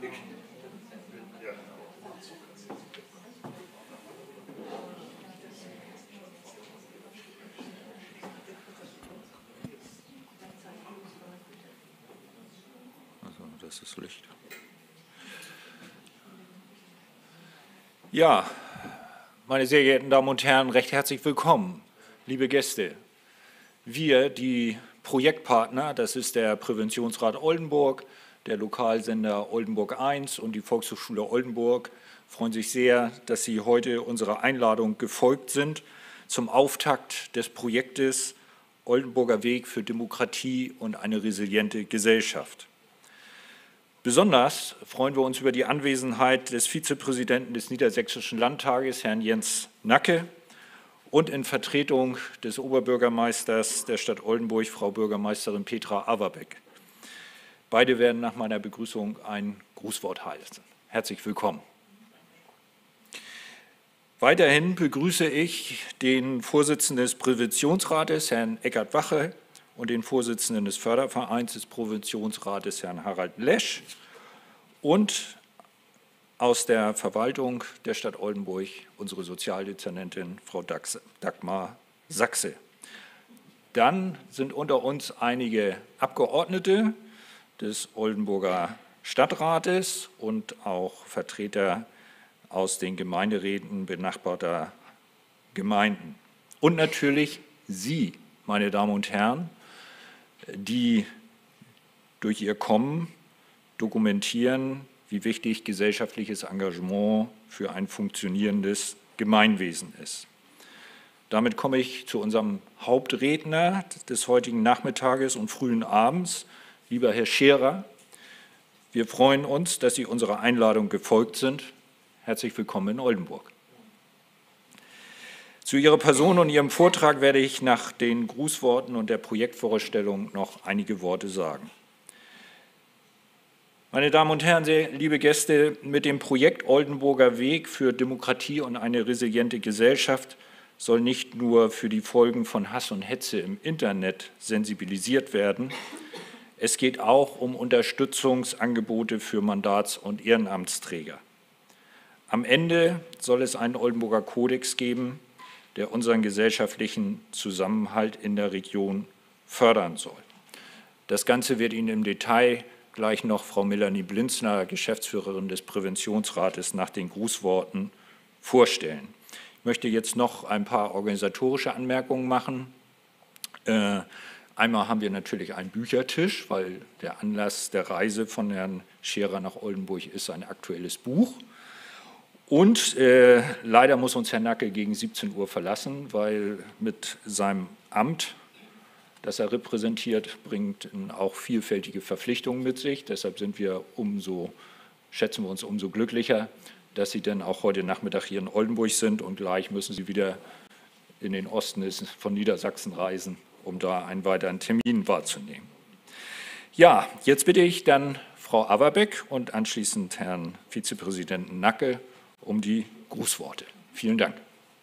Also, das ist Licht. Ja, meine sehr geehrten Damen und Herren, recht herzlich willkommen, liebe Gäste. Wir, die Projektpartner, das ist der Präventionsrat Oldenburg, der Lokalsender Oldenburg 1 und die Volkshochschule Oldenburg, freuen sich sehr, dass Sie heute unserer Einladung gefolgt sind zum Auftakt des Projektes Oldenburger Weg für Demokratie und eine resiliente Gesellschaft. Besonders freuen wir uns über die Anwesenheit des Vizepräsidenten des Niedersächsischen Landtages, Herrn Jens Nacke, und in Vertretung des Oberbürgermeisters der Stadt Oldenburg, Frau Bürgermeisterin Petra Averbeck. Beide werden nach meiner Begrüßung ein Grußwort halten. Herzlich willkommen. Weiterhin begrüße ich den Vorsitzenden des Präventionsrates, Herrn Eckart Wache, und den Vorsitzenden des Fördervereins des Präventionsrates, Herrn Harald Lesch, und aus der Verwaltung der Stadt Oldenburg unsere Sozialdezernentin, Frau Dagmar Sachse. Dann sind unter uns einige Abgeordnete des Oldenburger Stadtrates und auch Vertreter aus den Gemeinderäten benachbarter Gemeinden. Und natürlich Sie, meine Damen und Herren, die durch ihr Kommen dokumentieren, wie wichtig gesellschaftliches Engagement für ein funktionierendes Gemeinwesen ist. Damit komme ich zu unserem Hauptredner des heutigen Nachmittages und frühen Abends, lieber Herr Scherer. Wir freuen uns, dass Sie unserer Einladung gefolgt sind. Herzlich willkommen in Oldenburg. Zu Ihrer Person und Ihrem Vortrag werde ich nach den Grußworten und der Projektvorstellung noch einige Worte sagen. Meine Damen und Herren, sehr liebe Gäste, mit dem Projekt Oldenburger Weg für Demokratie und eine resiliente Gesellschaft soll nicht nur für die Folgen von Hass und Hetze im Internet sensibilisiert werden, es geht auch um Unterstützungsangebote für Mandats- und Ehrenamtsträger. Am Ende soll es einen Oldenburger Kodex geben, der unseren gesellschaftlichen Zusammenhalt in der Region fördern soll. Das Ganze wird Ihnen im Detail gleich noch Frau Melanie Blinzner, Geschäftsführerin des Präventionsrates, nach den Grußworten vorstellen. Ich möchte jetzt noch ein paar organisatorische Anmerkungen machen. Einmal haben wir natürlich einen Büchertisch, weil der Anlass der Reise von Herrn Scherer nach Oldenburg ist ein aktuelles Buch. Und leider muss uns Herr Nacke gegen 17 Uhr verlassen, weil mit seinem Amt, das er repräsentiert, bringt auch vielfältige Verpflichtungen mit sich. Deshalb schätzen wir uns umso glücklicher, dass Sie dann auch heute Nachmittag hier in Oldenburg sind, und gleich müssen Sie wieder in den Osten von Niedersachsen reisen, um da einen weiteren Termin wahrzunehmen. Ja, jetzt bitte ich dann Frau Averbeck und anschließend Herrn Vizepräsidenten Nacke um die Grußworte. Vielen Dank.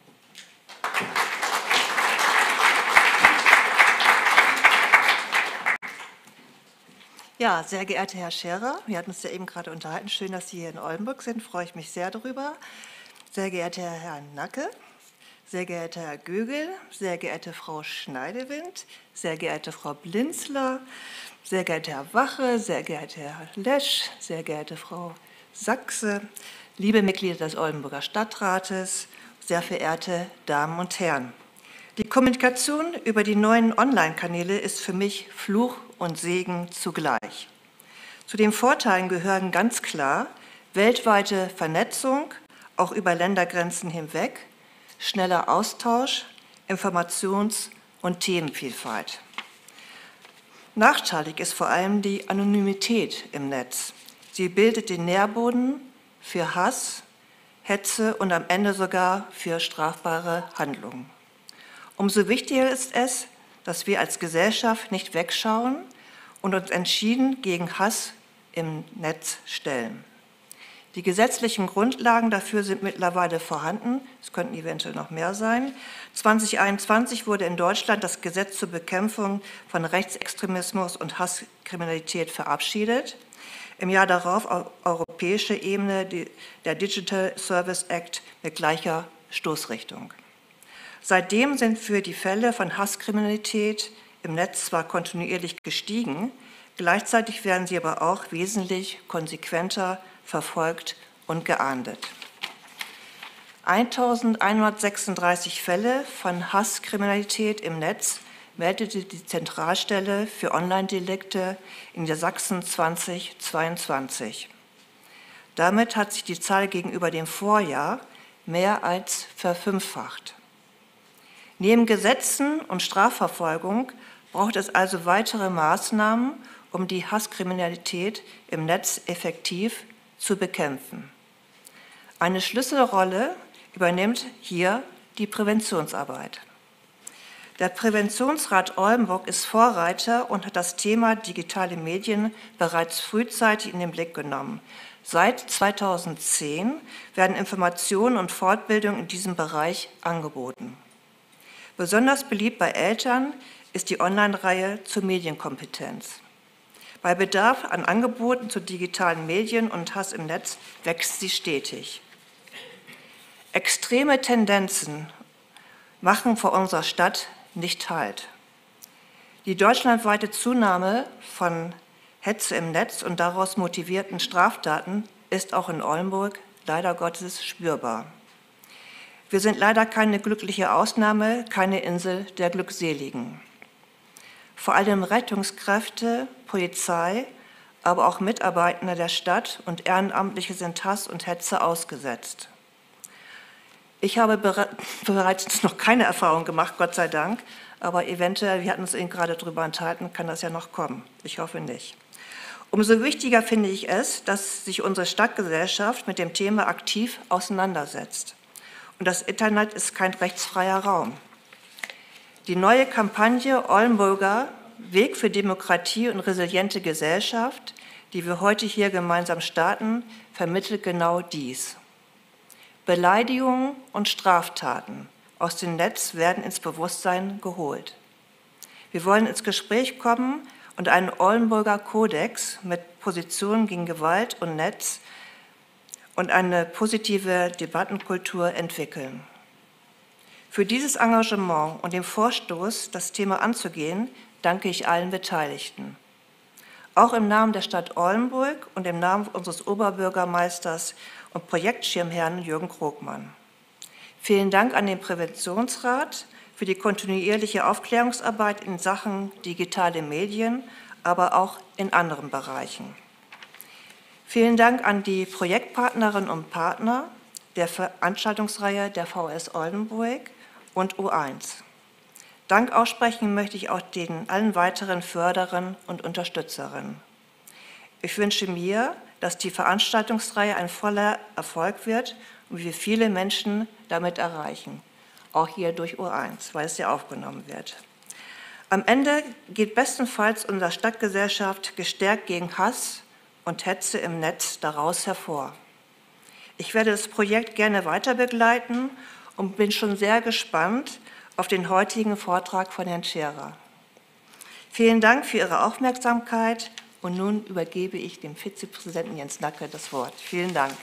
Ja, sehr geehrter Herr Scherer, wir hatten uns ja eben gerade unterhalten. Schön, dass Sie hier in Oldenburg sind, freue ich mich sehr darüber. Sehr geehrter Herr Nacke, sehr geehrter Herr Gögel, sehr geehrte Frau Schneidewind, sehr geehrte Frau Blinzler, sehr geehrter Herr Wache, sehr geehrter Herr Lesch, sehr geehrte Frau Sachse, liebe Mitglieder des Oldenburger Stadtrates, sehr verehrte Damen und Herren. Die Kommunikation über die neuen Online-Kanäle ist für mich Fluch und Segen zugleich. Zu den Vorteilen gehören ganz klar weltweite Vernetzung, auch über Ländergrenzen hinweg, schneller Austausch, Informations- und Themenvielfalt. Nachteilig ist vor allem die Anonymität im Netz. Sie bildet den Nährboden für Hass, Hetze und am Ende sogar für strafbare Handlungen. Umso wichtiger ist es, dass wir als Gesellschaft nicht wegschauen und uns entschieden gegen Hass im Netz stellen. Die gesetzlichen Grundlagen dafür sind mittlerweile vorhanden. Es könnten eventuell noch mehr sein. 2021 wurde in Deutschland das Gesetz zur Bekämpfung von Rechtsextremismus und Hasskriminalität verabschiedet. Im Jahr darauf auf europäischer Ebene der Digital Service Act mit gleicher Stoßrichtung. Seitdem sind für die Fälle von Hasskriminalität im Netz zwar kontinuierlich gestiegen, gleichzeitig werden sie aber auch wesentlich konsequenter verfolgt und geahndet. 1136 Fälle von Hasskriminalität im Netz meldete die Zentralstelle für Online-Delikte in der Sachsen 2022. Damit hat sich die Zahl gegenüber dem Vorjahr mehr als verfünffacht. Neben Gesetzen und Strafverfolgung braucht es also weitere Maßnahmen, um die Hasskriminalität im Netz effektiv zu bekämpfen. Eine Schlüsselrolle übernimmt hier die Präventionsarbeit. Der Präventionsrat Oldenburg ist Vorreiter und hat das Thema digitale Medien bereits frühzeitig in den Blick genommen. Seit 2010 werden Informationen und Fortbildung in diesem Bereich angeboten. Besonders beliebt bei Eltern ist die Online-Reihe zur Medienkompetenz. Bei Bedarf an Angeboten zu digitalen Medien und Hass im Netz wächst sie stetig. Extreme Tendenzen machen vor unserer Stadt nicht Halt. Die deutschlandweite Zunahme von Hetze im Netz und daraus motivierten Straftaten ist auch in Oldenburg leider Gottes spürbar. Wir sind leider keine glückliche Ausnahme, keine Insel der Glückseligen. Vor allem Rettungskräfte, Polizei, aber auch Mitarbeitende der Stadt und Ehrenamtliche sind Hass und Hetze ausgesetzt. Ich habe bereits noch keine Erfahrung gemacht, Gott sei Dank, aber eventuell, wir hatten uns eben gerade darüber unterhalten, kann das ja noch kommen. Ich hoffe nicht. Umso wichtiger finde ich es, dass sich unsere Stadtgesellschaft mit dem Thema aktiv auseinandersetzt. Und das Internet ist kein rechtsfreier Raum. Die neue Kampagne Oldenburger Weg für Demokratie und resiliente Gesellschaft, die wir heute hier gemeinsam starten, vermittelt genau dies. Beleidigungen und Straftaten aus dem Netz werden ins Bewusstsein geholt. Wir wollen ins Gespräch kommen und einen Oldenburger Kodex mit Positionen gegen Gewalt und Netz und eine positive Debattenkultur entwickeln. Für dieses Engagement und den Vorstoß, das Thema anzugehen, danke ich allen Beteiligten. Auch im Namen der Stadt Oldenburg und im Namen unseres Oberbürgermeisters und Projektschirmherrn Jürgen Krogmann. Vielen Dank an den Präventionsrat für die kontinuierliche Aufklärungsarbeit in Sachen digitale Medien, aber auch in anderen Bereichen. Vielen Dank an die Projektpartnerinnen und Partner der Veranstaltungsreihe der VS Oldenburg und U1. Dank aussprechen möchte ich auch allen weiteren Förderern und Unterstützerinnen. Ich wünsche mir, dass die Veranstaltungsreihe ein voller Erfolg wird und wir viele Menschen damit erreichen, auch hier durch U1, weil es ja aufgenommen wird. Am Ende geht bestenfalls unsere Stadtgesellschaft gestärkt gegen Hass und Hetze im Netz daraus hervor. Ich werde das Projekt gerne weiter begleiten und bin schon sehr gespannt auf den heutigen Vortrag von Herrn Scherer. Vielen Dank für Ihre Aufmerksamkeit und nun übergebe ich dem Vizepräsidenten Jens Nacke das Wort. Vielen Dank.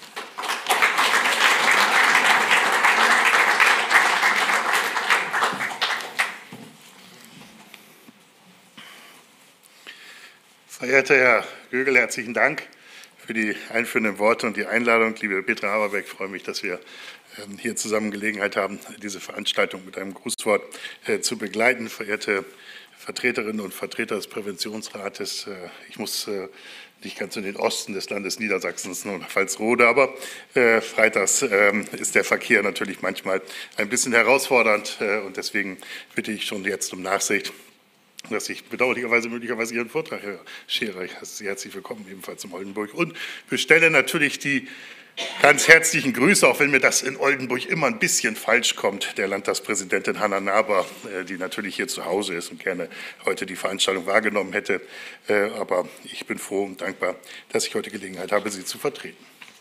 Verehrter Herr Gögel, herzlichen Dank für die einführenden Worte und die Einladung. Liebe Petra Haberbeck, ich freue mich, dass wir hier zusammen Gelegenheit haben, diese Veranstaltung mit einem Grußwort zu begleiten. Verehrte Vertreterinnen und Vertreter des Präventionsrates, ich muss nicht ganz in den Osten des Landes Niedersachsens, nur nach Pfalzrode, aber freitags ist der Verkehr natürlich manchmal ein bisschen herausfordernd und deswegen bitte ich schon jetzt um Nachsicht, dass ich bedauerlicherweise möglicherweise Ihren Vortrag, Herr Scherer, herzlich willkommen ebenfalls in Oldenburg und bestelle natürlich die ganz herzlichen Grüße, auch wenn mir das in Oldenburg immer ein bisschen falsch kommt, der Landtagspräsidentin Hanna Naber, die natürlich hier zu Hause ist und gerne heute die Veranstaltung wahrgenommen hätte. Aber ich bin froh und dankbar, dass ich heute Gelegenheit habe, Sie zu vertreten.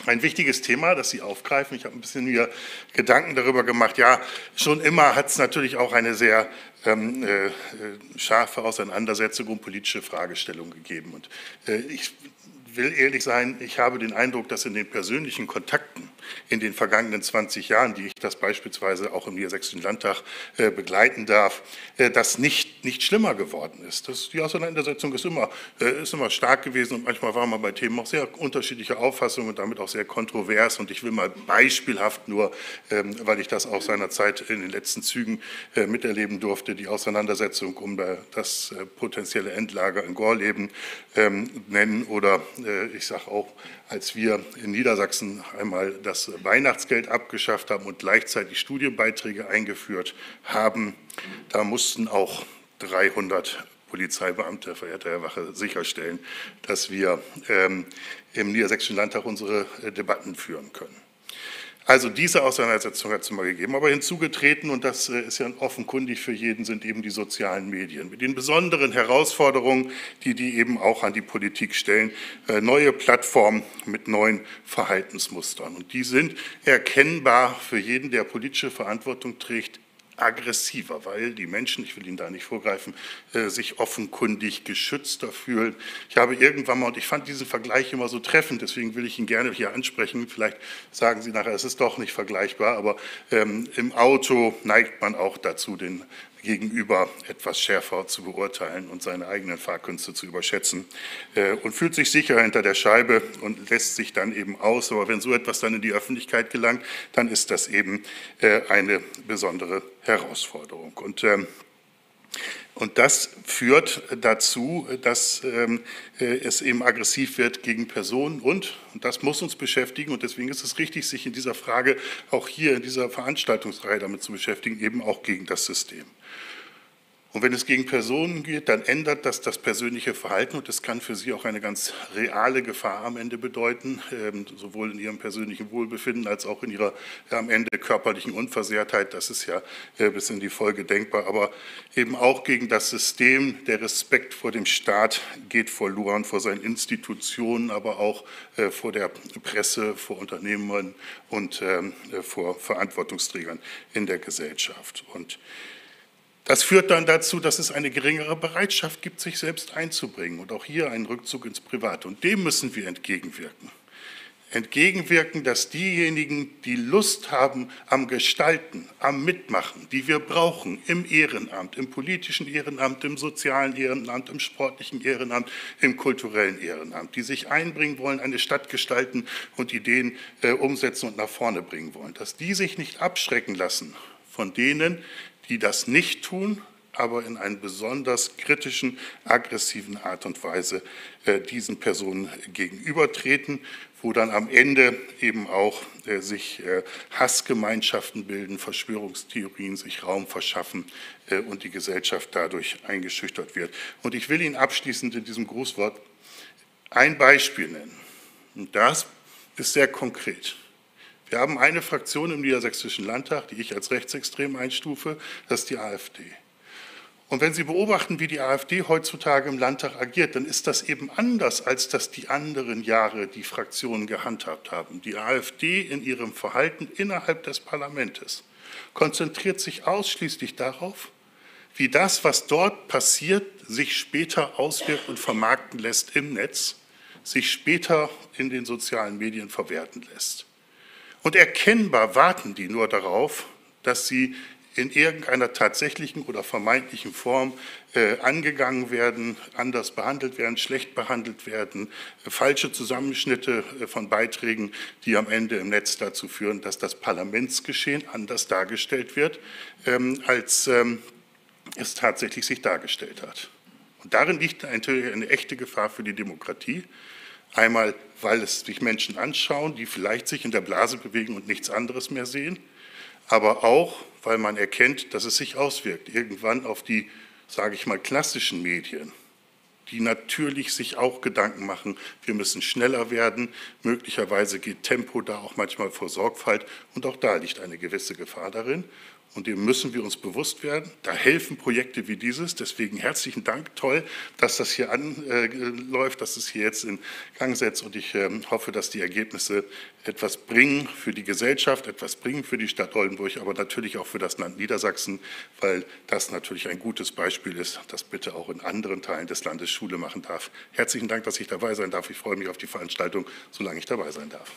Ein wichtiges Thema, das Sie aufgreifen. Ich habe ein bisschen mir Gedanken darüber gemacht. Ja, schon immer hat es natürlich auch eine sehr scharfe Auseinandersetzung um politische Fragestellungen gegeben. Und ich will ehrlich sein, ich habe den Eindruck, dass in den persönlichen Kontakten in den vergangenen 20 Jahren, die ich das beispielsweise auch im Niedersächsischen Landtag begleiten darf, das nicht schlimmer geworden ist. Die Auseinandersetzung ist immer stark gewesen und manchmal war man bei Themen auch sehr unterschiedlicher Auffassungen und damit auch sehr kontrovers. Und ich will mal beispielhaft nur, weil ich das auch seinerzeit in den letzten Zügen miterleben durfte, die Auseinandersetzung um das potenzielle Endlager in Gorleben nennen oder ich sage auch, als wir in Niedersachsen einmal das Weihnachtsgeld abgeschafft haben und gleichzeitig Studienbeiträge eingeführt haben, da mussten auch 300 Polizeibeamte, verehrter Herr Wache, sicherstellen, dass wir im Niedersächsischen Landtag unsere Debatten führen können. Also diese Auseinandersetzung hat es immer gegeben, aber hinzugetreten, und das ist ja offenkundig für jeden, sind eben die sozialen Medien mit den besonderen Herausforderungen, die eben auch an die Politik stellen, neue Plattformen mit neuen Verhaltensmustern. Und die sind erkennbar für jeden, der politische Verantwortung trägt, aggressiver, weil die Menschen, ich will Ihnen da nicht vorgreifen, sich offenkundig geschützter fühlen. Ich habe irgendwann mal, und ich fand diesen Vergleich immer so treffend, deswegen will ich ihn gerne hier ansprechen, vielleicht sagen Sie nachher, es ist doch nicht vergleichbar, aber im Auto neigt man auch dazu, den Gegenüber etwas schärfer zu beurteilen und seine eigenen Fahrkünste zu überschätzen und fühlt sich sicher hinter der Scheibe und lässt sich dann eben aus. Aber wenn so etwas dann in die Öffentlichkeit gelangt, dann ist das eben eine besondere Herausforderung. Und das führt dazu, dass es eben aggressiv wird gegen Personen und das muss uns beschäftigen und deswegen ist es richtig, sich in dieser Frage auch hier in dieser Veranstaltungsreihe damit zu beschäftigen, eben auch gegen das System. Und wenn es gegen Personen geht, dann ändert das persönliche Verhalten und das kann für sie auch eine ganz reale Gefahr am Ende bedeuten, sowohl in ihrem persönlichen Wohlbefinden als auch in ihrer am Ende körperlichen Unversehrtheit. Das ist ja bis in die Folge denkbar, aber eben auch gegen das System. Der Respekt vor dem Staat geht verloren, vor seinen Institutionen, aber auch vor der Presse, vor Unternehmern und vor Verantwortungsträgern in der Gesellschaft. Und das führt dann dazu, dass es eine geringere Bereitschaft gibt, sich selbst einzubringen und auch hier einen Rückzug ins Private. Und dem müssen wir entgegenwirken. Entgegenwirken, dass diejenigen, die Lust haben am Gestalten, am Mitmachen, die wir brauchen im Ehrenamt, im politischen Ehrenamt, im sozialen Ehrenamt, im sportlichen Ehrenamt, im kulturellen Ehrenamt, die sich einbringen wollen, eine Stadt gestalten und Ideen umsetzen und nach vorne bringen wollen, dass die sich nicht abschrecken lassen von denen, die das nicht tun, aber in einer besonders kritischen, aggressiven Art und Weise diesen Personen gegenübertreten, wo dann am Ende eben auch sich Hassgemeinschaften bilden, Verschwörungstheorien sich Raum verschaffen und die Gesellschaft dadurch eingeschüchtert wird. Und ich will Ihnen abschließend in diesem Grußwort ein Beispiel nennen. Und das ist sehr konkret. Wir haben eine Fraktion im Niedersächsischen Landtag, die ich als rechtsextrem einstufe, das ist die AfD. Und wenn Sie beobachten, wie die AfD heutzutage im Landtag agiert, dann ist das eben anders, als das die anderen Jahre die Fraktionen gehandhabt haben. Die AfD in ihrem Verhalten innerhalb des Parlaments konzentriert sich ausschließlich darauf, wie das, was dort passiert, sich später auswirkt und vermarkten lässt im Netz, sich später in den sozialen Medien verwerten lässt. Und erkennbar warten die nur darauf, dass sie in irgendeiner tatsächlichen oder vermeintlichen Form angegangen werden, anders behandelt werden, schlecht behandelt werden, falsche Zusammenschnitte von Beiträgen, die am Ende im Netz dazu führen, dass das Parlamentsgeschehen anders dargestellt wird, als es tatsächlich sich dargestellt hat. Und darin liegt natürlich eine echte Gefahr für die Demokratie. Einmal, weil es sich Menschen anschauen, die vielleicht sich in der Blase bewegen und nichts anderes mehr sehen, aber auch, weil man erkennt, dass es sich auswirkt, irgendwann auf die, sage ich mal, klassischen Medien, die natürlich sich auch Gedanken machen, wir müssen schneller werden, möglicherweise geht Tempo da auch manchmal vor Sorgfalt und auch da liegt eine gewisse Gefahr darin. Und dem müssen wir uns bewusst werden. Da helfen Projekte wie dieses. Deswegen herzlichen Dank. Toll, dass das hier anläuft, dass es hier jetzt in Gang setzt. Und ich hoffe, dass die Ergebnisse etwas bringen für die Gesellschaft, etwas bringen für die Stadt Oldenburg, aber natürlich auch für das Land Niedersachsen, weil das natürlich ein gutes Beispiel ist, das bitte auch in anderen Teilen des Landes Schule machen darf. Herzlichen Dank, dass ich dabei sein darf. Ich freue mich auf die Veranstaltung, solange ich dabei sein darf.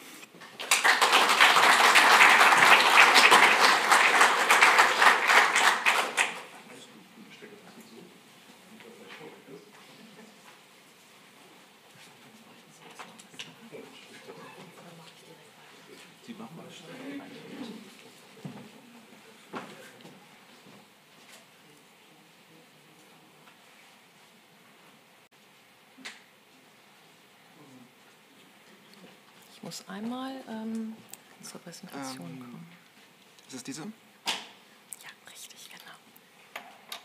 Ich muss einmal zur Präsentation kommen. Ist es diese? Ja, richtig, genau.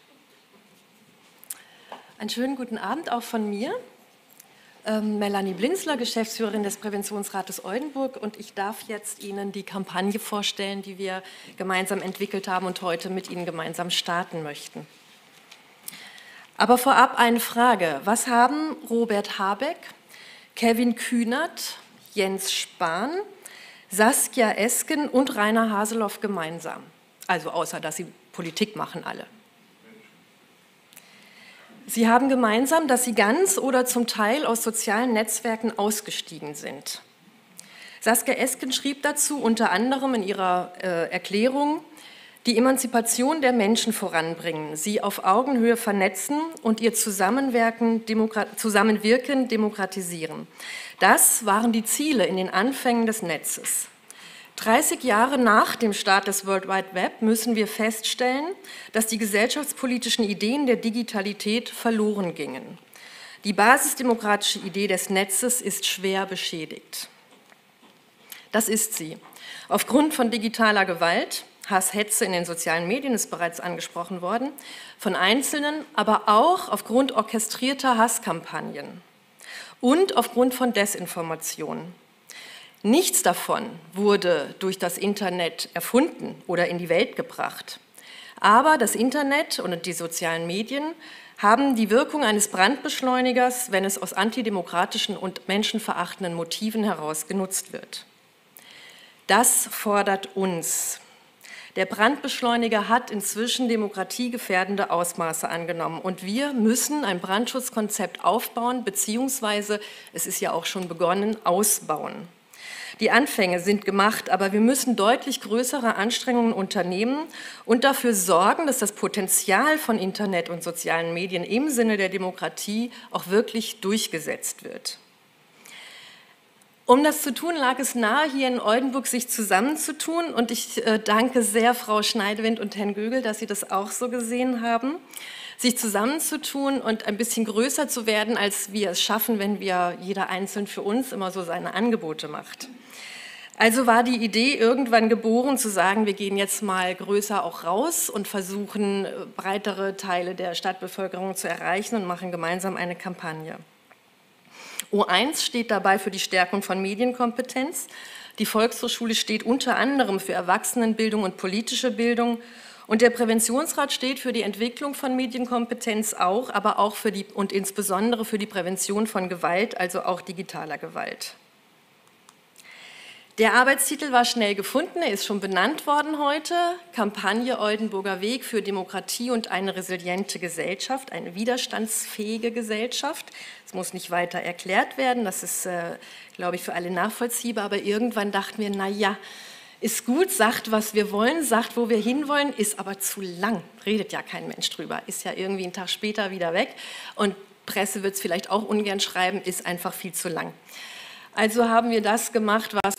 Einen schönen guten Abend auch von mir. Melanie Blinzler, Geschäftsführerin des Präventionsrates Oldenburg, und ich darf jetzt Ihnen die Kampagne vorstellen, die wir gemeinsam entwickelt haben und heute mit Ihnen gemeinsam starten möchten. Aber vorab eine Frage. Was haben Robert Habeck, Kevin Kühnert, Jens Spahn, Saskia Esken und Rainer Haseloff gemeinsam? Also außer, dass sie Politik machen alle. Sie haben gemeinsam, dass sie ganz oder zum Teil aus sozialen Netzwerken ausgestiegen sind. Saskia Esken schrieb dazu unter anderem in ihrer Erklärung: Die Emanzipation der Menschen voranbringen, sie auf Augenhöhe vernetzen und ihr Zusammenwirken demokratisieren. Das waren die Ziele in den Anfängen des Netzes. 30 Jahre nach dem Start des World Wide Web müssen wir feststellen, dass die gesellschaftspolitischen Ideen der Digitalität verloren gingen. Die basisdemokratische Idee des Netzes ist schwer beschädigt. Das ist sie. Aufgrund von digitaler Gewalt, Hass, Hetze in den sozialen Medien ist bereits angesprochen worden, von Einzelnen, aber auch aufgrund orchestrierter Hasskampagnen und aufgrund von Desinformation. Nichts davon wurde durch das Internet erfunden oder in die Welt gebracht. Aber das Internet und die sozialen Medien haben die Wirkung eines Brandbeschleunigers, wenn es aus antidemokratischen und menschenverachtenden Motiven heraus genutzt wird. Das fordert uns. Der Brandbeschleuniger hat inzwischen demokratiegefährdende Ausmaße angenommen und wir müssen ein Brandschutzkonzept aufbauen, beziehungsweise, es ist ja auch schon begonnen, ausbauen. Die Anfänge sind gemacht, aber wir müssen deutlich größere Anstrengungen unternehmen und dafür sorgen, dass das Potenzial von Internet und sozialen Medien im Sinne der Demokratie auch wirklich durchgesetzt wird. Um das zu tun, lag es nahe, hier in Oldenburg sich zusammenzutun, und ich danke sehr Frau Schneidewind und Herrn Gögel, dass Sie das auch so gesehen haben, sich zusammenzutun und ein bisschen größer zu werden, als wir es schaffen, wenn wir jeder einzeln für uns immer so seine Angebote macht. Also war die Idee irgendwann geboren, zu sagen, wir gehen jetzt mal größer auch raus und versuchen, breitere Teile der Stadtbevölkerung zu erreichen und machen gemeinsam eine Kampagne. O1 steht dabei für die Stärkung von Medienkompetenz. Die Volkshochschule steht unter anderem für Erwachsenenbildung und politische Bildung. Und der Präventionsrat steht für die Entwicklung von Medienkompetenz auch, aber auch für die und insbesondere für die Prävention von Gewalt, also auch digitaler Gewalt. Der Arbeitstitel war schnell gefunden, er ist schon benannt worden heute: Kampagne Oldenburger Weg für Demokratie und eine resiliente Gesellschaft, eine widerstandsfähige Gesellschaft. Das muss nicht weiter erklärt werden, das ist, glaube ich, für alle nachvollziehbar, aber irgendwann dachten wir, na ja, ist gut, sagt, was wir wollen, sagt, wo wir hinwollen, ist aber zu lang, redet ja kein Mensch drüber, ist ja irgendwie einen Tag später wieder weg und Presse wird es vielleicht auch ungern schreiben, ist einfach viel zu lang. Also haben wir das gemacht, was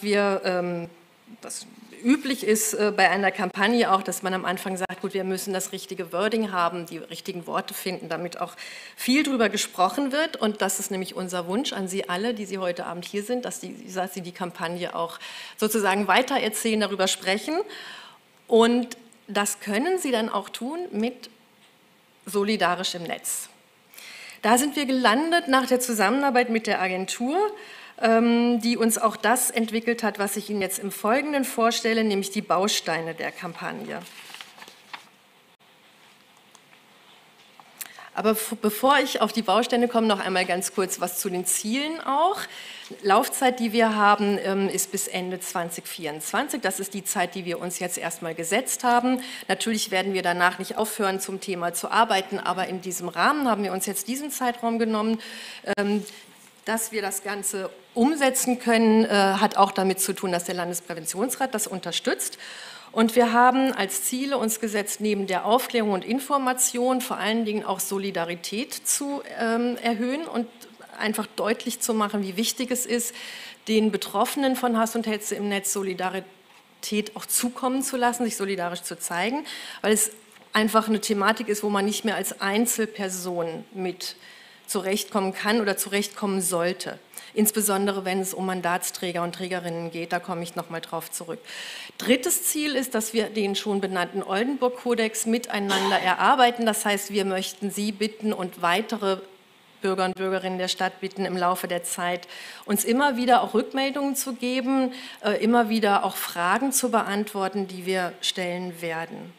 üblich ist bei einer Kampagne auch, dass man am Anfang sagt, gut, wir müssen das richtige Wording haben, die richtigen Worte finden, damit auch viel drüber gesprochen wird. Und das ist nämlich unser Wunsch an Sie alle, die Sie heute Abend hier sind, dass Sie die Kampagne auch sozusagen weitererzählen, darüber sprechen. Und das können Sie dann auch tun mit Solidarisch im Netz. Da sind wir gelandet nach der Zusammenarbeit mit der Agentur, die uns auch das entwickelt hat, was ich Ihnen jetzt im Folgenden vorstelle, nämlich die Bausteine der Kampagne. Aber bevor ich auf die Bausteine komme, noch einmal ganz kurz was zu den Zielen auch. Laufzeit, die wir haben, ist bis Ende 2024. Das ist die Zeit, die wir uns jetzt erstmal gesetzt haben. Natürlich werden wir danach nicht aufhören, zum Thema zu arbeiten, aber in diesem Rahmen haben wir uns jetzt diesen Zeitraum genommen. Dass wir das Ganze umsetzen können, hat auch damit zu tun, dass der Landespräventionsrat das unterstützt. Und wir haben als Ziele uns gesetzt, neben der Aufklärung und Information vor allen Dingen auch Solidarität zu erhöhen und einfach deutlich zu machen, wie wichtig es ist, den Betroffenen von Hass und Hetze im Netz Solidarität auch zukommen zu lassen, sich solidarisch zu zeigen, weil es einfach eine Thematik ist, wo man nicht mehr als Einzelperson mit zurechtkommen kann oder zurechtkommen sollte. Insbesondere, wenn es um Mandatsträger und Trägerinnen geht, da komme ich nochmal drauf zurück. Drittes Ziel ist, dass wir den schon benannten Oldenburg-Kodex miteinander erarbeiten. Das heißt, wir möchten Sie bitten und weitere Bürger und Bürgerinnen der Stadt bitten, im Laufe der Zeit uns immer wieder auch Rückmeldungen zu geben, immer wieder auch Fragen zu beantworten, die wir stellen werden.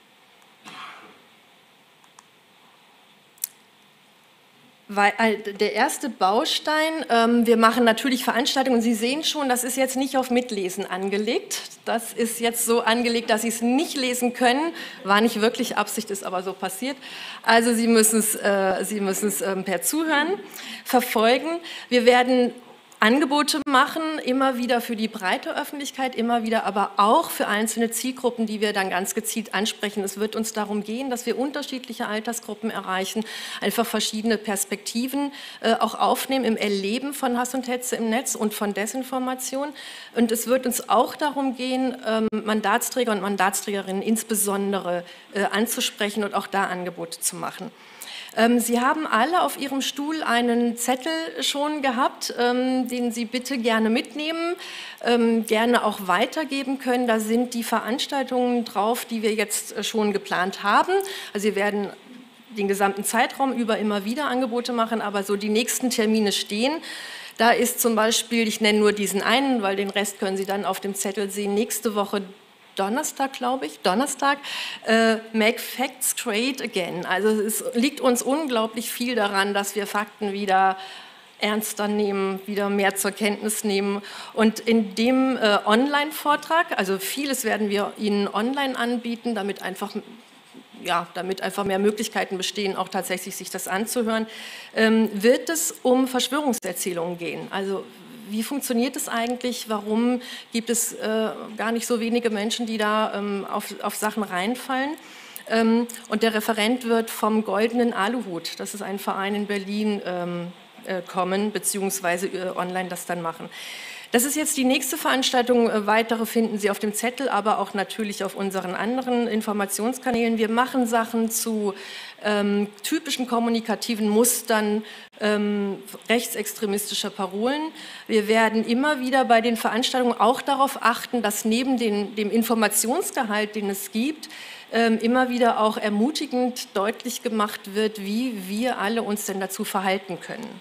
Der erste Baustein, wir machen natürlich Veranstaltungen und Sie sehen schon, das ist jetzt nicht auf Mitlesen angelegt. Das ist jetzt so angelegt, dass Sie es nicht lesen können. War nicht wirklich Absicht, ist aber so passiert. Also Sie müssen es per Zuhören verfolgen. Wir werden Angebote machen, immer wieder für die breite Öffentlichkeit, immer wieder aber auch für einzelne Zielgruppen, die wir dann ganz gezielt ansprechen. Es wird uns darum gehen, dass wir unterschiedliche Altersgruppen erreichen, einfach verschiedene Perspektiven auch aufnehmen im Erleben von Hass und Hetze im Netz und von Desinformation. Und es wird uns auch darum gehen, Mandatsträger und Mandatsträgerinnen insbesondere anzusprechen und auch da Angebote zu machen. Sie haben alle auf Ihrem Stuhl einen Zettel schon gehabt, den Sie bitte gerne mitnehmen, gerne auch weitergeben können. Da sind die Veranstaltungen drauf, die wir jetzt schon geplant haben. Also wir werden den gesamten Zeitraum über immer wieder Angebote machen, aber so die nächsten Termine stehen. Da ist zum Beispiel, ich nenne nur diesen einen, weil den Rest können Sie dann auf dem Zettel sehen, nächste Woche Donnerstag, glaube ich, Make Facts Great Again. Also es liegt uns unglaublich viel daran, dass wir Fakten wieder ernster nehmen, wieder mehr zur Kenntnis nehmen. Und in dem Online-Vortrag, also vieles werden wir Ihnen online anbieten, damit einfach mehr Möglichkeiten bestehen, auch tatsächlich sich das anzuhören, wird es um Verschwörungserzählungen gehen. Also wie funktioniert es eigentlich? Warum gibt es gar nicht so wenige Menschen, die da auf Sachen reinfallen? Und der Referent wird vom Goldenen Aluhut, das ist ein Verein in Berlin, kommen, beziehungsweise online das dann machen. Das ist jetzt die nächste Veranstaltung. Weitere finden Sie auf dem Zettel, aber auch natürlich auf unseren anderen Informationskanälen. Wir machen Sachen zu typischen kommunikativen Mustern rechtsextremistischer Parolen. Wir werden immer wieder bei den Veranstaltungen auch darauf achten, dass neben dem Informationsgehalt, den es gibt, immer wieder auch ermutigend deutlich gemacht wird, wie wir alle uns denn dazu verhalten können.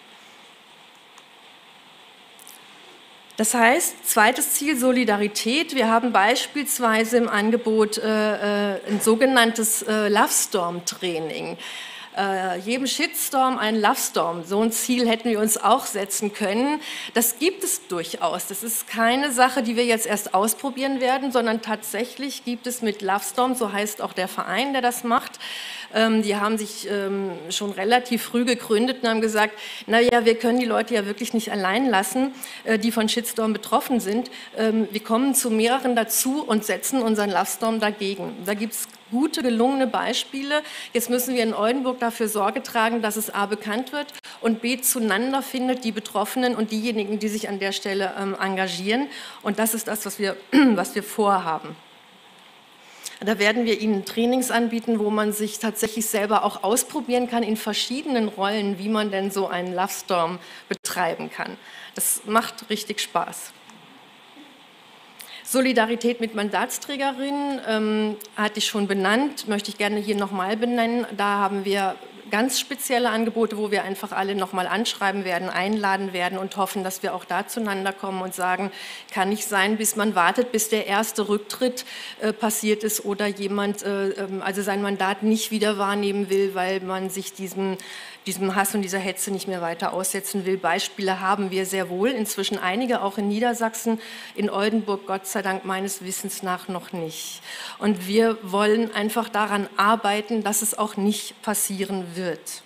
Das heißt, zweites Ziel, Solidarität. Wir haben beispielsweise im Angebot ein sogenanntes Love Storm Training. Jedem Shitstorm einen Love Storm. So ein Ziel hätten wir uns auch setzen können. Das gibt es durchaus. Das ist keine Sache, die wir jetzt erst ausprobieren werden, sondern tatsächlich gibt es mit Love Storm, so heißt auch der Verein, der das macht. Die haben sich schon relativ früh gegründet und haben gesagt, naja, wir können die Leute ja wirklich nicht allein lassen, die von Shitstorm betroffen sind. Wir kommen zu mehreren dazu und setzen unseren Love Storm dagegen. Da gibt es gute, gelungene Beispiele. Jetzt müssen wir in Oldenburg dafür Sorge tragen, dass es A bekannt wird und B zueinander findet, die Betroffenen und diejenigen, die sich an der Stelle engagieren. Und das ist das, was wir vorhaben. Da werden wir Ihnen Trainings anbieten, wo man sich tatsächlich selber auch ausprobieren kann in verschiedenen Rollen, wie man denn so einen Love Storm betreiben kann. Das macht richtig Spaß. Solidarität mit Mandatsträgerinnen hatte ich schon benannt, möchte ich gerne hier nochmal benennen. Da haben wir ganz spezielle Angebote, wo wir einfach alle nochmal anschreiben werden, einladen werden und hoffen, dass wir auch da zueinander kommen und sagen, kann nicht sein, bis man wartet, bis der erste Rücktritt passiert ist oder jemand also sein Mandat nicht wieder wahrnehmen will, weil man sich diesem Hass und dieser Hetze nicht mehr weiter aussetzen will. Beispiele haben wir sehr wohl, inzwischen einige auch in Niedersachsen, in Oldenburg Gott sei Dank meines Wissens nach noch nicht. Und wir wollen einfach daran arbeiten, dass es auch nicht passieren wird.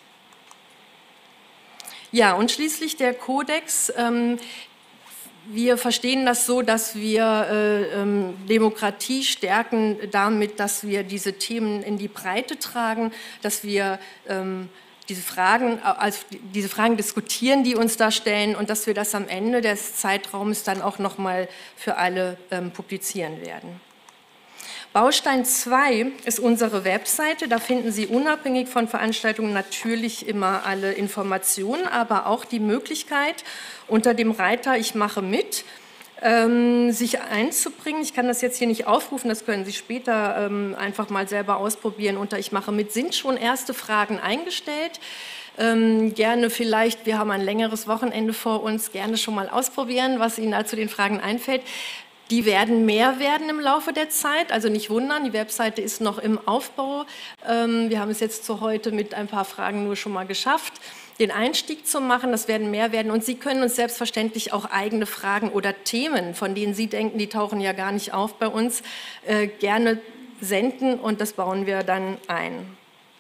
Ja, und schließlich der Kodex. Wir verstehen das so, dass wir Demokratie stärken damit, dass wir diese Themen in die Breite tragen, dass wir diese Fragen diskutieren, die uns da stellen und dass wir das am Ende des Zeitraums dann auch nochmal für alle publizieren werden. Baustein 2 ist unsere Webseite. Da finden Sie unabhängig von Veranstaltungen natürlich immer alle Informationen, aber auch die Möglichkeit, unter dem Reiter Ich mache mit, sich einzubringen. Ich kann das jetzt hier nicht aufrufen, das können Sie später einfach mal selber ausprobieren. Unter Ich mache mit sind schon erste Fragen eingestellt. Gerne vielleicht, wir haben ein längeres Wochenende vor uns, gerne schon mal ausprobieren, was Ihnen da zu den Fragen einfällt. Die werden mehr werden im Laufe der Zeit, also nicht wundern, die Webseite ist noch im Aufbau. Wir haben es jetzt zu heute mit ein paar Fragen nur schon mal geschafft, den Einstieg zu machen, das werden mehr werden und Sie können uns selbstverständlich auch eigene Fragen oder Themen, von denen Sie denken, die tauchen ja gar nicht auf bei uns, gerne senden und das bauen wir dann ein.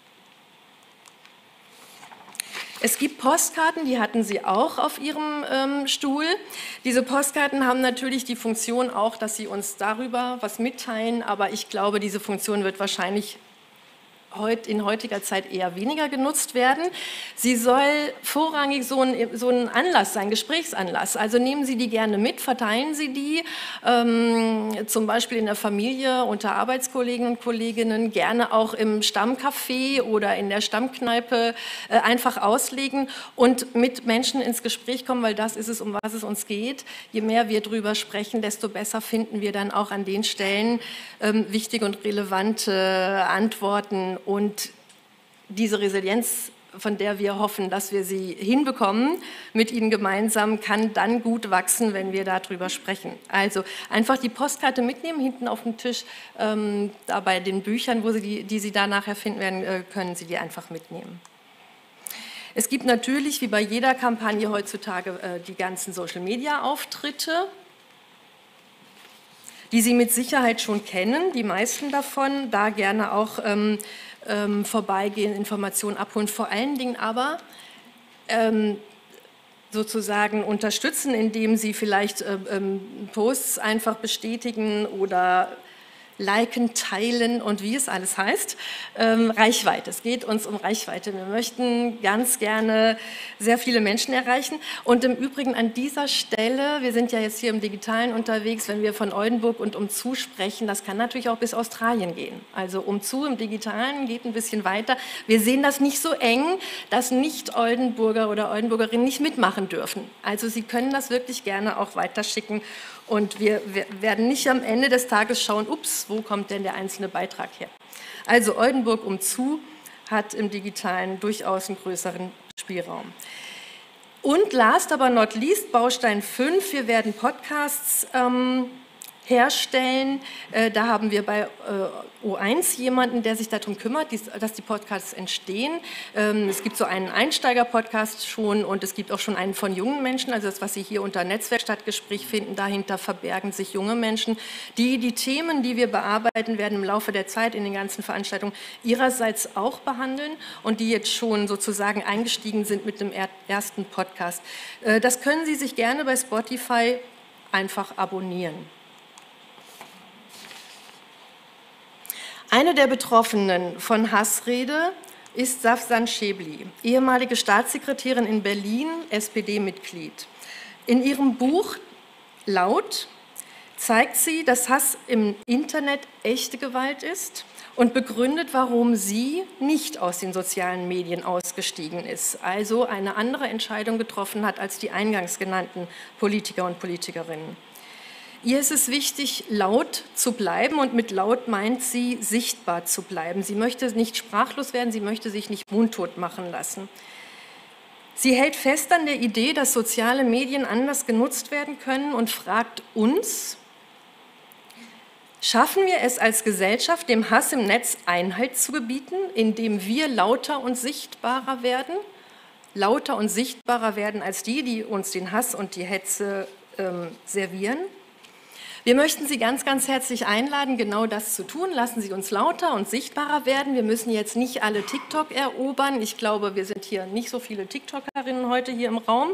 Es gibt Postkarten, die hatten Sie auch auf Ihrem Stuhl. Diese Postkarten haben natürlich die Funktion auch, dass Sie uns darüber was mitteilen, aber ich glaube, diese Funktion wird wahrscheinlich in heutiger Zeit eher weniger genutzt werden. Sie soll vorrangig so ein Anlass sein, Gesprächsanlass. Also nehmen Sie die gerne mit, verteilen Sie die, zum Beispiel in der Familie, unter Arbeitskollegen und Kolleginnen, gerne auch im Stammcafé oder in der Stammkneipe einfach auslegen und mit Menschen ins Gespräch kommen, weil das ist es, um was es uns geht. Je mehr wir drüber sprechen, desto besser finden wir dann auch an den Stellen wichtige und relevante Antworten. Und diese Resilienz, von der wir hoffen, dass wir sie hinbekommen, mit Ihnen gemeinsam, kann dann gut wachsen, wenn wir darüber sprechen. Also einfach die Postkarte mitnehmen, hinten auf dem Tisch, da bei den Büchern, die Sie da nachher finden werden, können Sie die einfach mitnehmen. Es gibt natürlich, wie bei jeder Kampagne heutzutage, die ganzen Social-Media-Auftritte, die Sie mit Sicherheit schon kennen, die meisten davon, da gerne auch vorbeigehen, Informationen abholen, vor allen Dingen aber sozusagen unterstützen, indem Sie vielleicht Posts einfach bestätigen oder liken, teilen und wie es alles heißt. Reichweite, es geht uns um Reichweite. Wir möchten ganz gerne sehr viele Menschen erreichen und im Übrigen an dieser Stelle, wir sind ja jetzt hier im Digitalen unterwegs, wenn wir von Oldenburg und umzu sprechen, das kann natürlich auch bis Australien gehen. Also umzu im Digitalen geht ein bisschen weiter. Wir sehen das nicht so eng, dass Nicht-Oldenburger oder Oldenburgerinnen nicht mitmachen dürfen. Also Sie können das wirklich gerne auch weiterschicken. Und wir werden nicht am Ende des Tages schauen, ups, wo kommt denn der einzelne Beitrag her? Also Oldenburg umzu hat im Digitalen durchaus einen größeren Spielraum. Und last but not least, Baustein 5, wir werden Podcasts herstellen. Da haben wir bei O1 jemanden, der sich darum kümmert, dass die Podcasts entstehen. Es gibt so einen Einsteiger-Podcast schon und es gibt auch schon einen von jungen Menschen, also das, was Sie hier unter Netzwerkstattgespräch finden, dahinter verbergen sich junge Menschen, die die Themen, die wir bearbeiten werden im Laufe der Zeit in den ganzen Veranstaltungen, ihrerseits auch behandeln und die jetzt schon sozusagen eingestiegen sind mit dem ersten Podcast. Das können Sie sich gerne bei Spotify einfach abonnieren. Eine der Betroffenen von Hassrede ist Safsan Schäbli, ehemalige Staatssekretärin in Berlin, SPD-Mitglied. In ihrem Buch Laut zeigt sie, dass Hass im Internet echte Gewalt ist und begründet, warum sie nicht aus den sozialen Medien ausgestiegen ist, also eine andere Entscheidung getroffen hat als die eingangs genannten Politiker und Politikerinnen. Ihr ist es wichtig, laut zu bleiben, und mit laut meint sie, sichtbar zu bleiben. Sie möchte nicht sprachlos werden, sie möchte sich nicht mundtot machen lassen. Sie hält fest an der Idee, dass soziale Medien anders genutzt werden können und fragt uns: Schaffen wir es als Gesellschaft, dem Hass im Netz Einhalt zu gebieten, indem wir lauter und sichtbarer werden? Lauter und sichtbarer werden als die, die uns den Hass und die Hetze servieren. Wir möchten Sie ganz, ganz herzlich einladen, genau das zu tun. Lassen Sie uns lauter und sichtbarer werden. Wir müssen jetzt nicht alle TikTok erobern. Ich glaube, wir sind hier nicht so viele TikTokerinnen heute hier im Raum.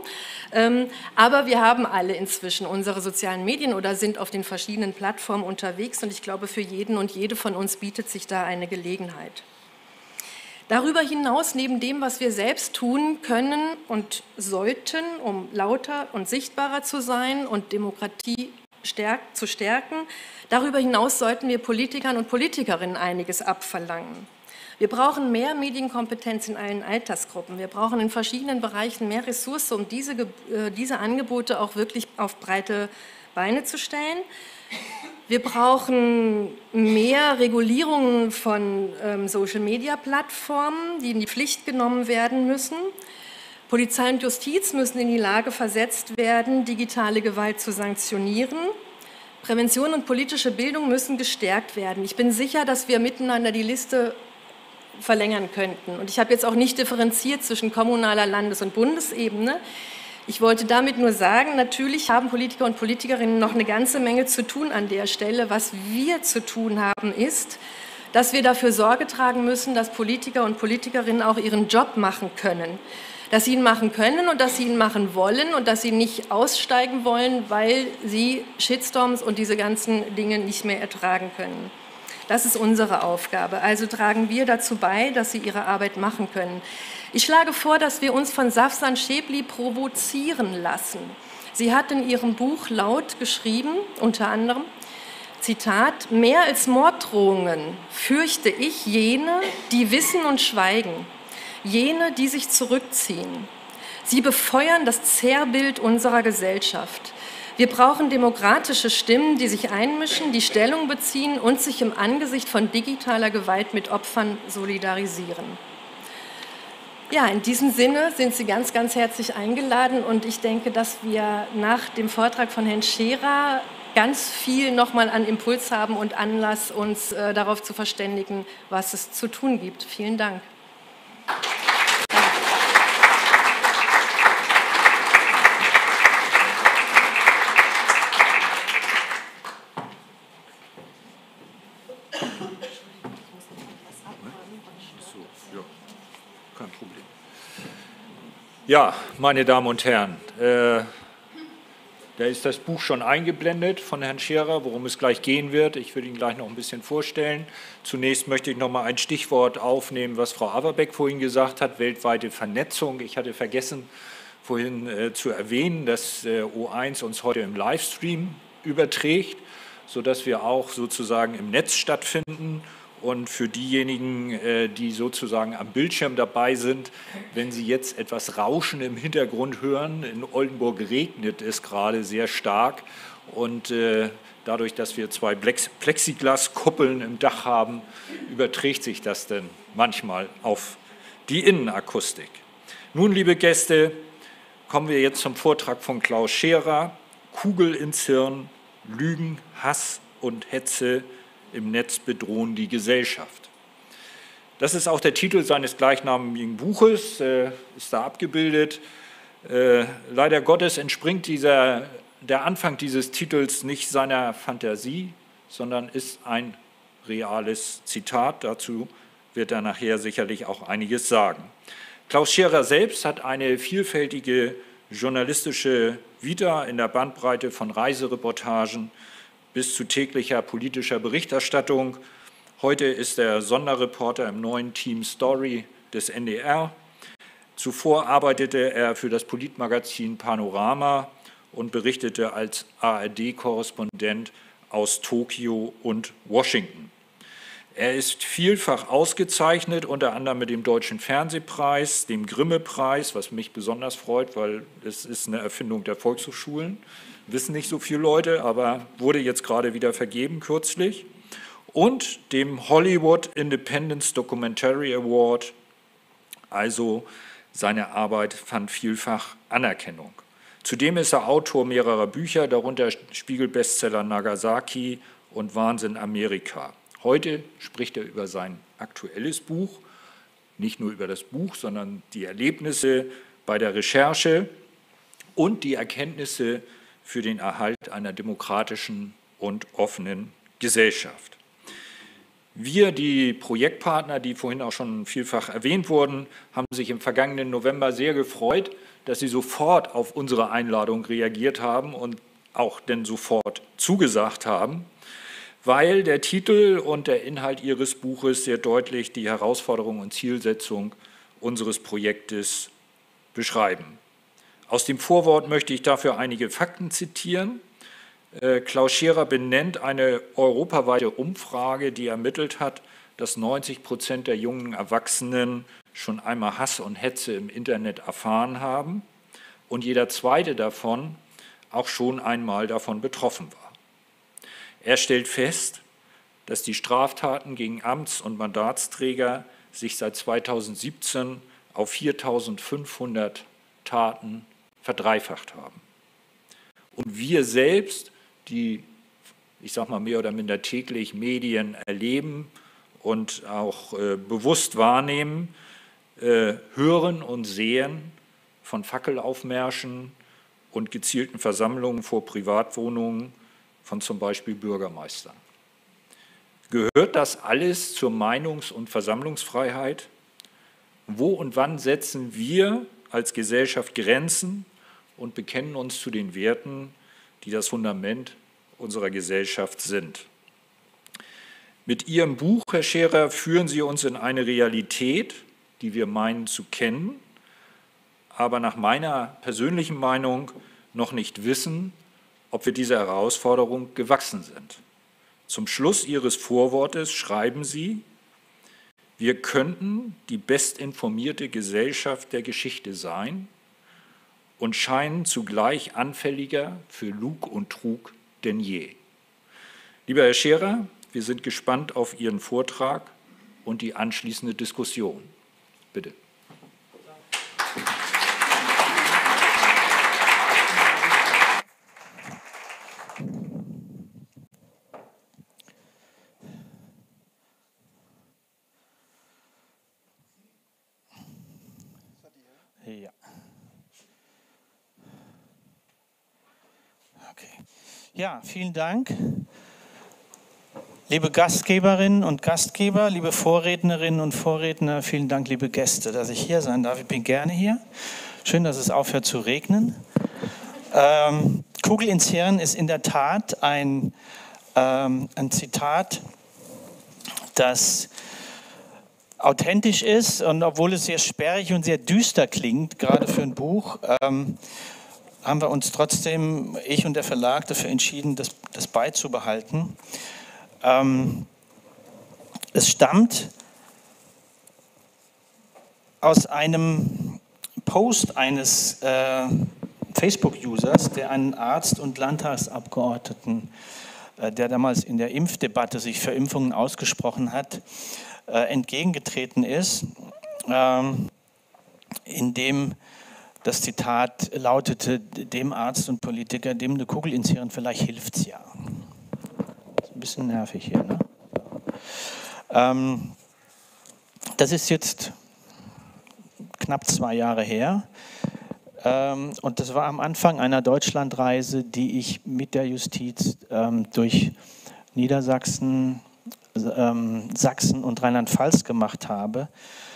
Aber wir haben alle inzwischen unsere sozialen Medien oder sind auf den verschiedenen Plattformen unterwegs. Und ich glaube, für jeden und jede von uns bietet sich da eine Gelegenheit. Darüber hinaus, neben dem, was wir selbst tun können und sollten, um lauter und sichtbarer zu sein und Demokratie zu stärken, darüber hinaus sollten wir Politikern und Politikerinnen einiges abverlangen. Wir brauchen mehr Medienkompetenz in allen Altersgruppen. Wir brauchen in verschiedenen Bereichen mehr Ressourcen, um diese Angebote auch wirklich auf breite Beine zu stellen. Wir brauchen mehr Regulierungen von Social-Media-Plattformen, die in die Pflicht genommen werden müssen. Polizei und Justiz müssen in die Lage versetzt werden, digitale Gewalt zu sanktionieren. Prävention und politische Bildung müssen gestärkt werden. Ich bin sicher, dass wir miteinander die Liste verlängern könnten. Und ich habe jetzt auch nicht differenziert zwischen kommunaler, Landes- und Bundesebene. Ich wollte damit nur sagen, natürlich haben Politiker und Politikerinnen noch eine ganze Menge zu tun an der Stelle. Was wir zu tun haben, ist, dass wir dafür Sorge tragen müssen, dass Politiker und Politikerinnen auch ihren Job machen können. Dass sie ihn machen können und dass sie ihn machen wollen und dass sie nicht aussteigen wollen, weil sie Shitstorms und diese ganzen Dinge nicht mehr ertragen können. Das ist unsere Aufgabe. Also tragen wir dazu bei, dass sie ihre Arbeit machen können. Ich schlage vor, dass wir uns von Safsan Schäbli provozieren lassen. Sie hat in ihrem Buch laut geschrieben, unter anderem, Zitat: Mehr als Morddrohungen fürchte ich jene, die wissen und schweigen. Jene, die sich zurückziehen. Sie befeuern das Zerrbild unserer Gesellschaft. Wir brauchen demokratische Stimmen, die sich einmischen, die Stellung beziehen und sich im Angesicht von digitaler Gewalt mit Opfern solidarisieren. Ja, in diesem Sinne sind Sie ganz, ganz herzlich eingeladen, und ich denke, dass wir nach dem Vortrag von Herrn Scherer ganz viel nochmal an Impuls haben und Anlass, uns darauf zu verständigen, was es zu tun gibt. Vielen Dank. Kein Problem. Ja, meine Damen und Herren, da ist das Buch schon eingeblendet von Herrn Scherer, worum es gleich gehen wird. Ich will ihn gleich noch ein bisschen vorstellen. Zunächst möchte ich noch mal ein Stichwort aufnehmen, was Frau Averbeck vorhin gesagt hat, weltweite Vernetzung. Ich hatte vergessen, vorhin zu erwähnen, dass O1 uns heute im Livestream überträgt, sodass wir auch sozusagen im Netz stattfinden. Und für diejenigen, die sozusagen am Bildschirm dabei sind, wenn Sie jetzt etwas Rauschen im Hintergrund hören, in Oldenburg regnet es gerade sehr stark, und dadurch, dass wir zwei Plexiglaskuppeln im Dach haben, überträgt sich das dann manchmal auf die Innenakustik. Nun, liebe Gäste, kommen wir jetzt zum Vortrag von Klaus Scherer, Kugel ins Hirn, Lügen, Hass und Hetze im Netz bedrohen die Gesellschaft. Das ist auch der Titel seines gleichnamigen Buches, ist da abgebildet. Leider Gottes entspringt der Anfang dieses Titels nicht seiner Fantasie, sondern ist ein reales Zitat. Dazu wird er nachher sicherlich auch einiges sagen. Klaus Scherer selbst hat eine vielfältige journalistische Vita in der Bandbreite von Reisereportagen bis zu täglicher politischer Berichterstattung. Heute ist er Sonderreporter im neuen Team Story des NDR. Zuvor arbeitete er für das Politmagazin Panorama und berichtete als ARD-Korrespondent aus Tokio und Washington. Er ist vielfach ausgezeichnet, unter anderem mit dem Deutschen Fernsehpreis, dem Grimme-Preis, was mich besonders freut, weil es ist eine Erfindung der Volkshochschulen, wissen nicht so viele Leute, aber wurde jetzt gerade wieder vergeben kürzlich. Und dem Hollywood Independence Documentary Award. Also seine Arbeit fand vielfach Anerkennung. Zudem ist er Autor mehrerer Bücher, darunter Spiegel-Bestseller Nagasaki und Wahnsinn Amerika. Heute spricht er über sein aktuelles Buch, nicht nur über das Buch, sondern die Erlebnisse bei der Recherche und die Erkenntnisse für den Erhalt einer demokratischen und offenen Gesellschaft. Wir, die Projektpartner, die vorhin auch schon vielfach erwähnt wurden, haben sich im vergangenen November sehr gefreut, dass sie sofort auf unsere Einladung reagiert haben und auch denn sofort zugesagt haben, weil der Titel und der Inhalt Ihres Buches sehr deutlich die Herausforderung und Zielsetzung unseres Projektes beschreiben. Aus dem Vorwort möchte ich dafür einige Fakten zitieren. Klaus Scherer benennt eine europaweite Umfrage, die ermittelt hat, dass 90% der jungen Erwachsenen schon einmal Hass und Hetze im Internet erfahren haben und jeder zweite davon auch schon einmal davon betroffen war. Er stellt fest, dass die Straftaten gegen Amts- und Mandatsträger sich seit 2017 auf 4.500 Taten verdreifacht haben. Und wir selbst, die, ich sage mal, mehr oder minder täglich Medien erleben und auch bewusst wahrnehmen, hören und sehen von Fackelaufmärschen und gezielten Versammlungen vor Privatwohnungen von zum Beispiel Bürgermeistern. Gehört das alles zur Meinungs- und Versammlungsfreiheit? Wo und wann setzen wir als Gesellschaft Grenzen und bekennen uns zu den Werten, die das Fundament unserer Gesellschaft sind? Mit Ihrem Buch, Herr Scherer, führen Sie uns in eine Realität, die wir meinen zu kennen, aber nach meiner persönlichen Meinung noch nicht wissen, ob wir dieser Herausforderung gewachsen sind. Zum Schluss Ihres Vorwortes schreiben Sie, wir könnten die bestinformierte Gesellschaft der Geschichte sein und scheinen zugleich anfälliger für Lug und Trug denn je. Lieber Herr Scherer, wir sind gespannt auf Ihren Vortrag und die anschließende Diskussion. Bitte. Ja. Okay. Ja, vielen Dank. Liebe Gastgeberinnen und Gastgeber, liebe Vorrednerinnen und Vorredner, vielen Dank, liebe Gäste, dass ich hier sein darf. Ich bin gerne hier. Schön, dass es aufhört zu regnen. Kugel ins Hirn ist in der Tat ein Zitat, das authentisch ist, und obwohl es sehr sperrig und sehr düster klingt, gerade für ein Buch, haben wir uns trotzdem, ich und der Verlag, dafür entschieden, das beizubehalten. Es stammt aus einem Post eines Facebook-Users, der einen Arzt und Landtagsabgeordneten, der damals in der Impfdebatte sich für Impfungen ausgesprochen hat, entgegengetreten ist, in dem das Zitat lautete, dem Arzt und Politiker, dem eine Kugel ins Hirn, vielleicht hilft's ja. Ist ein bisschen nervig hier, ne? Das ist jetzt knapp 2 Jahre her. Und das war am Anfang einer Deutschlandreise, die ich mit der Justiz durch Niedersachsen, Sachsen und Rheinland-Pfalz gemacht habe.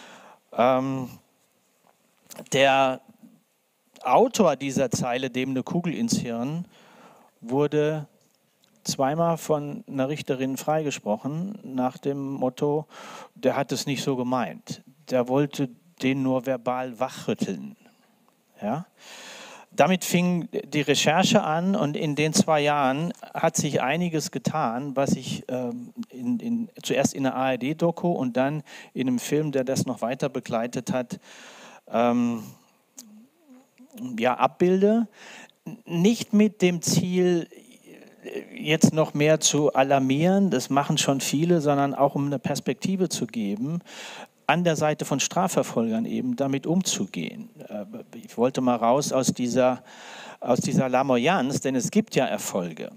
Der Autor dieser Zeile, dem eine Kugel ins Hirn, wurde zweimal von einer Richterin freigesprochen, nach dem Motto, der hat es nicht so gemeint. Der wollte den nur verbal wachrütteln. Ja? Damit fing die Recherche an, und in den 2 Jahren hat sich einiges getan, was ich zuerst in der ARD-Doku und dann in einem Film, der das noch weiter begleitet hat, abbilde. nicht mit dem Ziel, jetzt noch mehr zu alarmieren, das machen schon viele, sondern auch um eine Perspektive zu geben, an der Seite von Strafverfolgern eben damit umzugehen. Ich wollte mal raus aus dieser Lamoyanz, denn es gibt ja Erfolge.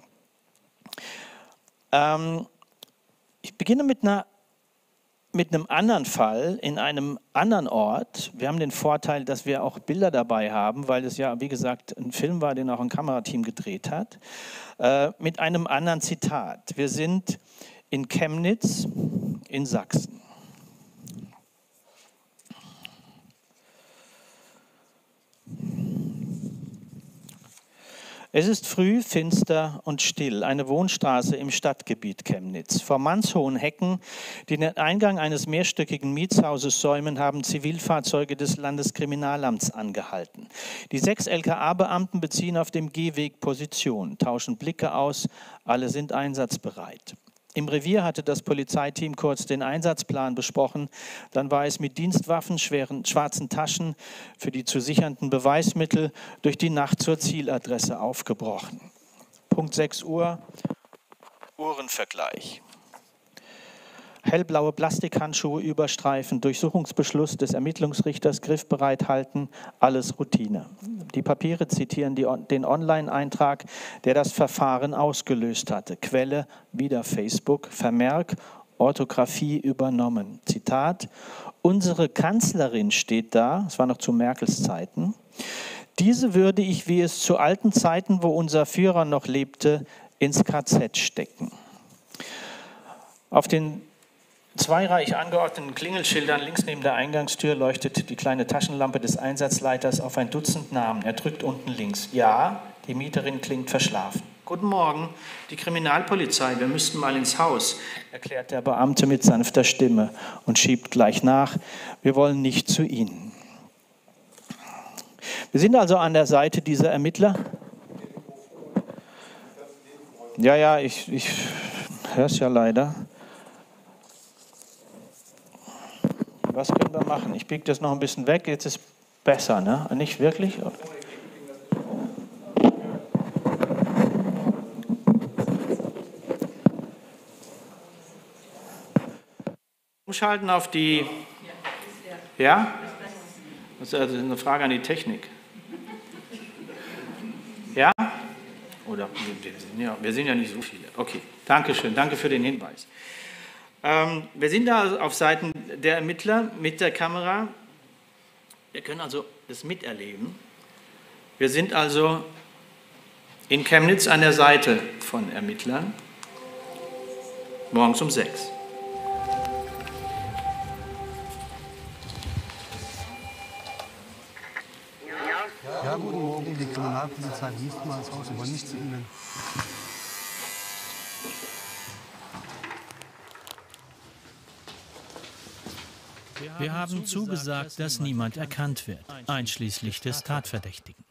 Ich beginne mit einem anderen Fall in einem anderen Ort. Wir haben den Vorteil, dass wir auch Bilder dabei haben, weil es ja, wie gesagt, ein Film war, den auch ein Kamerateam gedreht hat, mit einem anderen Zitat. Wir sind in Chemnitz in Sachsen. Es ist früh, finster und still, eine Wohnstraße im Stadtgebiet Chemnitz. Vor mannshohen Hecken, die den Eingang eines mehrstöckigen Mietshauses säumen, haben Zivilfahrzeuge des Landeskriminalamts angehalten. Die 6 LKA-Beamten beziehen auf dem Gehweg Position, tauschen Blicke aus, alle sind einsatzbereit. Im Revier hatte das Polizeiteam kurz den Einsatzplan besprochen. Dann war es mit Dienstwaffen, schweren schwarzen Taschen für die zu sichernden Beweismittel durch die Nacht zur Zieladresse aufgebrochen. Punkt 6 Uhr, Uhrenvergleich. Hellblaue Plastikhandschuhe überstreifen, Durchsuchungsbeschluss des Ermittlungsrichters griffbereit halten, alles Routine. Die Papiere zitieren den Online-Eintrag, der das Verfahren ausgelöst hatte. Quelle, wieder Facebook, Vermerk, Orthographie übernommen. Zitat, unsere Kanzlerin steht da, das war noch zu Merkels Zeiten, diese würde ich, wie es zu alten Zeiten, wo unser Führer noch lebte, ins KZ stecken. Auf den zweireich angeordneten Klingelschildern links neben der Eingangstür leuchtet die kleine Taschenlampe des Einsatzleiters auf ein Dutzend Namen. Er drückt unten links. Ja, die Mieterin klingt verschlafen. Guten Morgen, die Kriminalpolizei, wir müssten mal ins Haus, erklärt der Beamte mit sanfter Stimme und schiebt gleich nach. Wir wollen nicht zu Ihnen. Wir sind also an der Seite dieser Ermittler. Ja, ich höre es ja leider. Was können wir machen? Ich biege das noch ein bisschen weg, jetzt ist es besser, ne? Nicht wirklich? Umschalten auf die... Ja? Das ist also eine Frage an die Technik. Ja? Oder wir sind ja nicht so viele. Okay, danke schön, danke für den Hinweis. Wir sind da auf Seiten der Ermittler mit der Kamera. Wir können also das miterleben. Wir sind also in Chemnitz an der Seite von Ermittlern, morgens um 6. Ja, guten Morgen, die Kriminalpolizei liest mal ins Haus, aber nicht zu Ihnen. Wir haben zugesagt, dass niemand erkannt wird, einschließlich des Tatverdächtigen.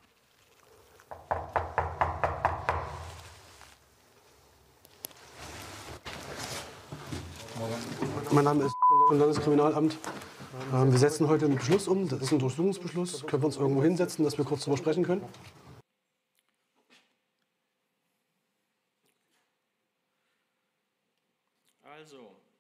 Mein Name ist vom Landeskriminalamt. Wir setzen heute einen Beschluss um. Das ist ein Durchsuchungsbeschluss. Können wir uns irgendwo hinsetzen, dass wir kurz darüber sprechen können? Also,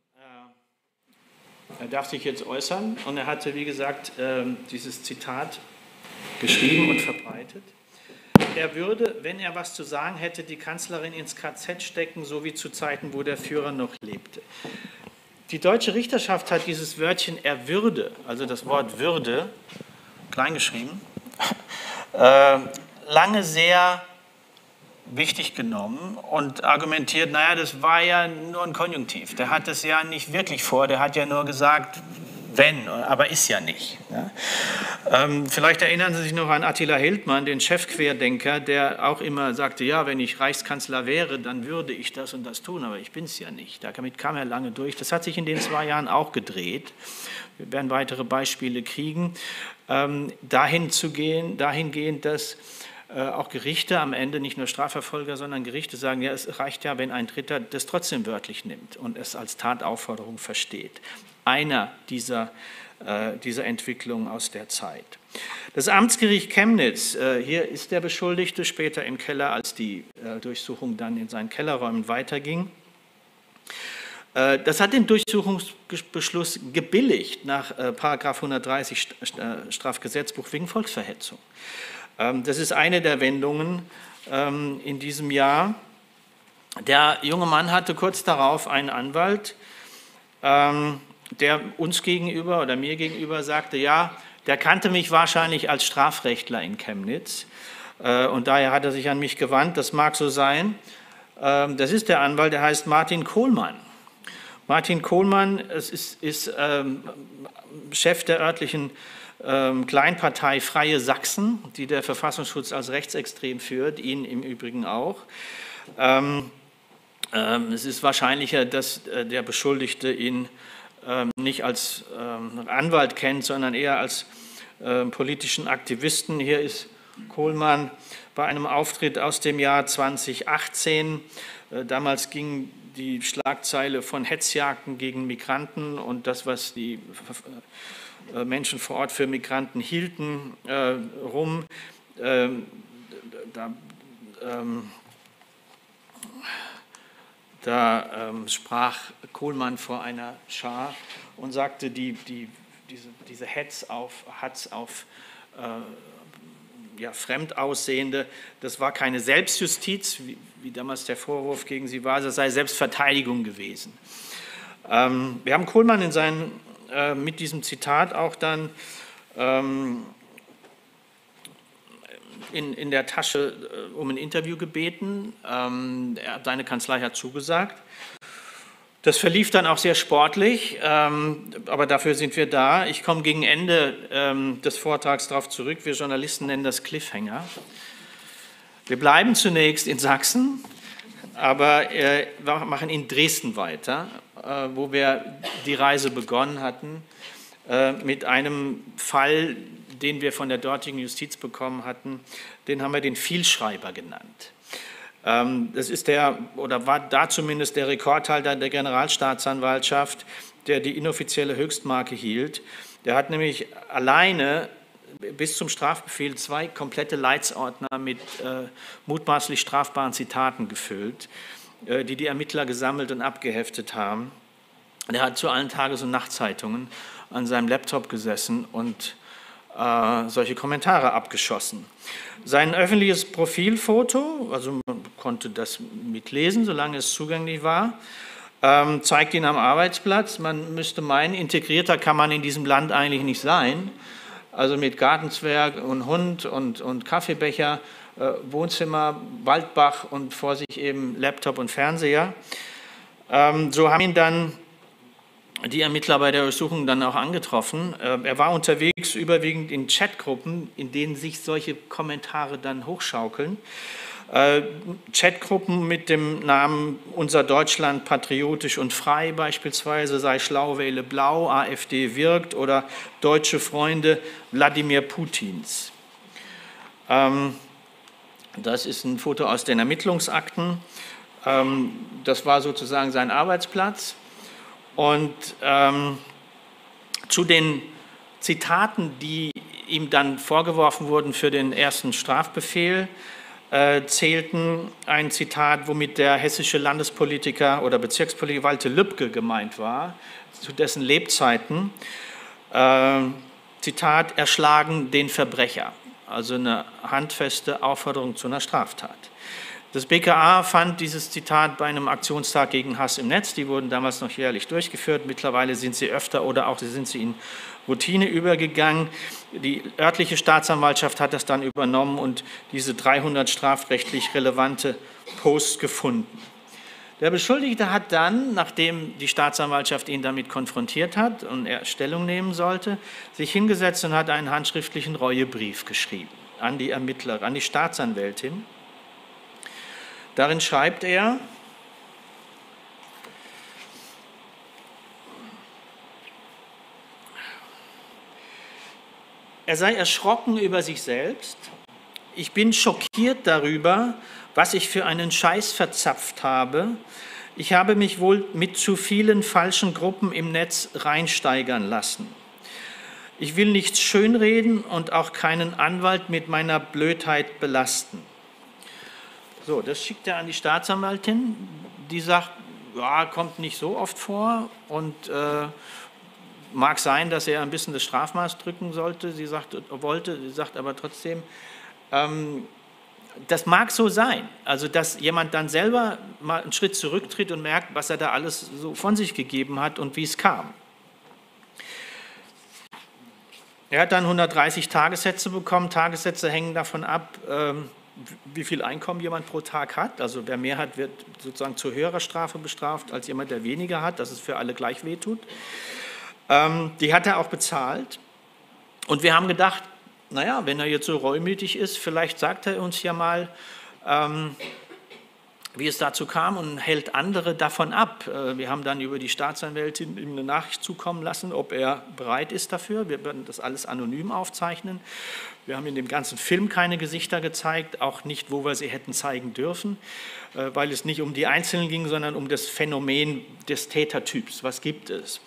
er darf sich jetzt äußern und er hatte, wie gesagt, dieses Zitat geschrieben und verbreitet. Er würde, wenn er was zu sagen hätte, die Kanzlerin ins KZ stecken, so wie zu Zeiten, wo der Führer noch lebte. Die deutsche Richterschaft hat dieses Wörtchen er würde, also das Wort Würde, kleingeschrieben, lange sehr wichtig genommen und argumentiert, naja, das war ja nur ein Konjunktiv. Der hat es ja nicht wirklich vor, der hat ja nur gesagt, wenn, aber ist ja nicht. Ja? Vielleicht erinnern Sie sich noch an Attila Hildmann, den Chefquerdenker, der auch immer sagte, ja, wenn ich Reichskanzler wäre, dann würde ich das und das tun, aber ich bin es ja nicht. Damit kam er lange durch. Das hat sich in den 2 Jahren auch gedreht. Wir werden weitere Beispiele kriegen. Dahingehend, dass auch Gerichte am Ende, nicht nur Strafverfolger, sondern Gerichte sagen, ja, es reicht ja, wenn ein Dritter das trotzdem wörtlich nimmt und es als Tataufforderung versteht. Einer dieser dieser Entwicklung aus der Zeit. Das Amtsgericht Chemnitz, hier ist der Beschuldigte, später im Keller, als die Durchsuchung dann in seinen Kellerräumen weiterging. Das hat den Durchsuchungsbeschluss gebilligt nach § 130 Strafgesetzbuch wegen Volksverhetzung. Das ist eine der Wendungen in diesem Jahr. Der junge Mann hatte kurz darauf einen Anwalt, der uns gegenüber oder mir gegenüber sagte, ja, der kannte mich wahrscheinlich als Strafrechtler in Chemnitz und daher hat er sich an mich gewandt, das mag so sein. Das ist der Anwalt, der heißt Martin Kohlmann. Martin Kohlmann ist Chef der örtlichen Kleinpartei Freie Sachsen, die der Verfassungsschutz als rechtsextrem führt, ihn im Übrigen auch. Es ist wahrscheinlicher, dass der Beschuldigte ihn nicht als Anwalt kennt, sondern eher als politischen Aktivisten. Hier ist Kohlmann bei einem Auftritt aus dem Jahr 2018. Damals ging die Schlagzeile von Hetzjagden gegen Migranten und das, was die Menschen vor Ort für Migranten hielten, rum. Da sprach Kohlmann vor einer Schar und sagte, diese Hetz auf ja, Fremdaussehende, das war keine Selbstjustiz, wie damals der Vorwurf gegen sie war, das sei Selbstverteidigung gewesen. Wir haben Kohlmann mit diesem Zitat auch dann in der Tasche um ein Interview gebeten. Seine Kanzlei hat zugesagt. Das verlief dann auch sehr sportlich, aber dafür sind wir da. Ich komme gegen Ende des Vortrags darauf zurück. Wir Journalisten nennen das Cliffhanger. Wir bleiben zunächst in Sachsen, aber machen in Dresden weiter, wo wir die Reise begonnen hatten, mit einem Fall, den wir von der dortigen Justiz bekommen hatten. Den haben wir den Vielschreiber genannt. Das ist war da zumindest der Rekordhalter der Generalstaatsanwaltschaft, der die inoffizielle Höchstmarke hielt. Der hat nämlich alleine bis zum Strafbefehl 2 komplette Leitsordner mit mutmaßlich strafbaren Zitaten gefüllt, die Ermittler gesammelt und abgeheftet haben. Er hat zu allen Tages- und Nachtzeitungen an seinem Laptop gesessen und solche Kommentare abgeschossen. Sein öffentliches Profilfoto, also man konnte das mitlesen, solange es zugänglich war, zeigt ihn am Arbeitsplatz. Man müsste meinen, integrierter kann man in diesem Land eigentlich nicht sein. Also mit Gartenzwerg und Hund und Kaffeebecher, Wohnzimmer, Waldbach und vor sich eben Laptop und Fernseher. So haben ihn dann die Ermittler bei der Durchsuchung dann auch angetroffen. Er war unterwegs überwiegend in Chatgruppen, in denen sich solche Kommentare dann hochschaukeln. Chatgruppen mit dem Namen Unser Deutschland patriotisch und frei beispielsweise, sei schlau, wähle blau, AfD wirkt oder deutsche Freunde Wladimir Putins. Das ist ein Foto aus den Ermittlungsakten. Das war sozusagen sein Arbeitsplatz. Und zu den Zitaten, die ihm dann vorgeworfen wurden für den ersten Strafbefehl, zählten ein Zitat, womit der hessische Landespolitiker oder Bezirkspolitiker Walter Lübcke gemeint war, zu dessen Lebzeiten. Zitat, erschlagen den Verbrecher, also eine handfeste Aufforderung zu einer Straftat. Das BKA fand dieses Zitat bei einem Aktionstag gegen Hass im Netz, die wurden damals noch jährlich durchgeführt, mittlerweile sind sie öfter oder auch sind sie in Routine übergegangen. Die örtliche Staatsanwaltschaft hat das dann übernommen und diese 300 strafrechtlich relevante Posts gefunden. Der Beschuldigte hat dann, nachdem die Staatsanwaltschaft ihn damit konfrontiert hat und er Stellung nehmen sollte, sich hingesetzt und hat einen handschriftlichen Reuebrief geschrieben an die Ermittler, an die Staatsanwältin. Darin schreibt er, er sei erschrocken über sich selbst. Ich bin schockiert darüber, was ich für einen Scheiß verzapft habe. Ich habe mich wohl mit zu vielen falschen Gruppen im Netz reinsteigern lassen. Ich will nichts schönreden und auch keinen Anwalt mit meiner Blödheit belasten. So, das schickt er an die Staatsanwältin, die sagt, ja, kommt nicht so oft vor und mag sein, dass er ein bisschen das Strafmaß drücken sollte. Sie sagt aber trotzdem, das mag so sein, also dass jemand dann selber mal einen Schritt zurücktritt und merkt, was er da alles so von sich gegeben hat und wie es kam. Er hat dann 130 Tagessätze bekommen. Tagessätze hängen davon ab, wie viel Einkommen jemand pro Tag hat. Also wer mehr hat, wird sozusagen zu höherer Strafe bestraft als jemand, der weniger hat, dass es für alle gleich wehtut. Die hat er auch bezahlt. Und wir haben gedacht, naja, wenn er jetzt so reumütig ist, vielleicht sagt er uns ja mal, wie es dazu kam und hält andere davon ab. Wir haben dann über die Staatsanwältin ihm eine Nachricht zukommen lassen, ob er bereit ist dafür. Wir werden das alles anonym aufzeichnen. Wir haben in dem ganzen Film keine Gesichter gezeigt, auch nicht, wo wir sie hätten zeigen dürfen, weil es nicht um die Einzelnen ging, sondern um das Phänomen des Tätertyps. Was gibt es?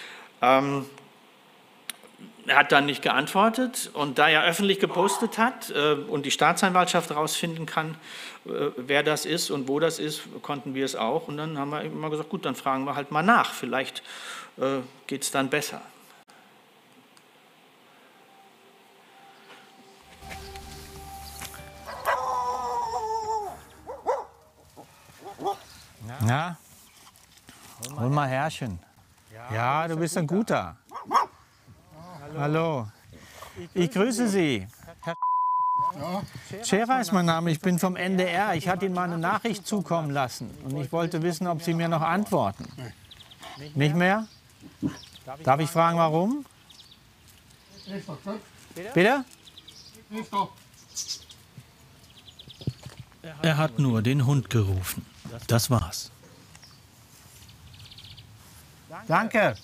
Er hat dann nicht geantwortet und da er öffentlich gepostet hat und die Staatsanwaltschaft herausfinden kann, wer das ist und wo das ist, konnten wir es auch. Und dann haben wir immer gesagt, gut, dann fragen wir halt mal nach, vielleicht geht es dann besser. Na, hol mal Herrchen. Ja, du bist ein Guter. Hallo. Ich grüße Sie. Herr Scherer ist mein Name, ich bin vom NDR. Ich hatte Ihnen mal eine Nachricht zukommen lassen und ich wollte wissen, ob Sie mir noch antworten. Nicht mehr? Darf ich fragen, warum? Bitte? Er hat nur den Hund gerufen. Das war's. Danke.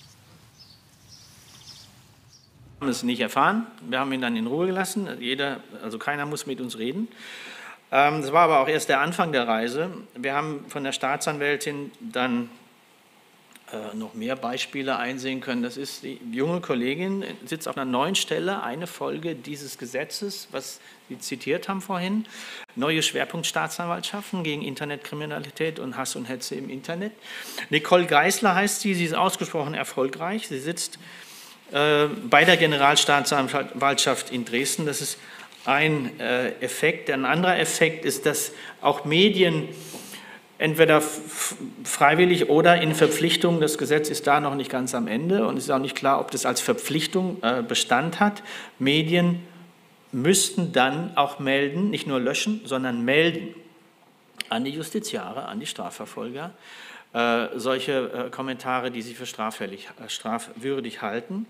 Wir haben es nicht erfahren. Wir haben ihn dann in Ruhe gelassen. Also keiner muss mit uns reden. Das war aber auch erst der Anfang der Reise. Wir haben von der Staatsanwältin dann noch mehr Beispiele einsehen können. Das ist die junge Kollegin, sitzt auf einer neuen Stelle, eine Folge dieses Gesetzes, was Sie zitiert haben vorhin, neue Schwerpunktstaatsanwaltschaften gegen Internetkriminalität und Hass und Hetze im Internet. Nicole Geisler heißt sie ist ausgesprochen erfolgreich. Sie sitzt bei der Generalstaatsanwaltschaft in Dresden. Das ist ein Effekt. Ein anderer Effekt ist, dass auch Medien entweder freiwillig oder in Verpflichtung, das Gesetz ist da noch nicht ganz am Ende und es ist auch nicht klar, ob das als Verpflichtung Bestand hat. Medien müssten dann auch melden, nicht nur löschen, sondern melden an die Justiziare, an die Strafverfolger, solche Kommentare, die sie für strafwürdig halten.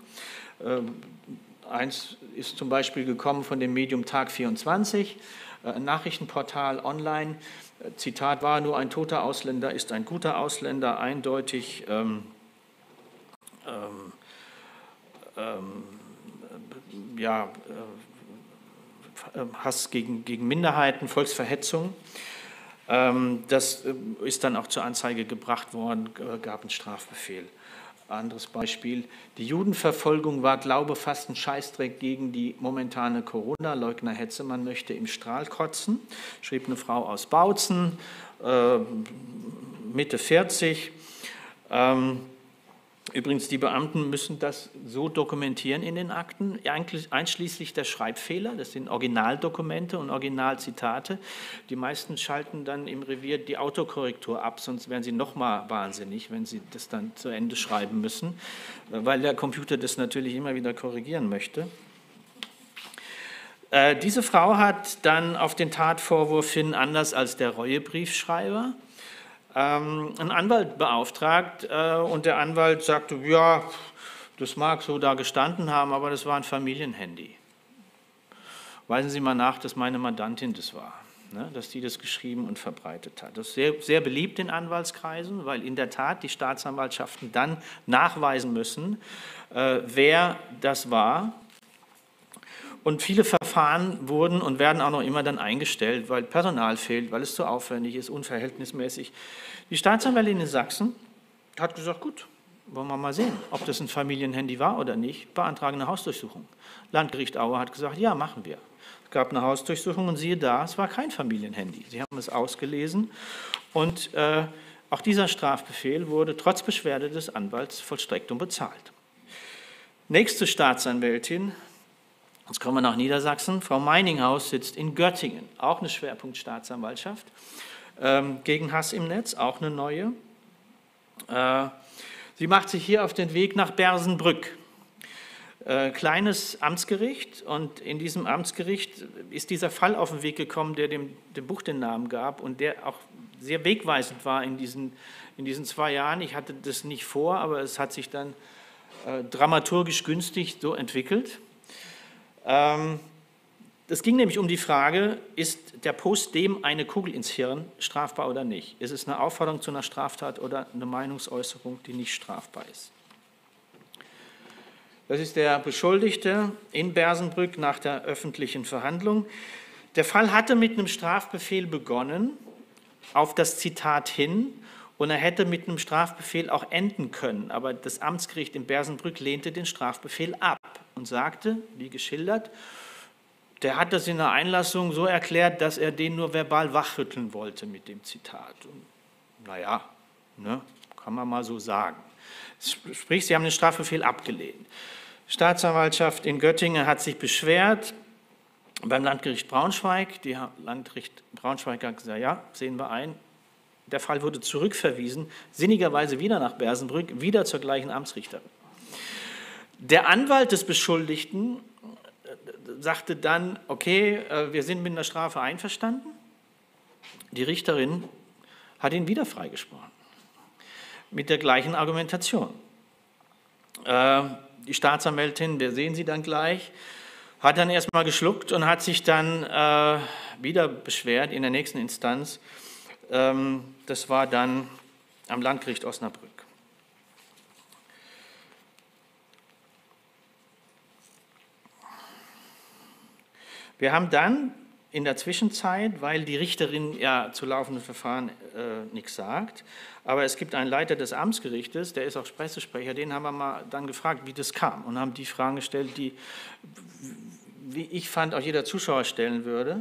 Eins ist zum Beispiel gekommen von dem Medium Tag 24, ein Nachrichtenportal online. Zitat war, nur ein toter Ausländer ist ein guter Ausländer, eindeutig Hass gegen Minderheiten, Volksverhetzung. Das ist dann auch zur Anzeige gebracht worden, gab einen Strafbefehl. Anderes Beispiel, die Judenverfolgung war, glaube fast ein Scheißdreck gegen die momentane Corona-Leugner-Hetze. Man möchte im Strahl kotzen, schrieb eine Frau aus Bautzen, Mitte 40. Übrigens, die Beamten müssen das so dokumentieren in den Akten, einschließlich der Schreibfehler. Das sind Originaldokumente und Originalzitate. Die meisten schalten dann im Revier die Autokorrektur ab, sonst wären sie noch mal wahnsinnig, wenn sie das dann zu Ende schreiben müssen, weil der Computer das natürlich immer wieder korrigieren möchte. Diese Frau hat dann auf den Tatvorwurf hin, anders als der Reuebriefschreiber, einen Anwalt beauftragt und der Anwalt sagte, ja, das mag so da gestanden haben, aber das war ein Familienhandy. Weisen Sie mal nach, dass meine Mandantin das war, ne, dass die das geschrieben und verbreitet hat. Das ist sehr, sehr beliebt in Anwaltskreisen, weil in der Tat die Staatsanwaltschaften dann nachweisen müssen, wer das war. Und viele Verfahren wurden und werden auch noch immer dann eingestellt, weil Personal fehlt, weil es zu aufwendig ist, unverhältnismäßig. Die Staatsanwältin in Sachsen hat gesagt, gut, wollen wir mal sehen, ob das ein Familienhandy war oder nicht, beantragen eine Hausdurchsuchung. Landgericht Aue hat gesagt, ja, machen wir. Es gab eine Hausdurchsuchung und siehe da, es war kein Familienhandy. Sie haben es ausgelesen und auch dieser Strafbefehl wurde trotz Beschwerde des Anwalts vollstreckt und bezahlt. Nächste Staatsanwältin, jetzt kommen wir nach Niedersachsen, Frau Meininghaus sitzt in Göttingen, auch eine Schwerpunktstaatsanwaltschaft, gegen Hass im Netz, auch eine neue. Sie macht sich hier auf den Weg nach Bersenbrück. Kleines Amtsgericht, und in diesem Amtsgericht ist dieser Fall auf den Weg gekommen, der dem Buch den Namen gab und der auch sehr wegweisend war in diesen 2 Jahren. Ich hatte das nicht vor, aber es hat sich dann dramaturgisch günstig so entwickelt. Es ging nämlich um die Frage, ist der Post dem eine Kugel ins Hirn strafbar oder nicht? Ist es eine Aufforderung zu einer Straftat oder eine Meinungsäußerung, die nicht strafbar ist? Das ist der Beschuldigte in Bersenbrück nach der öffentlichen Verhandlung. Der Fall hatte mit einem Strafbefehl begonnen, auf das Zitat hin, und er hätte mit einem Strafbefehl auch enden können. Aber das Amtsgericht in Bersenbrück lehnte den Strafbefehl ab und sagte, wie geschildert, der hat das in der Einlassung so erklärt, dass er den nur verbal wachrütteln wollte mit dem Zitat. Und, naja, ne, kann man mal so sagen. Sprich, sie haben den Strafbefehl abgelehnt. Staatsanwaltschaft in Göttingen hat sich beschwert beim Landgericht Braunschweig. Die Landgericht Braunschweig hat gesagt, ja, sehen wir ein. Der Fall wurde zurückverwiesen, sinnigerweise wieder nach Bersenbrück, wieder zur gleichen Amtsrichterin. Der Anwalt des Beschuldigten sagte dann, okay, wir sind mit einer Strafe einverstanden. Die Richterin hat ihn wieder freigesprochen, mit der gleichen Argumentation. Die Staatsanwältin, wir sehen sie dann gleich, hat dann erstmal geschluckt und hat sich dann wieder beschwert in der nächsten Instanz. Das war dann am Landgericht Osnabrück. Wir haben dann in der Zwischenzeit, weil die Richterin ja zu laufenden Verfahren nichts sagt, aber es gibt einen Leiter des Amtsgerichtes, der ist auch Pressesprecher, den haben wir mal dann gefragt, wie das kam, und haben die Fragen gestellt, die, wie ich fand, auch jeder Zuschauer stellen würde.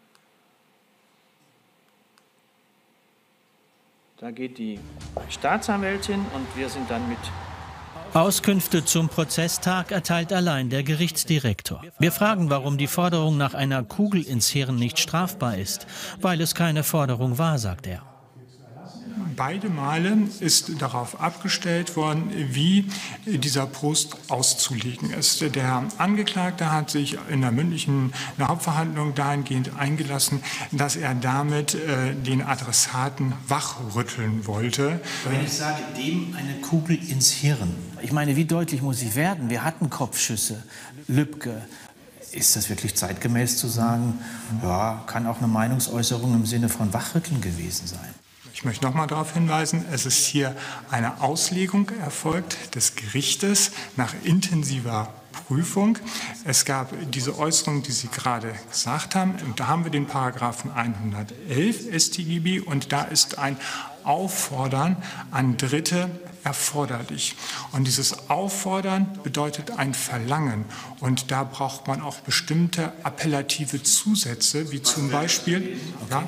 Da geht die Staatsanwältin und wir sind dann mit. Auskünfte zum Prozesstag erteilt allein der Gerichtsdirektor. Wir fragen, warum die Forderung nach einer Kugel ins Hirn nicht strafbar ist, weil es keine Forderung war, sagt er. Beide Male ist darauf abgestellt worden, wie dieser Post auszulegen ist. Der Angeklagte hat sich in der mündlichen Hauptverhandlung dahingehend eingelassen, dass er damit den Adressaten wachrütteln wollte. Wenn ich sage, dem eine Kugel ins Hirn, ich meine, wie deutlich muss ich werden? Wir hatten Kopfschüsse, Lübcke. Ist das wirklich zeitgemäß zu sagen, ja, kann auch eine Meinungsäußerung im Sinne von Wachrütteln gewesen sein? Ich möchte noch mal darauf hinweisen, es ist hier eine Auslegung erfolgt des Gerichtes nach intensiver Prüfung. Es gab diese Äußerung, die Sie gerade gesagt haben, und da haben wir den Paragraphen 111 StGB, und da ist ein Auffordern an Dritte erforderlich. Und dieses Auffordern bedeutet ein Verlangen. Und da braucht man auch bestimmte appellative Zusätze, wie zum Beispiel,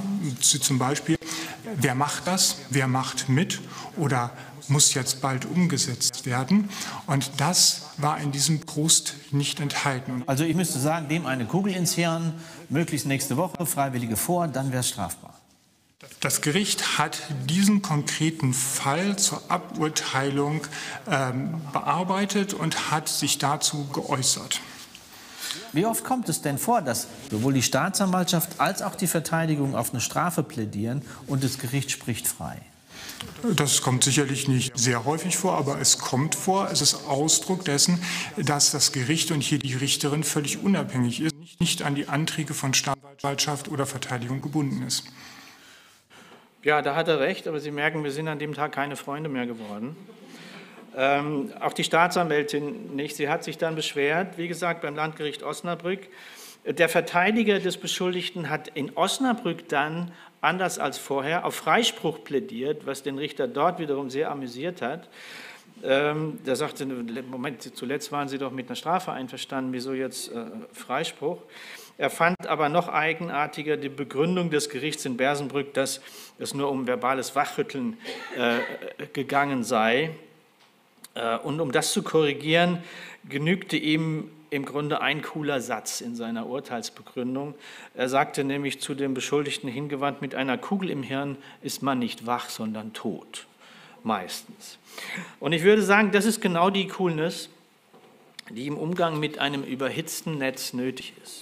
wer macht das, wer macht mit oder muss jetzt bald umgesetzt werden. Und das war in diesem Post nicht enthalten. Also ich müsste sagen, dem eine Kugel ins Hirn, möglichst nächste Woche, Freiwillige vor, dann wäre es strafbar. Das Gericht hat diesen konkreten Fall zur Aburteilung bearbeitet und hat sich dazu geäußert. Wie oft kommt es denn vor, dass sowohl die Staatsanwaltschaft als auch die Verteidigung auf eine Strafe plädieren und das Gericht spricht frei? Das kommt sicherlich nicht sehr häufig vor, aber es kommt vor. Es ist Ausdruck dessen, dass das Gericht und hier die Richterin völlig unabhängig ist, nicht an die Anträge von Staatsanwaltschaft oder Verteidigung gebunden ist. Ja, da hat er recht, aber Sie merken, wir sind an dem Tag keine Freunde mehr geworden. Auch die Staatsanwältin nicht. Sie hat sich dann beschwert, wie gesagt, beim Landgericht Osnabrück. Der Verteidiger des Beschuldigten hat in Osnabrück dann, anders als vorher, auf Freispruch plädiert, was den Richter dort wiederum sehr amüsiert hat. Der sagte, Moment, zuletzt waren Sie doch mit einer Strafe einverstanden, wieso jetzt Freispruch? Er fand aber noch eigenartiger die Begründung des Gerichts in Bersenbrück, dass es nur um verbales Wachrütteln gegangen sei. Und um das zu korrigieren, genügte ihm im Grunde ein cooler Satz in seiner Urteilsbegründung. Er sagte nämlich zu dem Beschuldigten hingewandt, mit einer Kugel im Hirn ist man nicht wach, sondern tot. Meistens. Und ich würde sagen, das ist genau die Coolness, die im Umgang mit einem überhitzten Netz nötig ist.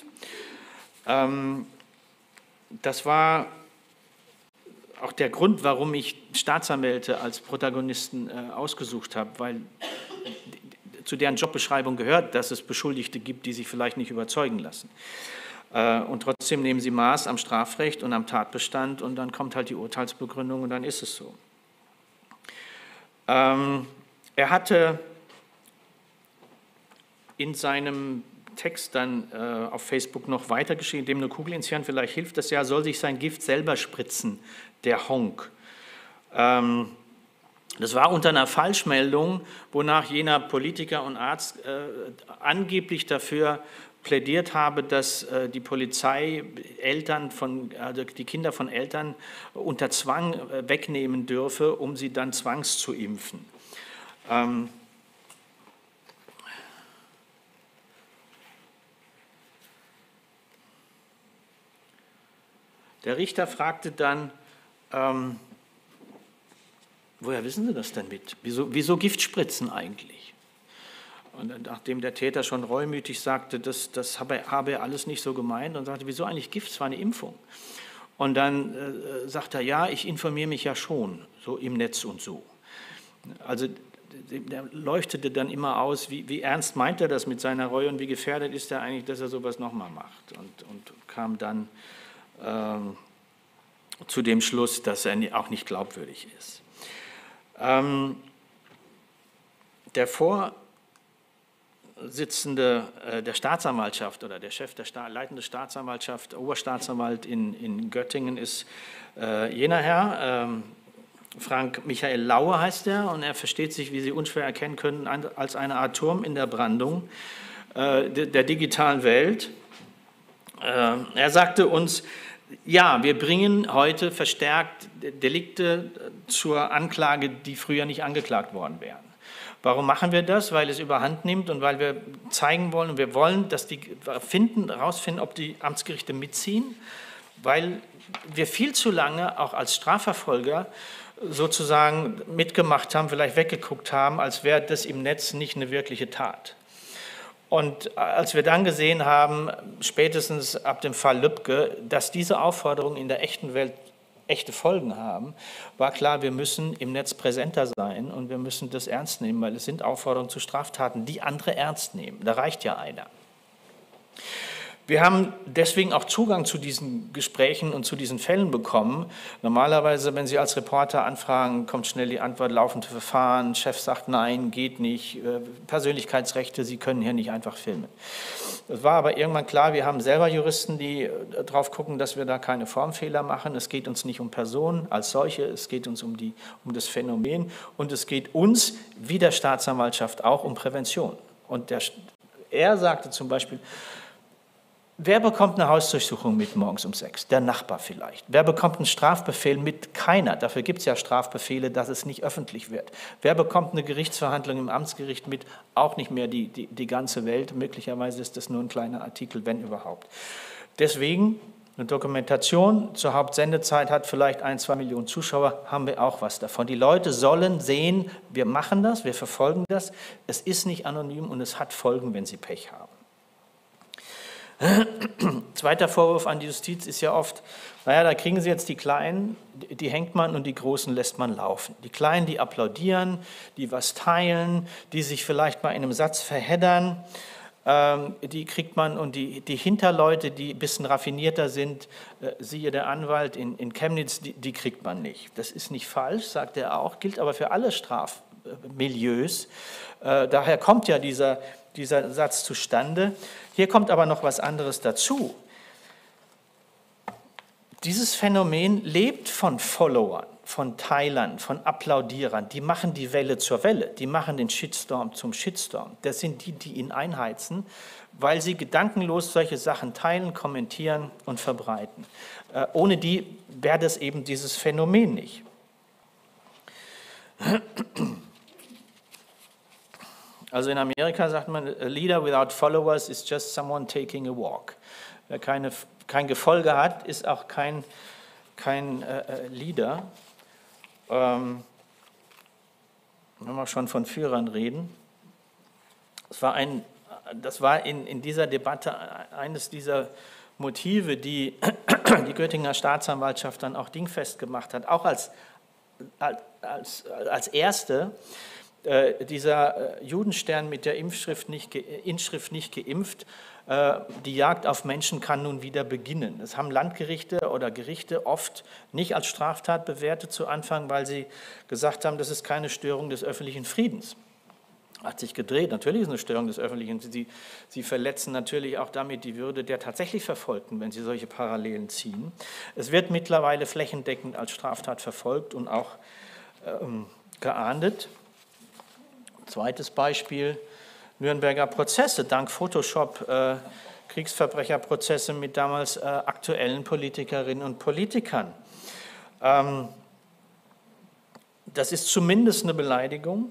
Das war auch der Grund, warum ich Staatsanwälte als Protagonisten ausgesucht habe, weil zu deren Jobbeschreibung gehört, dass es Beschuldigte gibt, die sich vielleicht nicht überzeugen lassen. Und trotzdem nehmen sie Maß am Strafrecht und am Tatbestand und dann kommt halt die Urteilsbegründung und dann ist es so. Er hatte in seinem Text dann auf Facebook noch weitergeschrieben, dem eine Kugel ins Hirn vielleicht hilft das ja, soll sich sein Gift selber spritzen, der Honk. Das war unter einer Falschmeldung, wonach jener Politiker und Arzt angeblich dafür plädiert habe, dass die Polizei die Kinder von Eltern unter Zwang wegnehmen dürfe, um sie dann zwangszuimpfen. Der Richter fragte dann, woher wissen Sie das denn mit? Wieso Giftspritzen eigentlich? Und nachdem der Täter schon reumütig sagte, das habe er alles nicht so gemeint, und sagte, wieso eigentlich Gift? Es war eine Impfung. Und dann sagt er, ja, ich informiere mich ja schon, so im Netz und so. Also der leuchtete dann immer aus, wie ernst meint er das mit seiner Reue und wie gefährdet ist er eigentlich, dass er sowas nochmal macht. Und kam dann zu dem Schluss, dass er auch nicht glaubwürdig ist. Der Vorsitzende der Staatsanwaltschaft oder der Chef der leitende Staatsanwaltschaft, Oberstaatsanwalt in Göttingen ist jener Herr, Frank Michael Laue heißt er, und er versteht sich, wie Sie unschwer erkennen können, als eine Art Turm in der Brandung der digitalen Welt. Er sagte uns, ja, wir bringen heute verstärkt Delikte zur Anklage, die früher nicht angeklagt worden wären. Warum machen wir das? Weil es überhand nimmt und weil wir zeigen wollen, und wir wollen, dass die herausfinden, ob die Amtsgerichte mitziehen, weil wir viel zu lange auch als Strafverfolger sozusagen mitgemacht haben, vielleicht weggeguckt haben, als wäre das im Netz nicht eine wirkliche Tat. Und als wir dann gesehen haben, spätestens ab dem Fall Lübcke, dass diese Aufforderungen in der echten Welt echte Folgen haben, war klar, wir müssen im Netz präsenter sein und wir müssen das ernst nehmen, weil es sind Aufforderungen zu Straftaten, die andere ernst nehmen. Da reicht ja einer. Wir haben deswegen auch Zugang zu diesen Gesprächen und zu diesen Fällen bekommen. Normalerweise, wenn Sie als Reporter anfragen, kommt schnell die Antwort, laufende Verfahren, Chef sagt nein, geht nicht, Persönlichkeitsrechte, Sie können hier nicht einfach filmen. Es war aber irgendwann klar, wir haben selber Juristen, die darauf gucken, dass wir da keine Formfehler machen. Es geht uns nicht um Personen als solche, es geht uns um das Phänomen und es geht uns, wie der Staatsanwaltschaft, auch um Prävention. Und er sagte zum Beispiel, wer bekommt eine Hausdurchsuchung mit morgens um 6? Der Nachbar vielleicht. Wer bekommt einen Strafbefehl mit? Keiner. Dafür gibt es ja Strafbefehle, dass es nicht öffentlich wird. Wer bekommt eine Gerichtsverhandlung im Amtsgericht mit? Auch nicht mehr die ganze Welt. Möglicherweise ist das nur ein kleiner Artikel, wenn überhaupt. Deswegen, eine Dokumentation zur Hauptsendezeit hat vielleicht 1-2 Millionen Zuschauer, haben wir auch was davon. Die Leute sollen sehen, wir machen das, wir verfolgen das. Es ist nicht anonym und es hat Folgen, wenn sie Pech haben. Zweiter Vorwurf an die Justiz ist ja oft, naja, da kriegen Sie jetzt die Kleinen, die hängt man und die Großen lässt man laufen. Die Kleinen, die applaudieren, die was teilen, die sich vielleicht mal in einem Satz verheddern, die kriegt man, und die Hinterleute, die ein bisschen raffinierter sind, siehe der Anwalt in Chemnitz, die kriegt man nicht. Das ist nicht falsch, sagt er auch, gilt aber für alle Strafmilieus. Daher kommt ja dieser Satz zustande. Hier kommt aber noch was anderes dazu. Dieses Phänomen lebt von Followern, von Teilern, von Applaudierern, die machen die Welle zur Welle, die machen den Shitstorm zum Shitstorm. Das sind die, die ihn einheizen, weil sie gedankenlos solche Sachen teilen, kommentieren und verbreiten. Ohne die wäre das eben dieses Phänomen nicht. Also in Amerika sagt man, a leader without followers is just someone taking a walk. Wer kein Gefolge hat, ist auch kein Leader. Wenn wir schon von Führern reden, das war in dieser Debatte eines dieser Motive, die die Göttinger Staatsanwaltschaft dann auch dingfest gemacht hat, auch als erste, dieser Judenstern mit der Inschrift nicht geimpft, die Jagd auf Menschen kann nun wieder beginnen. Das haben Landgerichte oder Gerichte oft nicht als Straftat bewertet zu Anfang, weil sie gesagt haben, das ist keine Störung des öffentlichen Friedens. Hat sich gedreht, natürlich ist es eine Störung des öffentlichen Friedens. Sie verletzen natürlich auch damit die Würde der tatsächlich Verfolgten, wenn sie solche Parallelen ziehen. Es wird mittlerweile flächendeckend als Straftat verfolgt und auch geahndet. Zweites Beispiel, Nürnberger Prozesse, dank Photoshop, Kriegsverbrecherprozesse mit damals aktuellen Politikerinnen und Politikern. Das ist zumindest eine Beleidigung,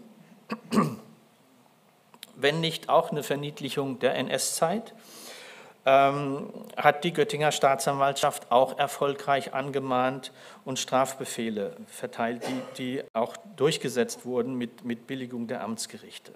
wenn nicht auch eine Verniedlichung der NS-Zeit, hat die Göttinger Staatsanwaltschaft auch erfolgreich angemahnt und Strafbefehle verteilt, die auch durchgesetzt wurden mit Billigung der Amtsgerichte.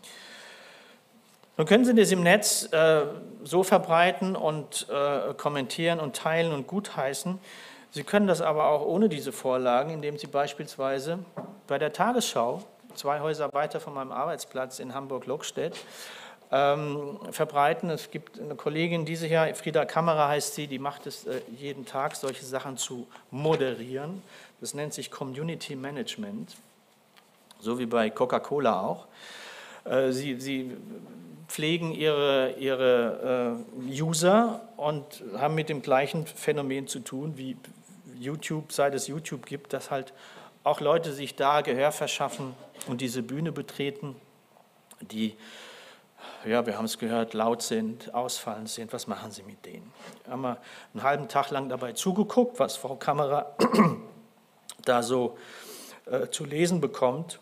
Nun können Sie das im Netz so verbreiten und kommentieren und teilen und gutheißen. Sie können das aber auch ohne diese Vorlagen, indem Sie beispielsweise bei der Tagesschau, 2 Häuser weiter von meinem Arbeitsplatz in Hamburg-Lokstedt, verbreiten. Es gibt eine Kollegin, diese hier, Frieda Kammerer heißt sie, die macht es jeden Tag, solche Sachen zu moderieren. Das nennt sich Community Management, so wie bei Coca-Cola auch. Sie pflegen ihre User und haben mit dem gleichen Phänomen zu tun wie YouTube, seit es YouTube gibt, dass halt auch Leute sich da Gehör verschaffen und diese Bühne betreten, die, ja, wir haben es gehört, laut sind, ausfallend sind. Was machen Sie mit denen? Haben wir einen halben Tag lang dabei zugeguckt, was Frau Kammerer da so zu lesen bekommt.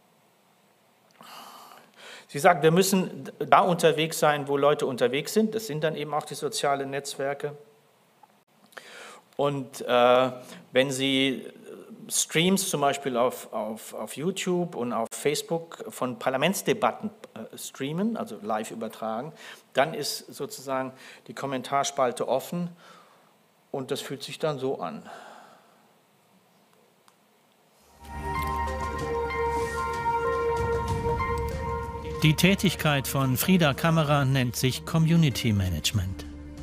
Sie sagt, wir müssen da unterwegs sein, wo Leute unterwegs sind. Das sind dann eben auch die sozialen Netzwerke. Und wenn Sie Streams zum Beispiel auf YouTube und auf Facebook von Parlamentsdebatten streamen, also live übertragen, dann ist sozusagen die Kommentarspalte offen und das fühlt sich dann so an. Die Tätigkeit von Frieda Kammerer nennt sich Community Management.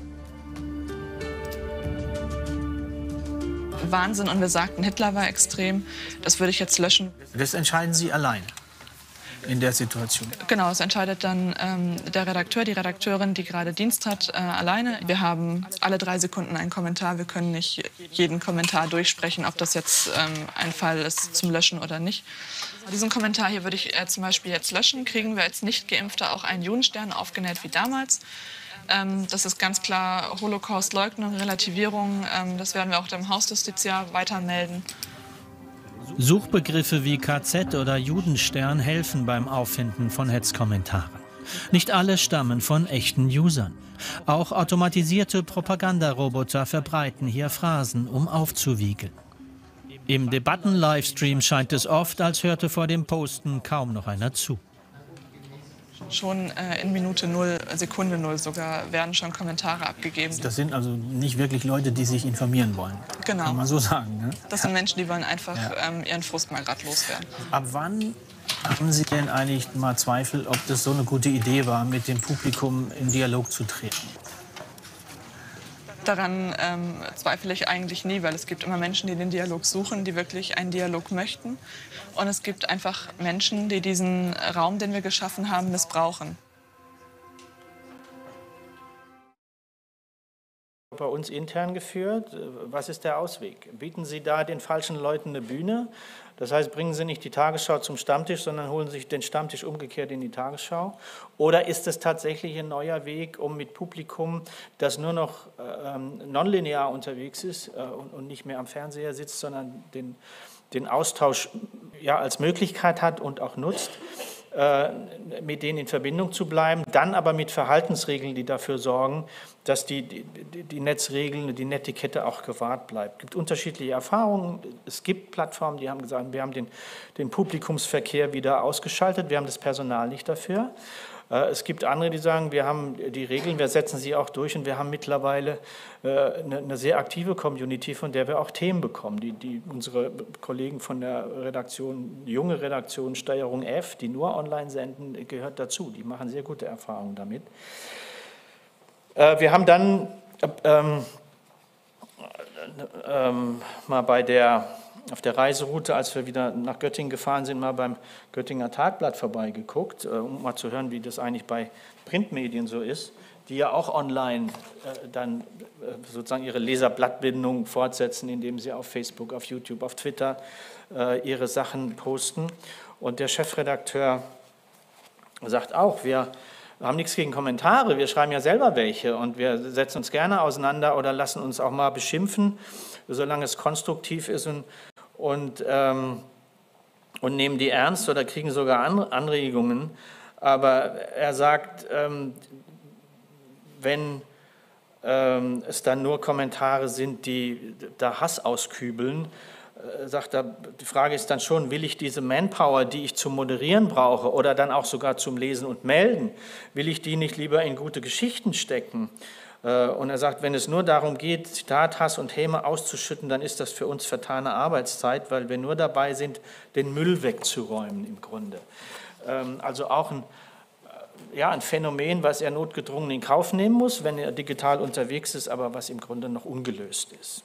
Wahnsinn und wir sagten, Hitler war extrem, das würde ich jetzt löschen. Das entscheiden Sie allein in der Situation? Genau, es entscheidet dann der Redakteur, die Redakteurin, die gerade Dienst hat, alleine. Wir haben alle 3 Sekunden einen Kommentar, wir können nicht jeden Kommentar durchsprechen, ob das jetzt ein Fall ist zum Löschen oder nicht. Diesen Kommentar hier würde ich zum Beispiel jetzt löschen, kriegen wir als Nicht-Geimpfte auch einen Judenstern aufgenäht wie damals. Das ist ganz klar Holocaust-Leugnung, Relativierung. Das werden wir auch dem Hausjustiziar weitermelden. Suchbegriffe wie KZ oder Judenstern helfen beim Auffinden von Hetzkommentaren. Nicht alle stammen von echten Usern. Auch automatisierte Propagandaroboter verbreiten hier Phrasen, um aufzuwiegeln. Im Debatten-Livestream scheint es oft, als hörte vor dem Posten kaum noch einer zu. Schon in Minute 0, Sekunde 0 sogar, werden schon Kommentare abgegeben. Das sind also nicht wirklich Leute, die sich informieren wollen. Genau. Kann man so sagen. Ne? Das sind Menschen, die wollen einfach ihren Frust mal grad loswerden. Ab wann haben Sie denn eigentlich mal Zweifel, ob das so eine gute Idee war, mit dem Publikum in Dialog zu treten? Daran zweifle ich eigentlich nie, weil es gibt immer Menschen, die den Dialog suchen, die wirklich einen Dialog möchten. Und es gibt einfach Menschen, die diesen Raum, den wir geschaffen haben, missbrauchen. bei uns intern geführt. Was ist der Ausweg? Bieten Sie da den falschen Leuten eine Bühne? Das heißt, bringen Sie nicht die Tagesschau zum Stammtisch, sondern holen sich den Stammtisch umgekehrt in die Tagesschau? Oder ist es tatsächlich ein neuer Weg, um mit Publikum, das nur noch nonlinear unterwegs ist und nicht mehr am Fernseher sitzt, sondern den Austausch ja als Möglichkeit hat und auch nutzt, mit denen in Verbindung zu bleiben, dann aber mit Verhaltensregeln, die dafür sorgen, dass die Netzregeln, die Netiquette auch gewahrt bleibt. Es gibt unterschiedliche Erfahrungen. Es gibt Plattformen, die haben gesagt, wir haben den Publikumsverkehr wieder ausgeschaltet, wir haben das Personal nicht dafür. Es gibt andere, die sagen, wir haben die Regeln, wir setzen sie auch durch und wir haben mittlerweile eine sehr aktive Community, von der wir auch Themen bekommen. Unsere Kollegen von der Redaktion, junge Redaktion Steuerung F, die nur online senden, gehört dazu. Die machen sehr gute Erfahrungen damit. Wir haben dann mal auf der Reiseroute, als wir wieder nach Göttingen gefahren sind, mal beim Göttinger Tagblatt vorbeigeguckt, um mal zu hören, wie das eigentlich bei Printmedien so ist, die ja auch online dann sozusagen ihre Leserblattbindung fortsetzen, indem sie auf Facebook, auf YouTube, auf Twitter ihre Sachen posten. Und der Chefredakteur sagt auch, wir haben nichts gegen Kommentare, wir schreiben ja selber welche und wir setzen uns gerne auseinander oder lassen uns auch mal beschimpfen, solange es konstruktiv ist und nehmen die ernst oder kriegen sogar Anregungen. Aber er sagt, wenn es dann nur Kommentare sind, die da Hass auskübeln, sagt er, die Frage ist dann schon, will ich diese Manpower, die ich zum Moderieren brauche oder dann auch sogar zum Lesen und Melden, will ich die nicht lieber in gute Geschichten stecken? Und er sagt, wenn es nur darum geht, Zitat, Hass und Häme auszuschütten, dann ist das für uns vertane Arbeitszeit, weil wir nur dabei sind, den Müll wegzuräumen im Grunde. Also auch ein Phänomen, was er notgedrungen in Kauf nehmen muss, wenn er digital unterwegs ist, aber was im Grunde noch ungelöst ist.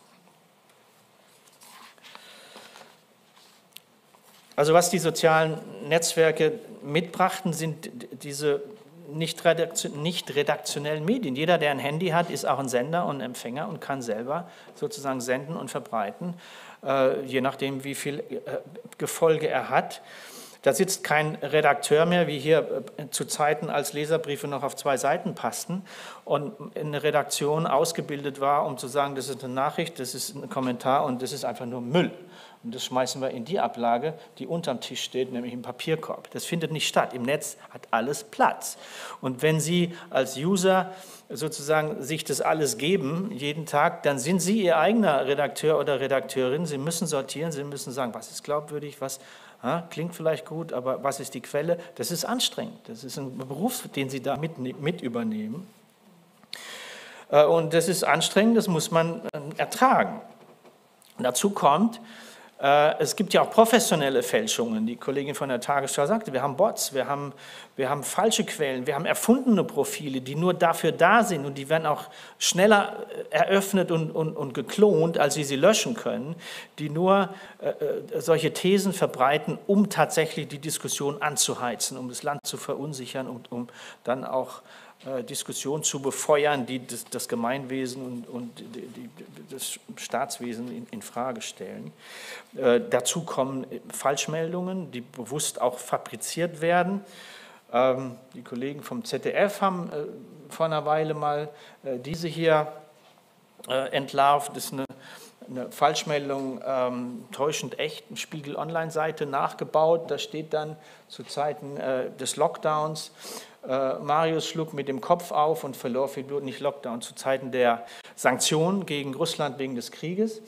Also was die sozialen Netzwerke mitbrachten, sind diese nicht redaktionellen Medien. Jeder, der ein Handy hat, ist auch ein Sender und ein Empfänger und kann selber sozusagen senden und verbreiten, je nachdem, wie viel Gefolge er hat. Da sitzt kein Redakteur mehr, wie hier zu Zeiten, als Leserbriefe noch auf 2 Seiten passten und eine Redaktion ausgebildet war, um zu sagen, das ist eine Nachricht, das ist ein Kommentar und das ist einfach nur Müll. Und das schmeißen wir in die Ablage, die unterm Tisch steht, nämlich im Papierkorb. Das findet nicht statt. Im Netz hat alles Platz. Und wenn Sie als User sozusagen sich das alles geben, jeden Tag, dann sind Sie Ihr eigener Redakteur oder Redakteurin. Sie müssen sortieren, Sie müssen sagen, was ist glaubwürdig, was klingt vielleicht gut, aber was ist die Quelle? Das ist anstrengend. Das ist ein Beruf, den Sie da mit übernehmen. Und das ist anstrengend, das muss man ertragen. Und dazu kommt, es gibt ja auch professionelle Fälschungen. Die Kollegin von der Tagesschau sagte, wir haben Bots, wir haben falsche Quellen, wir haben erfundene Profile, die nur dafür da sind und die werden auch schneller eröffnet und geklont, als sie löschen können, die nur solche Thesen verbreiten, um tatsächlich die Diskussion anzuheizen, um das Land zu verunsichern und um dann auch Diskussionen zu befeuern, die das Gemeinwesen und das Staatswesen in Frage stellen. Dazu kommen Falschmeldungen, die bewusst auch fabriziert werden. Die Kollegen vom ZDF haben vor einer Weile mal diese hier entlarvt. Das ist eine Falschmeldung, täuschend echt, eine Spiegel-Online-Seite nachgebaut. Da steht dann zu Zeiten des Lockdowns, Marius schlug mit dem Kopf auf und verlor viel Blut, nicht Lockdown, zu Zeiten der Sanktionen gegen Russland wegen des Krieges.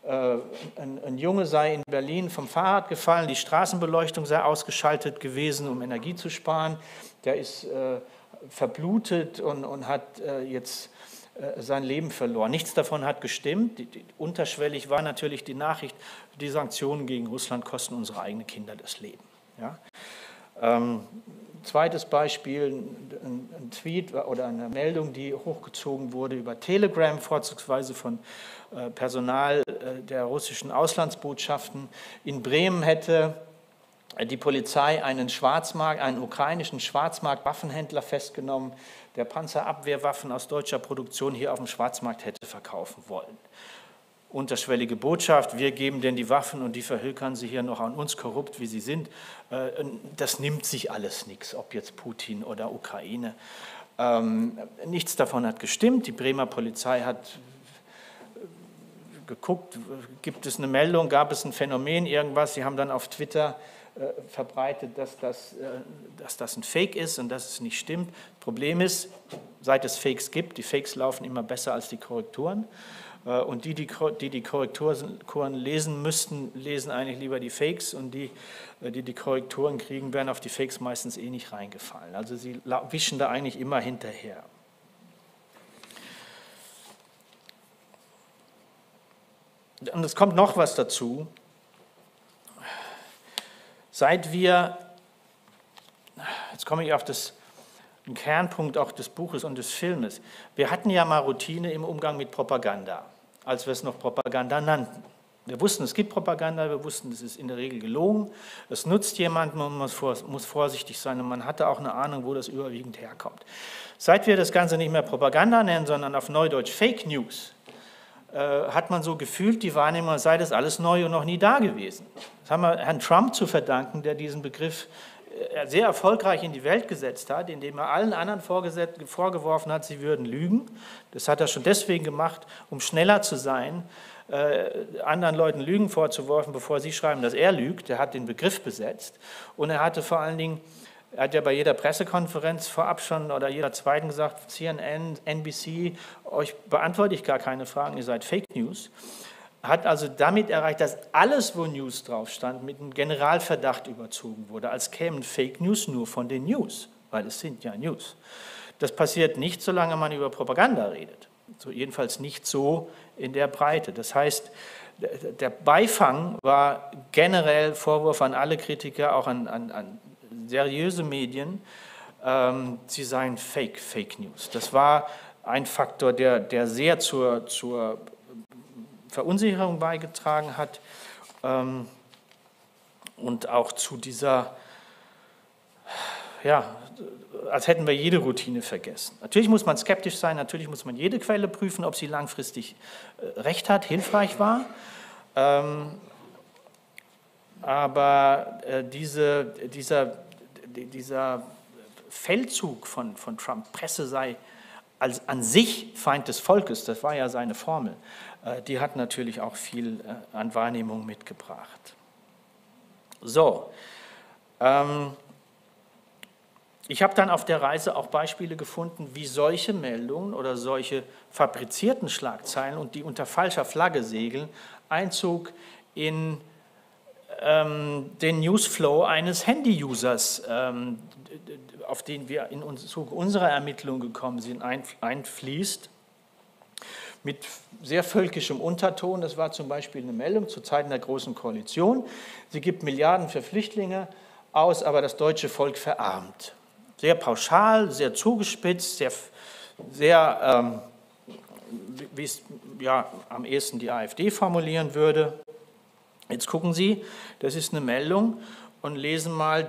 Ein Junge sei in Berlin vom Fahrrad gefallen, die Straßenbeleuchtung sei ausgeschaltet gewesen, um Energie zu sparen. Der ist verblutet und hat jetzt sein Leben verloren. Nichts davon hat gestimmt. Unterschwellig war natürlich die Nachricht, die Sanktionen gegen Russland kosten unsere eigenen Kinder das Leben. Ja? Zweites Beispiel, ein Tweet oder eine Meldung, die hochgezogen wurde über Telegram, vorzugsweise von Personal der russischen Auslandsbotschaften. In Bremen hätte die Polizei einen Schwarzmarkt, einen ukrainischen Schwarzmarkt-Waffenhändler festgenommen, der Panzerabwehrwaffen aus deutscher Produktion hier auf dem Schwarzmarkt hätte verkaufen wollen. Unterschwellige Botschaft, wir geben denn die Waffen und die verhökern sie hier noch an uns, korrupt wie sie sind. Das nimmt sich alles nichts, ob jetzt Putin oder Ukraine. Nichts davon hat gestimmt. Die Bremer Polizei hat geguckt, gibt es eine Meldung, gab es ein Phänomen, irgendwas. Sie haben dann auf Twitter verbreitet, dass das ein Fake ist und dass es nicht stimmt. Problem ist, seit es Fakes gibt, die Fakes laufen immer besser als die Korrekturen. Und die Korrekturen lesen müssten, lesen eigentlich lieber die Fakes, und die Korrekturen kriegen, werden auf die Fakes meistens eh nicht reingefallen. Also sie wischen da eigentlich immer hinterher. Und es kommt noch was dazu. Seit wir, jetzt komme ich auf den Kernpunkt auch des Buches und des Filmes, wir hatten ja mal Routine im Umgang mit Propaganda, als wir es noch Propaganda nannten. Wir wussten, es gibt Propaganda, wir wussten, es ist in der Regel gelogen, es nutzt jemand, man muss vorsichtig sein, und man hatte auch eine Ahnung, wo das überwiegend herkommt. Seit wir das Ganze nicht mehr Propaganda nennen, sondern auf Neudeutsch Fake News, hat man so gefühlt die Wahrnehmung, sei das alles neu und noch nie da gewesen. Das haben wir Herrn Trump zu verdanken, der diesen Begriff sehr erfolgreich in die Welt gesetzt hat, indem er allen anderen vorgeworfen hat, sie würden lügen. Das hat er schon deswegen gemacht, um schneller zu sein, anderen Leuten Lügen vorzuwerfen, bevor sie schreiben, dass er lügt. Er hat den Begriff besetzt, und er hatte vor allen Dingen, er hat ja bei jeder Pressekonferenz vorab schon oder jeder zweiten gesagt, CNN, NBC, euch beantworte ich gar keine Fragen, ihr seid Fake News. Hat also damit erreicht, dass alles, wo News drauf stand, mit einem Generalverdacht überzogen wurde, als kämen Fake News nur von den News, weil es sind ja News. Das passiert nicht, solange man über Propaganda redet. So, jedenfalls nicht so in der Breite. Das heißt, der Beifang war generell Vorwurf an alle Kritiker, auch an seriöse Medien, sie seien Fake News. Das war ein Faktor, der sehr zur Verunsicherung beigetragen hat, und auch zu dieser, ja, als hätten wir jede Routine vergessen. Natürlich muss man skeptisch sein, natürlich muss man jede Quelle prüfen, ob sie langfristig recht hat, hilfreich war. Aber dieser Feldzug von Trump, Presse sei als an sich Feind des Volkes, das war ja seine Formel, die hat natürlich auch viel an Wahrnehmung mitgebracht. So, ich habe dann auf der Reise auch Beispiele gefunden, wie solche Meldungen oder solche fabrizierten Schlagzeilen, und die unter falscher Flagge segeln, Einzug in den Newsflow eines Handy-Users, auf den wir in Zuge unserer Ermittlungen gekommen sind, einfließt, mit sehr völkischem Unterton. Das war zum Beispiel eine Meldung zu Zeiten der Großen Koalition. Sie gibt Milliarden für Flüchtlinge aus, aber das deutsche Volk verarmt. Sehr pauschal, sehr zugespitzt, sehr wie es ja am ehesten die AfD formulieren würde. Jetzt gucken Sie, das ist eine Meldung, und lesen mal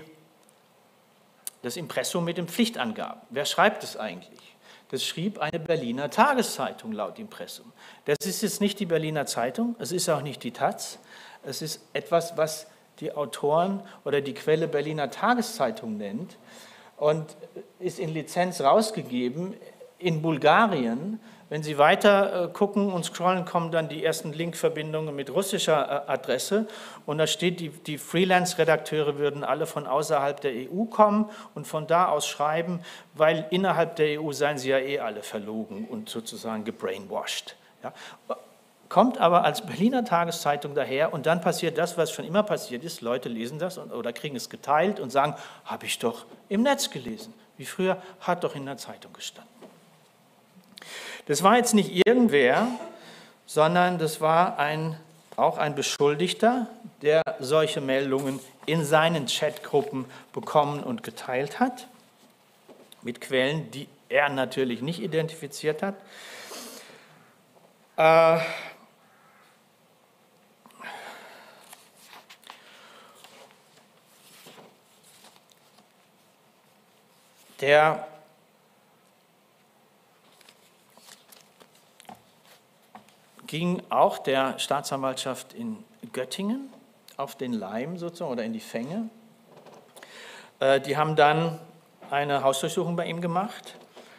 das Impressum mit den Pflichtangaben. Wer schreibt es eigentlich? Das schrieb eine Berliner Tageszeitung laut Impressum. Das ist jetzt nicht die Berliner Zeitung, es ist auch nicht die Taz, es ist etwas, was die Autoren oder die Quelle Berliner Tageszeitung nennt und ist in Lizenz rausgegeben in Bulgarien. Wenn Sie weiter gucken und scrollen, kommen dann die ersten Linkverbindungen mit russischer Adresse, und da steht, die Freelance-Redakteure würden alle von außerhalb der EU kommen und von da aus schreiben, weil innerhalb der EU seien sie ja eh alle verlogen und sozusagen gebrainwashed. Ja. Kommt aber als Berliner Tageszeitung daher, und dann passiert das, was schon immer passiert ist, Leute lesen das oder kriegen es geteilt und sagen, habe ich doch im Netz gelesen, wie früher, hat doch in der Zeitung gestanden. Das war jetzt nicht irgendwer, sondern das war auch ein Beschuldigter, der solche Meldungen in seinen Chatgruppen bekommen und geteilt hat, mit Quellen, die er natürlich nicht identifiziert hat. der ging auch der Staatsanwaltschaft in Göttingen auf den Leim sozusagen oder in die Fänge. Die haben dann eine Hausdurchsuchung bei ihm gemacht,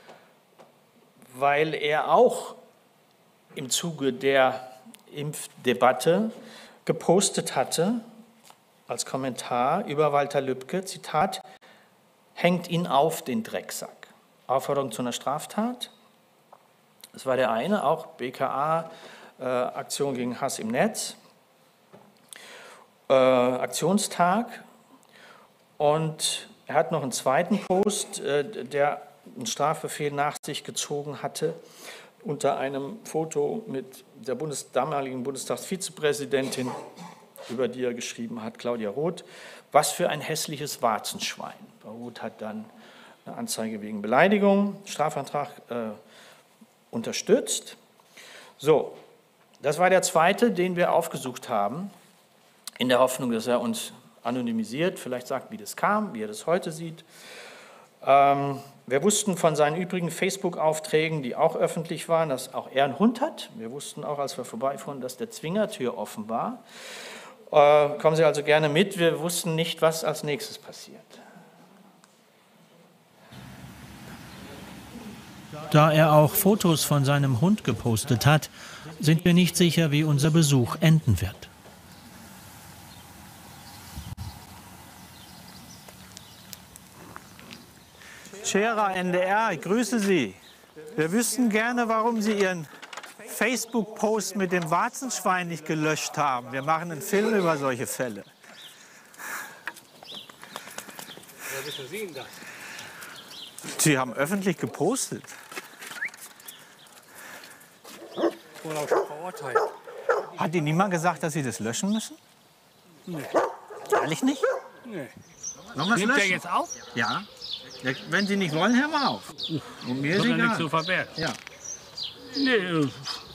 weil er auch im Zuge der Impfdebatte gepostet hatte, als Kommentar über Walter Lübcke, Zitat, hängt ihn auf, den Drecksack. Aufforderung zu einer Straftat. Das war der eine, auch BKA, Aktion gegen Hass im Netz, Aktionstag. Und er hat noch einen zweiten Post, der einen Strafbefehl nach sich gezogen hatte, unter einem Foto mit der damaligen Bundestagsvizepräsidentin, über die er geschrieben hat, Claudia Roth. Was für ein hässliches Warzenschwein. Roth hat dann eine Anzeige wegen Beleidigung, Strafantrag unterstützt. So, das war der zweite, den wir aufgesucht haben, in der Hoffnung, dass er uns anonymisiert, vielleicht sagt, wie das kam, wie er das heute sieht. Wir wussten von seinen übrigen Facebook-Aufträgen, die auch öffentlich waren, dass auch er einen Hund hat. Wir wussten auch, als wir vorbeifuhren, dass der Zwingertür offen war. Kommen Sie also gerne mit. Wir wussten nicht, was als nächstes passiert. Da er auch Fotos von seinem Hund gepostet hat, sind wir nicht sicher, wie unser Besuch enden wird. Scherer, NDR, ich grüße Sie. Wir wüssten gerne, warum Sie Ihren Facebook-Post mit dem Warzenschwein nicht gelöscht haben. Wir machen einen Film über solche Fälle. Wer wissen Sie denn das? Sie haben öffentlich gepostet. Verurteilt. Hat Ihnen niemand gesagt, dass Sie das löschen müssen? Nee. Ehrlich nicht? Nee. Wollen wir es Nimmt der löschen? jetzt auf? Ja. Wenn Sie nicht wollen, hören wir auf. Und mir ist Wird ja egal. nichts zu verbergen. Ja. Nee,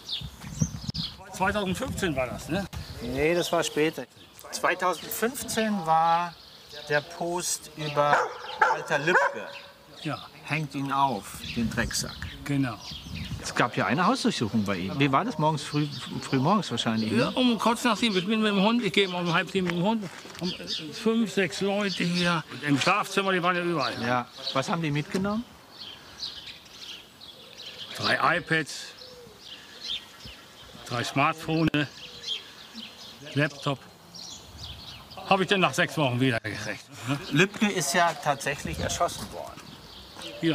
2015 war das, ne? Nee, das war später. 2015 war der Post über Walter Lübcke. Ja. Hängt ihn auf, den Drecksack. Genau. Es gab ja eine Hausdurchsuchung bei ihm. Wie war das? Morgens früh morgens wahrscheinlich. Ja, Ne? kurz nach 7, ich bin mit dem Hund, ich gehe um 6:30 mit dem Hund. 5, 6 Leute hier. Im Schlafzimmer, die waren ja überall. Ja. Was haben die mitgenommen? 3 iPads, 3 Smartphones, Laptop. Habe ich dann nach 6 Wochen wieder gekriegt. Ne? Lübcke ist ja tatsächlich erschossen worden. Ja.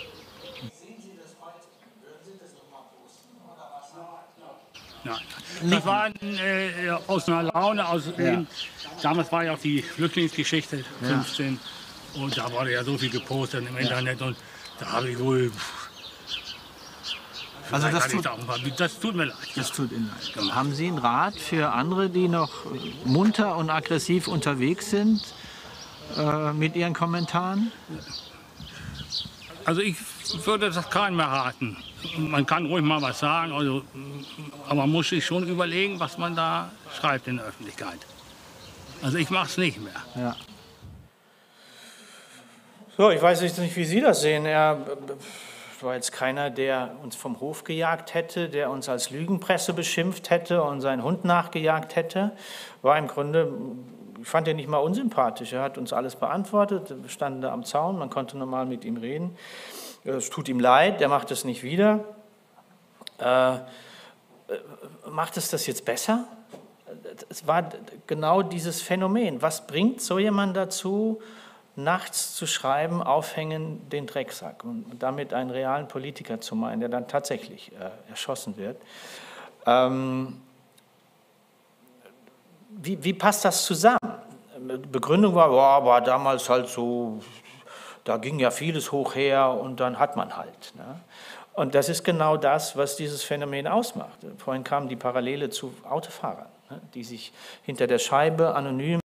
Nein. Das war aus einer Laune, damals war ja auch die Flüchtlingsgeschichte, 15. Und da wurde ja so viel gepostet im Internet und da habe ich wohl... Also das tut mir leid. Das tut Ihnen leid. Ja. Haben Sie einen Rat für andere, die noch munter und aggressiv unterwegs sind mit Ihren Kommentaren? Also ich würde das keinem mehr raten. Man kann ruhig mal was sagen, also, aber man muss sich schon überlegen, was man da schreibt in der Öffentlichkeit. Also ich mache es nicht mehr. Ja. So, ich weiß jetzt nicht, wie Sie das sehen. Er war jetzt keiner, der uns vom Hof gejagt hätte, der uns als Lügenpresse beschimpft hätte und seinen Hund nachgejagt hätte. War im Grunde, ich fand ihn nicht mal unsympathisch. Er hat uns alles beantwortet, wir standen da am Zaun, man konnte normal mit ihm reden. Es tut ihm leid, der macht es nicht wieder. Macht es das jetzt besser? Es war genau dieses Phänomen. Was bringt so jemand dazu, nachts zu schreiben, aufhängen den Drecksack und damit einen realen Politiker zu meinen, der dann tatsächlich erschossen wird? Wie passt das zusammen? Die Begründung war damals halt so, da ging ja vieles hoch her und dann hat man halt. Ne? Und das ist genau das, was dieses Phänomen ausmacht. Vorhin kam die Parallele zu Autofahrern, ne? Die sich hinter der Scheibe anonym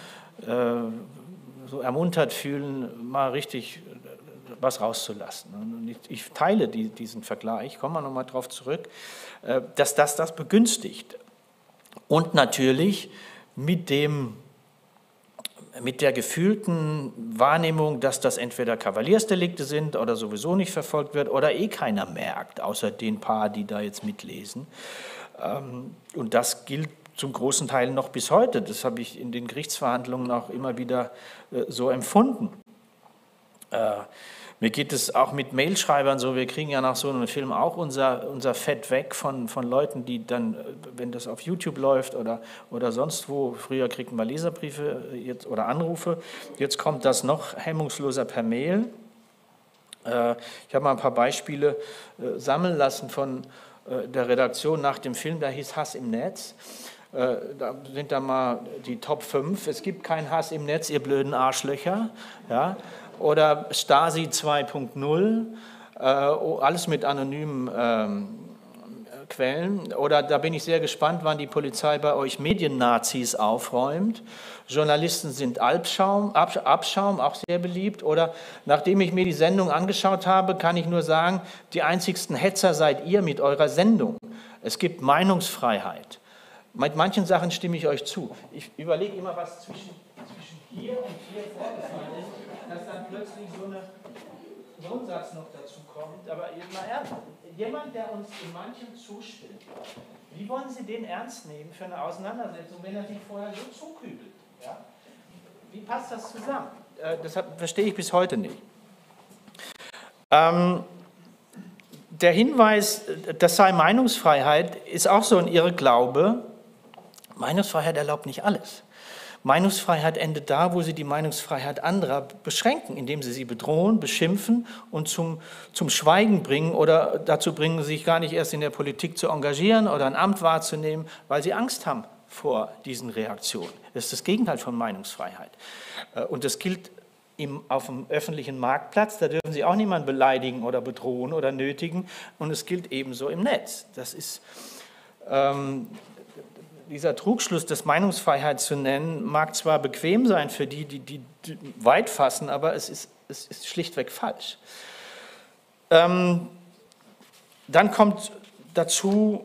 so ermuntert fühlen, mal richtig was rauszulassen. Und ich teile diesen Vergleich, kommen wir nochmal drauf zurück, dass das begünstigt. Und natürlich mit dem mit der gefühlten Wahrnehmung, dass das entweder Kavaliersdelikte sind oder sowieso nicht verfolgt wird oder eh keiner merkt, außer den paar, die da jetzt mitlesen. Und das gilt zum großen Teil noch bis heute. Das habe ich in den Gerichtsverhandlungen auch immer wieder so empfunden. Mir geht es auch mit Mailschreibern so, wir kriegen ja nach so einem Film auch unser Fett weg von Leuten, die dann, wenn das auf YouTube läuft oder sonst wo, früher kriegten wir Leserbriefe jetzt, oder Anrufe, jetzt kommt das noch hemmungsloser per Mail. Ich habe mal ein paar Beispiele sammeln lassen von der Redaktion nach dem Film, der hieß Hass im Netz. Da sind da mal die Top 5. Es gibt keinen Hass im Netz, ihr blöden Arschlöcher. Ja? Oder Stasi 2.0, alles mit anonymen Quellen. Oder da bin ich sehr gespannt, wann die Polizei bei euch Mediennazis aufräumt. Journalisten sind Abschaum, auch sehr beliebt. Oder nachdem ich mir die Sendung angeschaut habe, kann ich nur sagen, die einzigsten Hetzer seid ihr mit eurer Sendung. Es gibt Meinungsfreiheit. Mit manchen Sachen stimme ich euch zu. Ich überlege immer, was zwischen hier und hier vorgefallen ist, dass dann plötzlich so ein Satz noch dazu kommt. Aber mal ernst, jemand, der uns in manchem zustimmt, wie wollen Sie den ernst nehmen für eine Auseinandersetzung, wenn er sich vorher so zukübelt? Ja? Wie passt das zusammen? Das verstehe ich bis heute nicht. Der Hinweis, das sei Meinungsfreiheit, ist auch so ein Irrglaube. Meinungsfreiheit erlaubt nicht alles. Meinungsfreiheit endet da, wo sie die Meinungsfreiheit anderer beschränken, indem sie bedrohen, beschimpfen und zum Schweigen bringen oder dazu bringen, sich gar nicht erst in der Politik zu engagieren oder ein Amt wahrzunehmen, weil sie Angst haben vor diesen Reaktionen. Das ist das Gegenteil von Meinungsfreiheit. Und das gilt auf dem öffentlichen Marktplatz, da dürfen Sie auch niemanden beleidigen oder bedrohen oder nötigen. Und es gilt ebenso im Netz. Das ist dieser Trugschluss, das Meinungsfreiheit zu nennen, mag zwar bequem sein für die weit fassen, aber es ist schlichtweg falsch. Dann kommt dazu,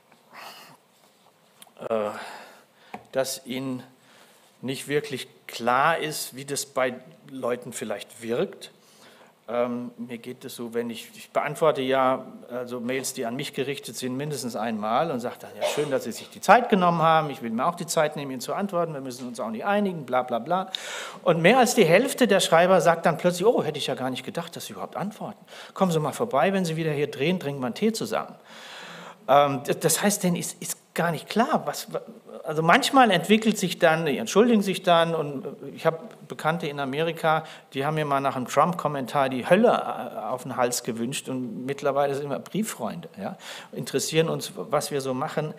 dass Ihnen nicht wirklich klar ist, wie das bei Leuten vielleicht wirkt. Mir geht es so, wenn ich beantworte ja also Mails, die an mich gerichtet sind, mindestens einmal und sage dann, ja schön, dass Sie sich die Zeit genommen haben, ich will mir auch die Zeit nehmen, Ihnen zu antworten, wir müssen uns auch nicht einigen, bla bla bla. Und mehr als die Hälfte der Schreiber sagt dann plötzlich, oh, hätte ich ja gar nicht gedacht, dass Sie überhaupt antworten. Kommen Sie mal vorbei, wenn Sie wieder hier drehen, trinken wir einen Tee zusammen. Das heißt, denen ist gar nicht klar, also manchmal entwickelt sich dann, die entschuldigen sich dann und ich habe Bekannte in Amerika, die haben mir mal nach einem Trump-Kommentar die Hölle auf den Hals gewünscht und mittlerweile sind wir Brieffreunde, ja? Interessieren uns, was wir so machen,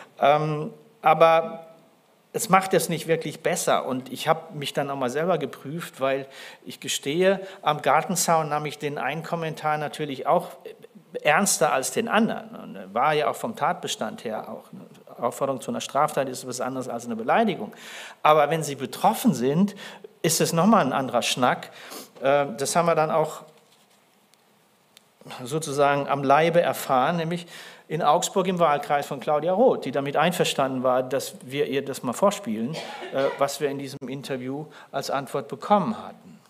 aber es macht es nicht wirklich besser und ich habe mich dann auch mal selber geprüft, weil ich gestehe, am Gartenzaun nahm ich den einen Kommentar natürlich auch ernster als den anderen und war ja auch vom Tatbestand her auch eine Aufforderung zu einer Straftat ist was anderes als eine Beleidigung. Aber wenn Sie betroffen sind, ist es nochmal ein anderer Schnack. Das haben wir dann auch sozusagen am Leibe erfahren, nämlich in Augsburg im Wahlkreis von Claudia Roth, die damit einverstanden war, dass wir ihr das mal vorspielen, was wir in diesem Interview als Antwort bekommen hatten.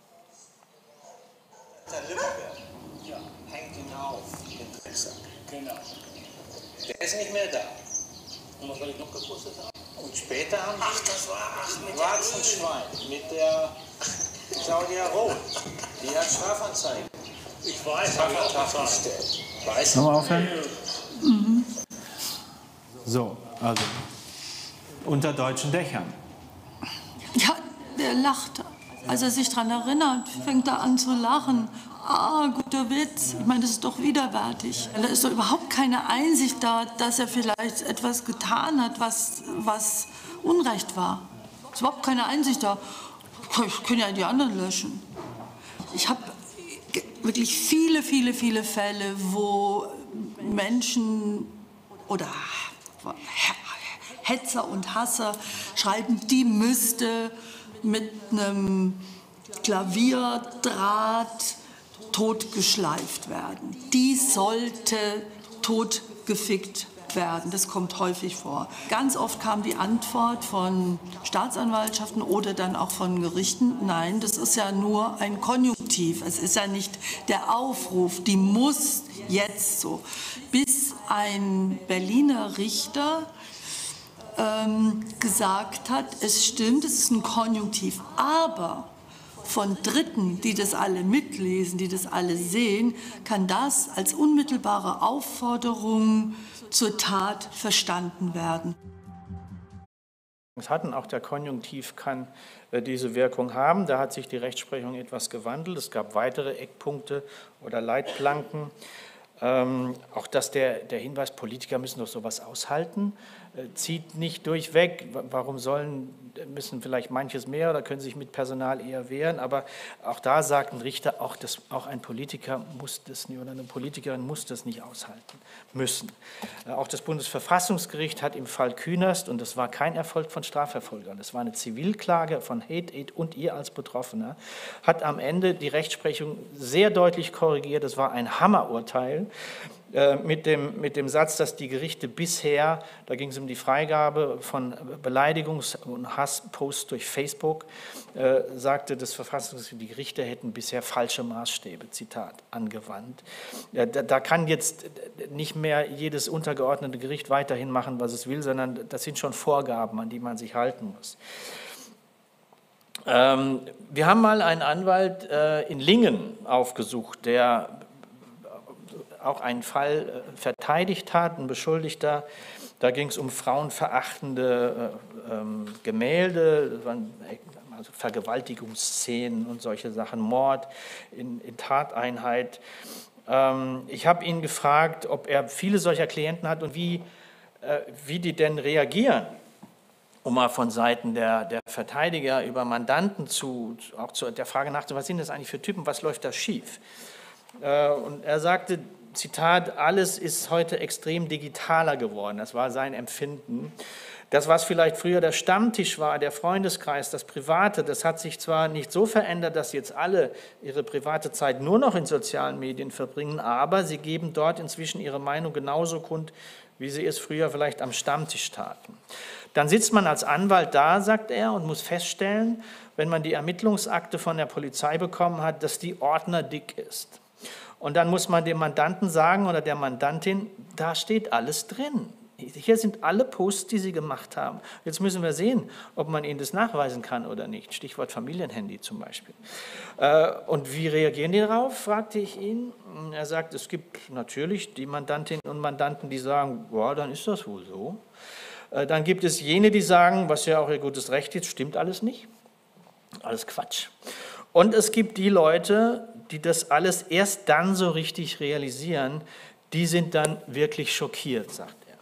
Der ist nicht mehr da. Und was soll ich noch gepostet haben? Und später haben die schwarzen Schwein mit der Claudia Roth. Die hat Strafanzeige. Ich weiß, habe ich auch gestellt. Weißt du? Nochmal aufhören? Mhm. So, also unter deutschen Dächern. Ja, der lacht. Als er sich daran erinnert, fängt er an zu lachen. Ah, guter Witz. Ich meine, das ist doch widerwärtig. Da ist doch überhaupt keine Einsicht da, dass er vielleicht etwas getan hat, was Unrecht war. Es ist überhaupt keine Einsicht da. Ich kann ja die anderen löschen. Ich habe wirklich viele Fälle, wo Menschen oder Hetzer und Hasser schreiben, die müsste mit einem Klavierdraht totgeschleift werden. Die sollte totgefickt werden. Das kommt häufig vor. Ganz oft kam die Antwort von Staatsanwaltschaften oder dann auch von Gerichten, nein, das ist ja nur ein Konjunktiv. Es ist ja nicht der Aufruf, die muss jetzt so. Bis ein Berliner Richter gesagt hat, es stimmt, es ist ein Konjunktiv, aber von Dritten, die das alle mitlesen, die das alle sehen, kann das als unmittelbare Aufforderung zur Tat verstanden werden. Es hatten auch der Konjunktiv kann diese Wirkung haben. Da hat sich die Rechtsprechung etwas gewandelt. Es gab weitere Eckpunkte oder Leitplanken. Auch dass der Hinweis, Politiker müssen doch sowas aushalten, zieht nicht durchweg. Warum müssen vielleicht manches mehr oder können sich mit Personal eher wehren? Aber auch da sagt ein Richter, auch ein Politiker muss das nicht oder eine Politikerin muss das nicht aushalten müssen. Auch das Bundesverfassungsgericht hat im Fall Künast, und das war kein Erfolg von Strafverfolgern, das war eine Zivilklage von Hate Aid und ihr als Betroffener, hat am Ende die Rechtsprechung sehr deutlich korrigiert. Das war ein Hammerurteil. Mit dem Satz, dass die Gerichte bisher, da ging es um die Freigabe von Beleidigungs- und Hassposts durch Facebook, sagte das Verfassungsgericht, die Gerichte hätten bisher falsche Maßstäbe, Zitat, angewandt. Da kann jetzt nicht mehr jedes untergeordnete Gericht weiterhin machen, was es will, sondern das sind schon Vorgaben, an die man sich halten muss. Wir haben mal einen Anwalt in Lingen aufgesucht, der auch einen Fall verteidigt hat, ein Beschuldigter. Da ging es um frauenverachtende Gemälde, also Vergewaltigungsszenen und solche Sachen, Mord in Tateinheit. Ich habe ihn gefragt, ob er viele solcher Klienten hat und wie die denn reagieren, um mal von Seiten der Verteidiger über Mandanten auch zu der Frage nachzudenken, was sind das eigentlich für Typen, was läuft da schief? Und er sagte, Zitat, alles ist heute extrem digitaler geworden. Das war sein Empfinden. Das, was vielleicht früher der Stammtisch war, der Freundeskreis, das Private, das hat sich zwar nicht so verändert, dass jetzt alle ihre private Zeit nur noch in sozialen Medien verbringen, aber sie geben dort inzwischen ihre Meinung genauso kund, wie sie es früher vielleicht am Stammtisch taten. Dann sitzt man als Anwalt da, sagt er, und muss feststellen, wenn man die Ermittlungsakte von der Polizei bekommen hat, dass die ordnerdick ist. Und dann muss man dem Mandanten sagen oder der Mandantin, da steht alles drin. Hier sind alle Posts, die Sie gemacht haben. Jetzt müssen wir sehen, ob man Ihnen das nachweisen kann oder nicht. Stichwort Familienhandy zum Beispiel. Und wie reagieren die darauf, fragte ich ihn. Er sagt, es gibt natürlich die Mandantinnen und Mandanten, die sagen, boah, dann ist das wohl so. Dann gibt es jene, die sagen, was ja auch ihr gutes Recht ist, stimmt alles nicht. Alles Quatsch. Und es gibt die Leute, die das alles erst dann so richtig realisieren, die sind dann wirklich schockiert, sagt er.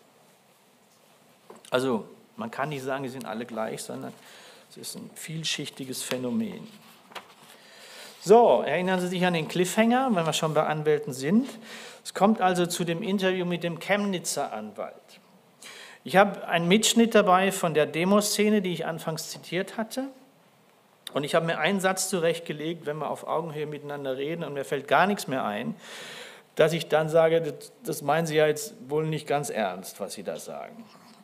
Also man kann nicht sagen, die sind alle gleich, sondern es ist ein vielschichtiges Phänomen. So, erinnern Sie sich an den Cliffhanger, wenn wir schon bei Anwälten sind. Es kommt also zu dem Interview mit dem Chemnitzer Anwalt. Ich habe einen Mitschnitt dabei von der Demoszene, die ich anfangs zitiert hatte. Und ich habe mir einen Satz zurechtgelegt, wenn wir auf Augenhöhe miteinander reden und mir fällt gar nichts mehr ein, dass ich dann sage, das meinen Sie ja jetzt wohl nicht ganz ernst, was Sie da sagen.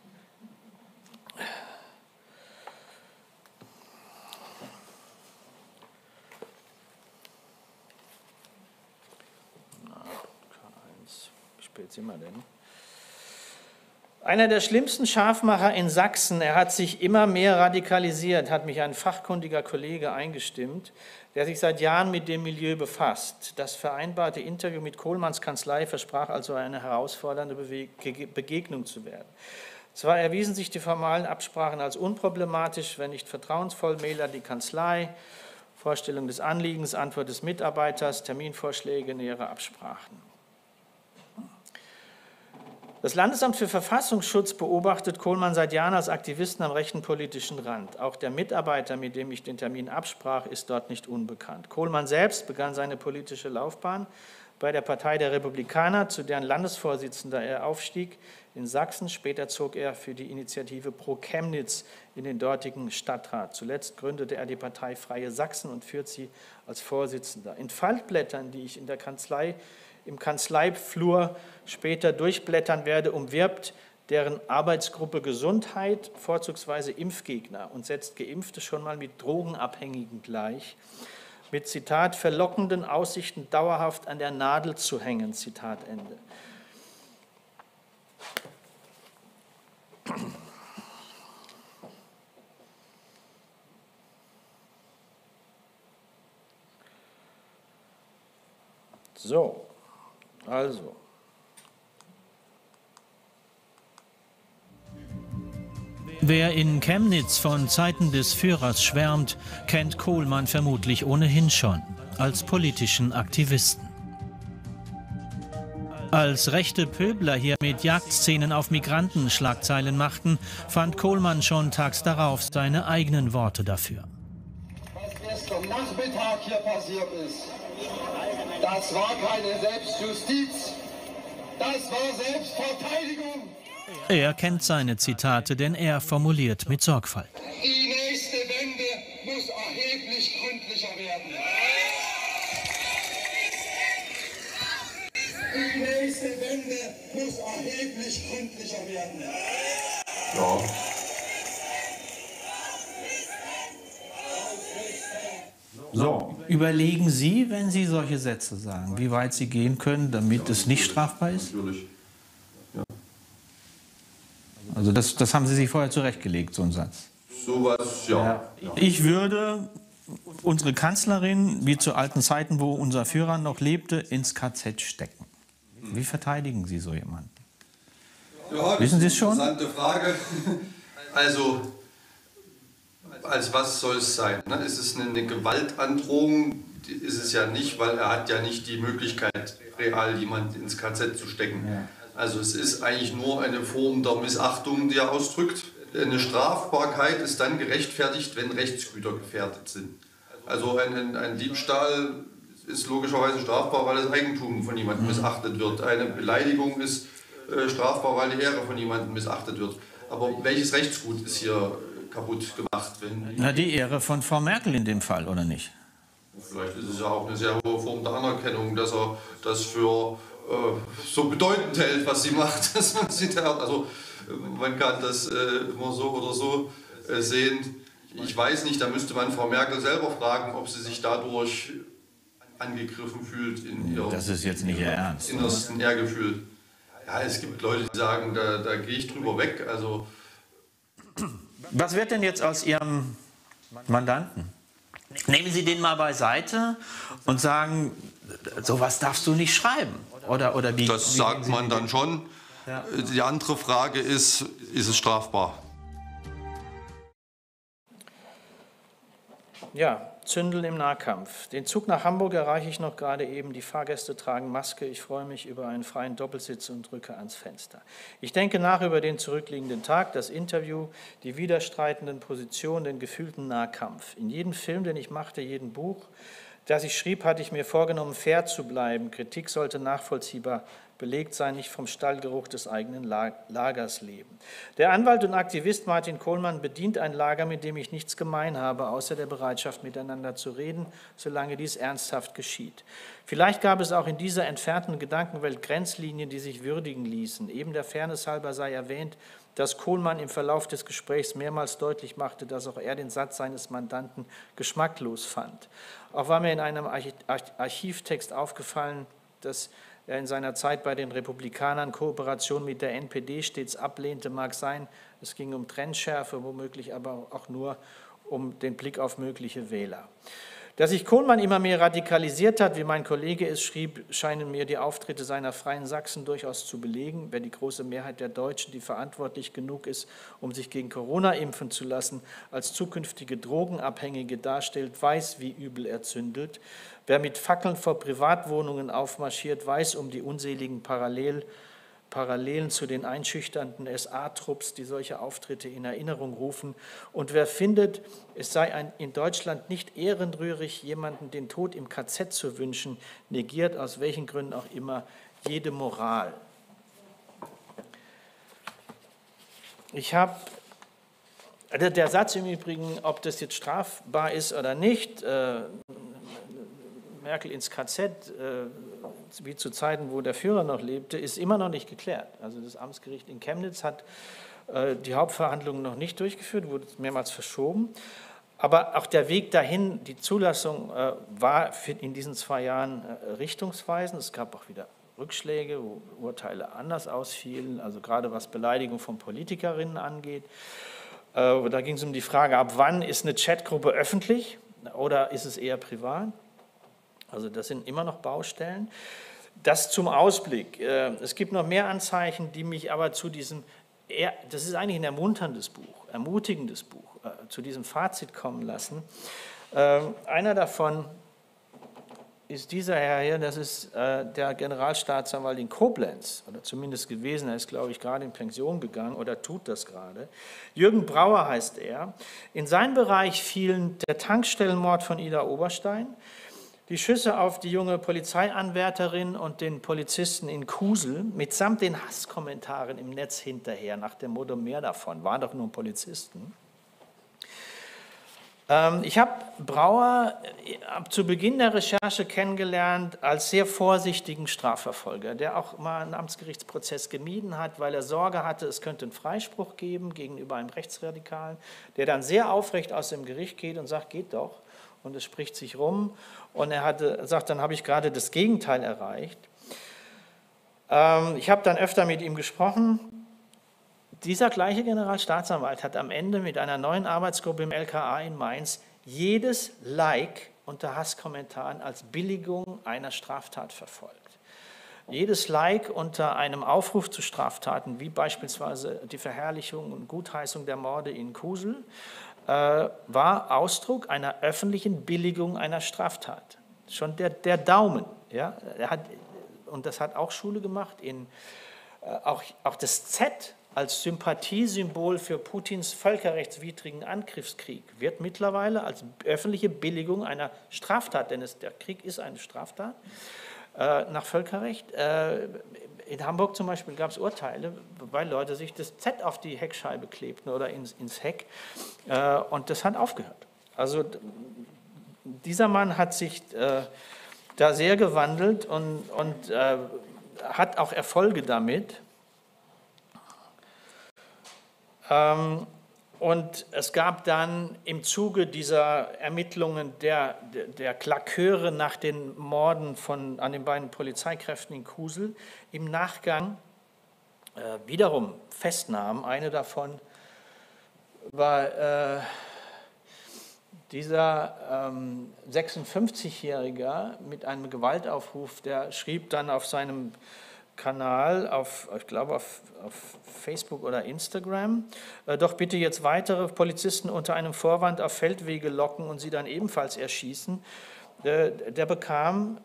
K1, wie spät sind wir denn? Einer der schlimmsten Scharfmacher in Sachsen, er hat sich immer mehr radikalisiert, hat mich ein fachkundiger Kollege eingestimmt, der sich seit Jahren mit dem Milieu befasst. Das vereinbarte Interview mit Kohlmanns Kanzlei versprach also eine herausfordernde Begegnung zu werden. Zwar erwiesen sich die formalen Absprachen als unproblematisch, wenn nicht vertrauensvoll, Mail an die Kanzlei, Vorstellung des Anliegens, Antwort des Mitarbeiters, Terminvorschläge, nähere Absprachen. Das Landesamt für Verfassungsschutz beobachtet Kohlmann seit Jahren als Aktivisten am rechten politischen Rand. Auch der Mitarbeiter, mit dem ich den Termin absprach, ist dort nicht unbekannt. Kohlmann selbst begann seine politische Laufbahn bei der Partei der Republikaner, zu deren Landesvorsitzender er aufstieg in Sachsen. Später zog er für die Initiative Pro Chemnitz in den dortigen Stadtrat. Zuletzt gründete er die Partei Freie Sachsen und führt sie als Vorsitzender. In Faltblättern, die ich in der Kanzlei im Kanzleiflur später durchblättern werde, umwirbt deren Arbeitsgruppe Gesundheit, vorzugsweise Impfgegner, und setzt Geimpfte schon mal mit Drogenabhängigen gleich, mit, Zitat, verlockenden Aussichten dauerhaft an der Nadel zu hängen, Zitat Ende. So, also. Wer in Chemnitz von Zeiten des Führers schwärmt, kennt Kohlmann vermutlich ohnehin schon als politischen Aktivisten. Als rechte Pöbler hier mit Jagdszenen auf Migranten Schlagzeilen machten, fand Kohlmann schon tags darauf seine eigenen Worte dafür. Was gestern Nachmittag hier passiert ist, das war keine Selbstjustiz, das war Selbstverteidigung. Er kennt seine Zitate, denn er formuliert mit Sorgfalt. Die nächste Wende muss erheblich gründlicher werden. Die nächste Wende muss erheblich gründlicher werden. Ja. So, überlegen Sie, wenn Sie solche Sätze sagen, wie weit Sie gehen können, damit es nicht strafbar ist? Natürlich. Ja. Also das haben Sie sich vorher zurechtgelegt, so ein Satz. Sowas, ja. Ich würde unsere Kanzlerin, wie zu alten Zeiten, wo unser Führer noch lebte, ins KZ stecken. Wie verteidigen Sie so jemanden? Ja, Wissen Sie es schon? Interessante Frage. Also, als was soll es sein? Ne? Ist es eine Gewaltandrohung? Ist es ja nicht, weil er hat ja nicht die Möglichkeit, real jemanden ins KZ zu stecken. Ja. Also es ist eigentlich nur eine Form der Missachtung, die er ausdrückt. Eine Strafbarkeit ist dann gerechtfertigt, wenn Rechtsgüter gefährdet sind. Also ein Diebstahl ist logischerweise strafbar, weil das Eigentum von jemandem missachtet wird. Eine Beleidigung ist strafbar, weil die Ehre von jemandem missachtet wird. Aber welches Rechtsgut ist hier kaputt gemacht? Na, die Ehre von Frau Merkel in dem Fall, oder nicht? Vielleicht ist es ja auch eine sehr hohe Form der Anerkennung, dass er das für so bedeutend hält, was sie macht. Dass man sie da, also man kann das immer so oder so sehen. Ich weiß nicht, da müsste man Frau Merkel selber fragen, ob sie sich dadurch angegriffen fühlt in ihrem das ist jetzt nicht Ihr Ernst, innersten Ehrgefühl. Ja, es gibt Leute, die sagen, da gehe ich drüber weg. Also was wird denn jetzt aus Ihrem Mandanten? Nehmen Sie den mal beiseite und sagen, sowas darfst du nicht schreiben. Oder wie? Das sagt man dann schon. Ja. Die andere Frage ist es strafbar? Ja, Zündeln im Nahkampf. Den Zug nach Hamburg erreiche ich noch gerade eben. Die Fahrgäste tragen Maske. Ich freue mich über einen freien Doppelsitz und drücke ans Fenster. Ich denke nach über den zurückliegenden Tag, das Interview, die widerstreitenden Positionen, den gefühlten Nahkampf. In jedem Film, den ich machte, jedem Buch, das ich schrieb, hatte ich mir vorgenommen, fair zu bleiben. Kritik sollte nachvollziehbar belegt sein, nicht vom Stallgeruch des eigenen Lagers leben. Der Anwalt und Aktivist Martin Kohlmann bedient ein Lager, mit dem ich nichts gemein habe, außer der Bereitschaft, miteinander zu reden, solange dies ernsthaft geschieht. Vielleicht gab es auch in dieser entfernten Gedankenwelt Grenzlinien, die sich würdigen ließen. Eben der Fairness halber sei erwähnt, dass Kohlmann im Verlauf des Gesprächs mehrmals deutlich machte, dass auch er den Satz seines Mandanten geschmacklos fand. Auch war mir in einem Archivtext aufgefallen, dass er in seiner Zeit bei den Republikanern Kooperation mit der NPD stets ablehnte, mag sein. Es ging um Trennschärfe, womöglich aber auch nur um den Blick auf mögliche Wähler. Dass sich Kohlmann immer mehr radikalisiert hat, wie mein Kollege es schrieb, scheinen mir die Auftritte seiner Freien Sachsen durchaus zu belegen. Wer die große Mehrheit der Deutschen, die verantwortlich genug ist, um sich gegen Corona impfen zu lassen, als zukünftige Drogenabhängige darstellt, weiß, wie übel er zündelt. Wer mit Fackeln vor Privatwohnungen aufmarschiert, weiß um die unseligen Parallelen zu den einschüchternden SA-Trupps, die solche Auftritte in Erinnerung rufen. Und wer findet, es sei in Deutschland nicht ehrenrührig, jemanden den Tod im KZ zu wünschen, negiert aus welchen Gründen auch immer jede Moral. Der Satz im Übrigen, ob das jetzt strafbar ist oder nicht, Merkel ins KZ, wie zu Zeiten, wo der Führer noch lebte, ist immer noch nicht geklärt. Also das Amtsgericht in Chemnitz hat die Hauptverhandlungen noch nicht durchgeführt, wurde mehrmals verschoben. Aber auch der Weg dahin, die Zulassung war in diesen 2 Jahren richtungsweisend. Es gab auch wieder Rückschläge, wo Urteile anders ausfielen, also gerade was Beleidigung von Politikerinnen angeht. Da ging es um die Frage, ab wann ist eine Chatgruppe öffentlich oder ist es eher privat? Also das sind immer noch Baustellen. Das zum Ausblick. Es gibt noch mehr Anzeichen, die mich aber zu diesem, das ist eigentlich ein ermunterndes Buch, ermutigendes Buch, zu diesem Fazit kommen lassen. Einer davon ist dieser Herr hier, das ist der Generalstaatsanwalt in Koblenz, oder zumindest gewesen, er ist, glaube ich, gerade in Pension gegangen oder tut das gerade. Jürgen Brauer heißt er. In seinen Bereich fielen der Tankstellenmord von Ida Oberstein, die Schüsse auf die junge Polizeianwärterin und den Polizisten in Kusel, mitsamt den Hasskommentaren im Netz hinterher, nach dem Motto, mehr davon, waren doch nur Polizisten. Ich habe Brauer zu Beginn der Recherche kennengelernt als sehr vorsichtigen Strafverfolger, der auch mal einen Amtsgerichtsprozess gemieden hat, weil er Sorge hatte, es könnte einen Freispruch geben gegenüber einem Rechtsradikalen, der dann sehr aufrecht aus dem Gericht geht und sagt, geht doch, und es spricht sich rum. Und er sagt, dann habe ich gerade das Gegenteil erreicht. Ich habe dann öfter mit ihm gesprochen. Dieser gleiche Generalstaatsanwalt hat am Ende mit einer neuen Arbeitsgruppe im LKA in Mainz jedes Like unter Hasskommentaren als Billigung einer Straftat verfolgt. Jedes Like unter einem Aufruf zu Straftaten, wie beispielsweise die Verherrlichung und Gutheißung der Morde in Kusel, war Ausdruck einer öffentlichen Billigung einer Straftat. Schon der Daumen, ja, und das hat auch Schule gemacht, auch das Z als Sympathiesymbol für Putins völkerrechtswidrigen Angriffskrieg wird mittlerweile als öffentliche Billigung einer Straftat, denn der Krieg ist eine Straftat, nach Völkerrecht. In Hamburg zum Beispiel gab es Urteile, weil Leute sich das Z auf die Heckscheibe klebten oder ins Heck, und das hat aufgehört. Also dieser Mann hat sich da sehr gewandelt und hat auch Erfolge damit. Und es gab dann im Zuge dieser Ermittlungen der Klaköre nach den Morden an den beiden Polizeikräften in Kusel im Nachgang wiederum Festnahmen. Eine davon war dieser 56-Jährige mit einem Gewaltaufruf, der schrieb dann auf seinem Kanal, ich glaube auf Facebook oder Instagram, doch bitte jetzt weitere Polizisten unter einem Vorwand auf Feldwege locken und sie dann ebenfalls erschießen. Der bekam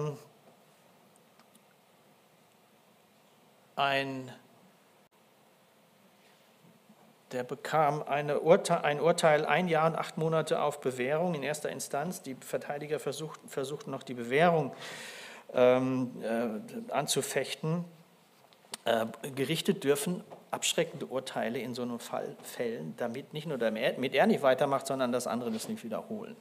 ein Urteil 1 Jahr und 8 Monate auf Bewährung in erster Instanz. Die Verteidiger versuchten noch die Bewährung anzufechten. Gerichte dürfen abschreckende Urteile in so einem Fall fällen, damit nicht nur damit er nicht weitermacht, sondern dass andere das nicht wiederholen.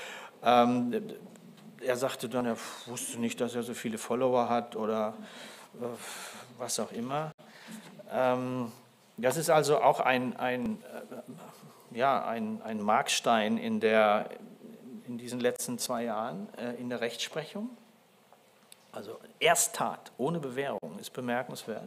Er sagte dann, er wusste nicht, dass er so viele Follower hat oder was auch immer. Das ist also auch ein Markstein in diesen letzten 2 Jahren in der Rechtsprechung. Also Ersttat ohne Bewährung ist bemerkenswert.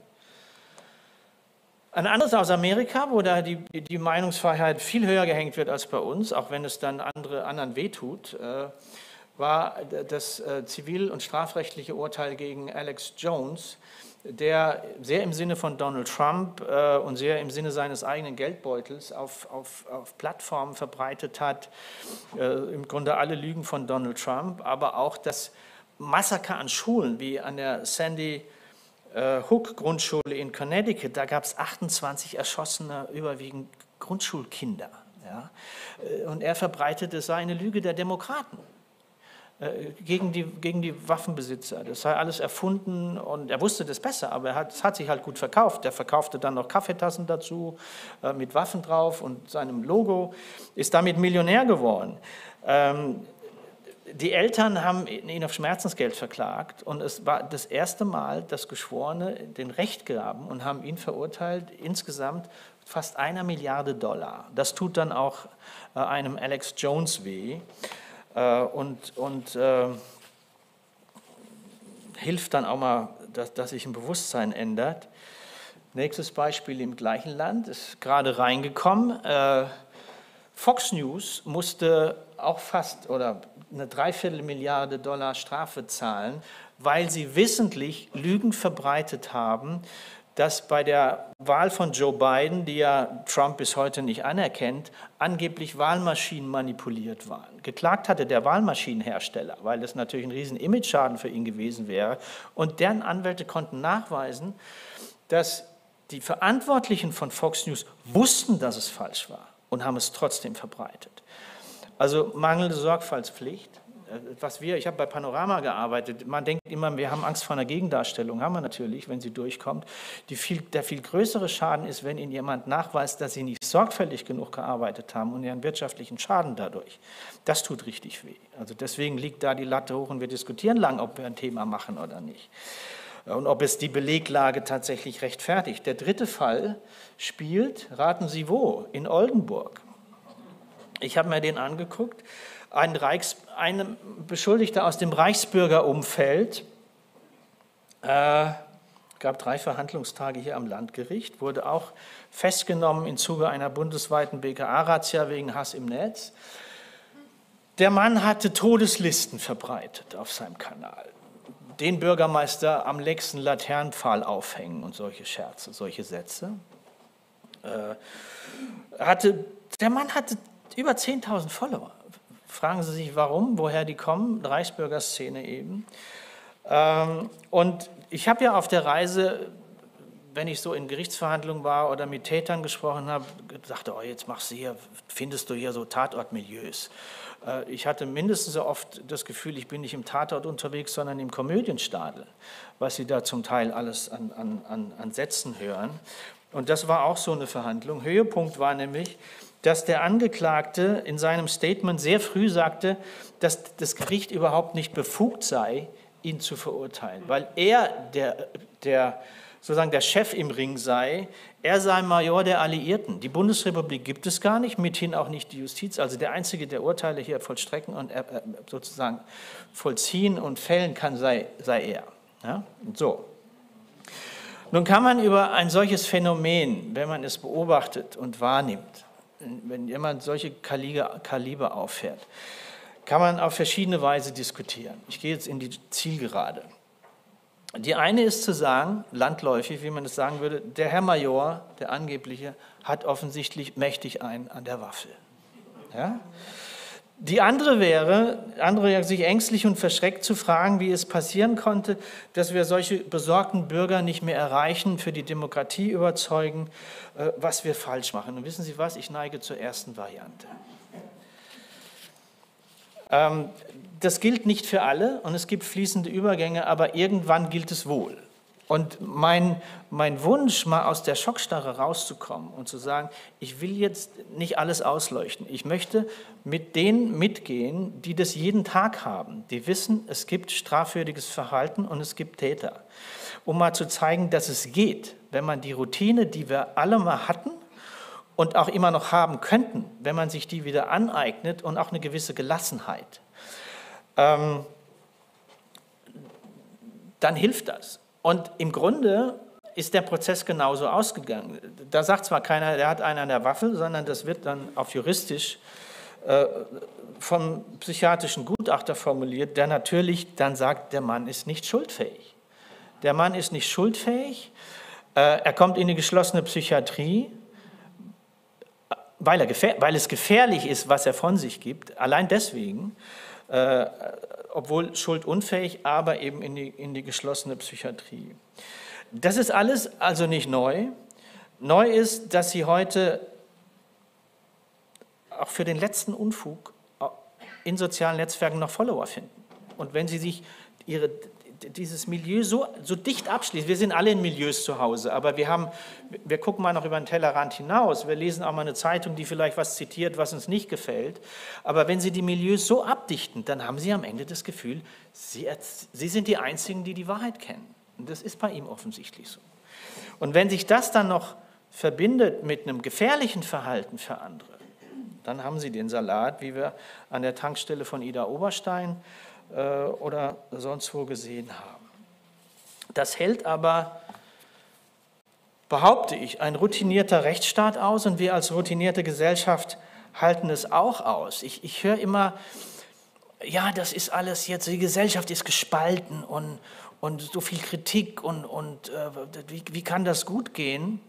Ein anderes aus Amerika, wo da die Meinungsfreiheit viel höher gehängt wird als bei uns, auch wenn es dann anderen wehtut, war das zivil- und strafrechtliche Urteil gegen Alex Jones, der sehr im Sinne von Donald Trump und sehr im Sinne seines eigenen Geldbeutels auf Plattformen verbreitet hat, im Grunde alle Lügen von Donald Trump, aber auch das Massaker an Schulen, wie an der Sandy Hook Grundschule in Connecticut, da gab es 28 erschossene, überwiegend Grundschulkinder. Ja? Und er verbreitete, es sei eine Lüge der Demokraten gegen die Waffenbesitzer. Das sei alles erfunden und er wusste das besser, aber es hat sich halt gut verkauft. Er verkaufte dann noch Kaffeetassen dazu mit Waffen drauf und seinem Logo, ist damit Millionär geworden. Die Eltern haben ihn auf Schmerzensgeld verklagt und es war das erste Mal, dass Geschworene den Recht gaben und haben ihn verurteilt, insgesamt fast $1 Milliarde. Das tut dann auch einem Alex Jones weh und hilft dann auch mal, dass sich ein Bewusstsein ändert. Nächstes Beispiel im gleichen Land, ist gerade reingekommen. Fox News musste auch fast oder eine $3/4 Milliarde Strafe zahlen, weil sie wissentlich Lügen verbreitet haben, dass bei der Wahl von Joe Biden, die ja Trump bis heute nicht anerkennt, angeblich Wahlmaschinen manipuliert waren. Geklagt hatte der Wahlmaschinenhersteller, weil das natürlich ein riesen Imageschaden für ihn gewesen wäre. Und deren Anwälte konnten nachweisen, dass die Verantwortlichen von Fox News wussten, dass es falsch war und haben es trotzdem verbreitet. Also mangelnde Sorgfaltspflicht. Ich habe bei Panorama gearbeitet, man denkt immer, wir haben Angst vor einer Gegendarstellung, haben wir natürlich, wenn sie durchkommt. Der viel größere Schaden ist, wenn Ihnen jemand nachweist, dass Sie nicht sorgfältig genug gearbeitet haben und Ihren wirtschaftlichen Schaden dadurch. Das tut richtig weh. Also deswegen liegt da die Latte hoch und wir diskutieren lang, ob wir ein Thema machen oder nicht. Und ob es die Beleglage tatsächlich rechtfertigt. Der dritte Fall spielt, raten Sie wo, in Oldenburg. Ich habe mir den angeguckt. Ein Beschuldigter aus dem Reichsbürgerumfeld, gab 3 Verhandlungstage hier am Landgericht, wurde auch festgenommen im Zuge einer bundesweiten BKA-Razzia wegen Hass im Netz. Der Mann hatte Todeslisten verbreitet auf seinem Kanal. Den Bürgermeister am nächsten Laternenpfahl aufhängen und solche Scherze, solche Sätze. Der Mann hatte über 10.000 Follower. Fragen Sie sich, warum, woher die kommen, Reichsbürgerszene eben. Und ich habe ja auf der Reise, wenn ich so in Gerichtsverhandlungen war oder mit Tätern gesprochen habe, gesagt, oh, jetzt findest du hier so Tatortmilieus. Ich hatte mindestens so oft das Gefühl, ich bin nicht im Tatort unterwegs, sondern im Komödienstadel, was Sie da zum Teil alles an Sätzen hören. Und das war auch so eine Verhandlung. Höhepunkt war nämlich, dass der Angeklagte in seinem Statement sehr früh sagte, dass das Gericht überhaupt nicht befugt sei, ihn zu verurteilen, weil er sozusagen der Chef im Ring sei, er sei Major der Alliierten. Die Bundesrepublik gibt es gar nicht, mithin auch nicht die Justiz. Also der Einzige, der Urteile hier vollstrecken und sozusagen vollziehen und fällen kann, sei er. Ja? So. Nun kann man über ein solches Phänomen, wenn man es beobachtet und wahrnimmt, wenn jemand solche Kaliber auffährt, kann man auf verschiedene Weise diskutieren. Ich gehe jetzt in die Zielgerade. Die eine ist zu sagen, landläufig, wie man es sagen würde, der Herr Major, der Angebliche, hat offensichtlich mächtig einen an der Waffel. Ja? Die andere wäre, sich ängstlich und verschreckt zu fragen, wie es passieren konnte, dass wir solche besorgten Bürger nicht mehr erreichen, für die Demokratie überzeugen, was wir falsch machen. Und wissen Sie was, ich neige zur ersten Variante. Das gilt nicht für alle und es gibt fließende Übergänge, aber irgendwann gilt es wohl. Und mein Wunsch, mal aus der Schockstarre rauszukommen und zu sagen, ich will jetzt nicht alles ausleuchten. Ich möchte mit denen mitgehen, die das jeden Tag haben, die wissen, es gibt strafwürdiges Verhalten und es gibt Täter. Um mal zu zeigen, dass es geht, wenn man die Routine, die wir alle mal hatten und auch immer noch haben könnten, wenn man sich die wieder aneignet und auch eine gewisse Gelassenheit, dann hilft das. Und im Grunde ist der Prozess genauso ausgegangen. Da sagt zwar keiner, der hat einen an der Waffel, sondern das wird dann auf juristisch vom psychiatrischen Gutachter formuliert, der natürlich dann sagt, der Mann ist nicht schuldfähig. Der Mann ist nicht schuldfähig, er kommt in die geschlossene Psychiatrie, weil es gefährlich ist, was er von sich gibt, allein deswegen, obwohl schuldunfähig, aber eben in die geschlossene Psychiatrie. Das ist alles also nicht neu. Neu ist, dass Sie heute auch für den letzten Unfug in sozialen Netzwerken noch Follower finden. Und wenn Sie sich dieses Milieu so dicht abschließt. Wir sind alle in Milieus zu Hause, aber wir gucken mal noch über den Tellerrand hinaus. Wir lesen auch mal eine Zeitung, die vielleicht was zitiert, was uns nicht gefällt. Aber wenn Sie die Milieus so abdichten, dann haben Sie am Ende das Gefühl, Sie sind die Einzigen, die die Wahrheit kennen. Und das ist bei ihm offensichtlich so. Und wenn sich das dann noch verbindet mit einem gefährlichen Verhalten für andere, dann haben Sie den Salat, wie wir an der Tankstelle von Ida Oberstein oder sonst wo gesehen haben. Das hält aber, behaupte ich, ein routinierter Rechtsstaat aus und wir als routinierte Gesellschaft halten es auch aus. Ich höre immer, ja, das ist alles jetzt, die Gesellschaft ist gespalten und so viel Kritik und wie kann das gut gehen?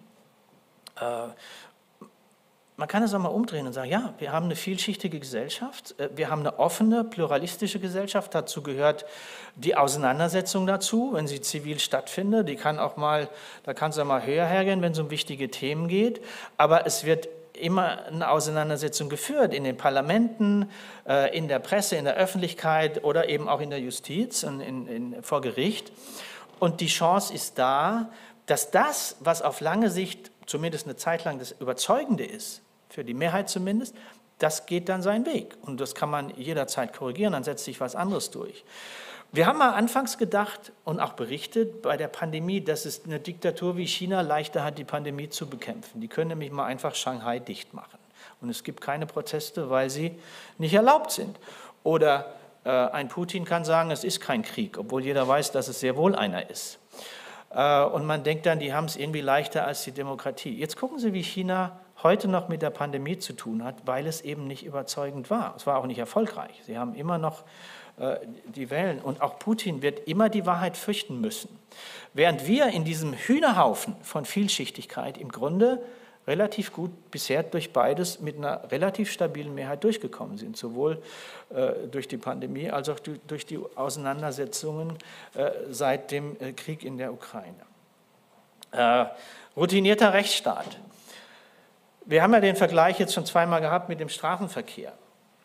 Man kann es auch mal umdrehen und sagen, ja, wir haben eine vielschichtige Gesellschaft, wir haben eine offene, pluralistische Gesellschaft, dazu gehört die Auseinandersetzung dazu, wenn sie zivil stattfindet, da kann es auch mal höher hergehen, wenn es um wichtige Themen geht, aber es wird immer eine Auseinandersetzung geführt in den Parlamenten, in der Presse, in der Öffentlichkeit oder eben auch in der Justiz und vor Gericht. Und die Chance ist da, dass das, was auf lange Sicht zumindest eine Zeit lang das Überzeugende ist, für die Mehrheit zumindest, das geht dann seinen Weg. Und das kann man jederzeit korrigieren, dann setzt sich was anderes durch. Wir haben mal anfangs gedacht und auch berichtet bei der Pandemie, dass es eine Diktatur wie China leichter hat, die Pandemie zu bekämpfen. Die können nämlich mal einfach Shanghai dicht machen. Und es gibt keine Proteste, weil sie nicht erlaubt sind. Oder ein Putin kann sagen, es ist kein Krieg, obwohl jeder weiß, dass es sehr wohl einer ist. Und man denkt dann, die haben es irgendwie leichter als die Demokratie. Jetzt gucken Sie, wie China heute noch mit der Pandemie zu tun hat, weil es eben nicht überzeugend war. Es war auch nicht erfolgreich. Sie haben immer noch die Wellen. Und auch Putin wird immer die Wahrheit fürchten müssen. Während wir in diesem Hühnerhaufen von Vielschichtigkeit im Grunde relativ gut bisher durch beides mit einer relativ stabilen Mehrheit durchgekommen sind, sowohl durch die Pandemie als auch durch die Auseinandersetzungen seit dem Krieg in der Ukraine. Routinierter Rechtsstaat. Wir haben ja den Vergleich jetzt schon zweimal gehabt mit dem Straßenverkehr.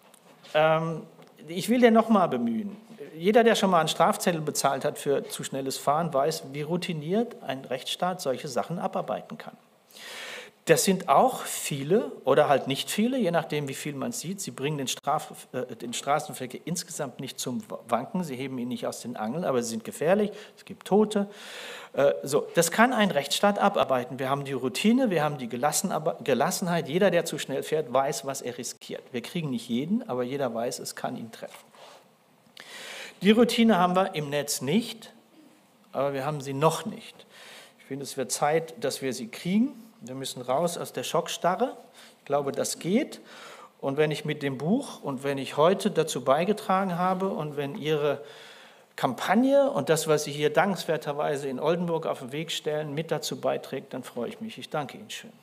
Ich will den nochmal bemühen. Jeder, der schon mal einen Strafzettel bezahlt hat für zu schnelles Fahren, weiß, wie routiniert ein Rechtsstaat solche Sachen abarbeiten kann. Das sind auch viele oder halt nicht viele, je nachdem, wie viel man sieht. Sie bringen den Straßenverkehr insgesamt nicht zum Wanken, sie heben ihn nicht aus den Angeln, aber sie sind gefährlich, es gibt Tote. Das kann ein Rechtsstaat abarbeiten. Wir haben die Routine, wir haben die Gelassenheit. Jeder, der zu schnell fährt, weiß, was er riskiert. Wir kriegen nicht jeden, aber jeder weiß, es kann ihn treffen. Die Routine haben wir im Netz nicht, aber wir haben sie noch nicht. Ich finde, es wird Zeit, dass wir sie kriegen. Wir müssen raus aus der Schockstarre. Ich glaube, das geht. Und wenn ich mit dem Buch und wenn ich heute dazu beigetragen habe und wenn Ihre Kampagne und das, was Sie hier dankenswerterweise in Oldenburg auf den Weg stellen, mit dazu beiträgt, dann freue ich mich. Ich danke Ihnen schön.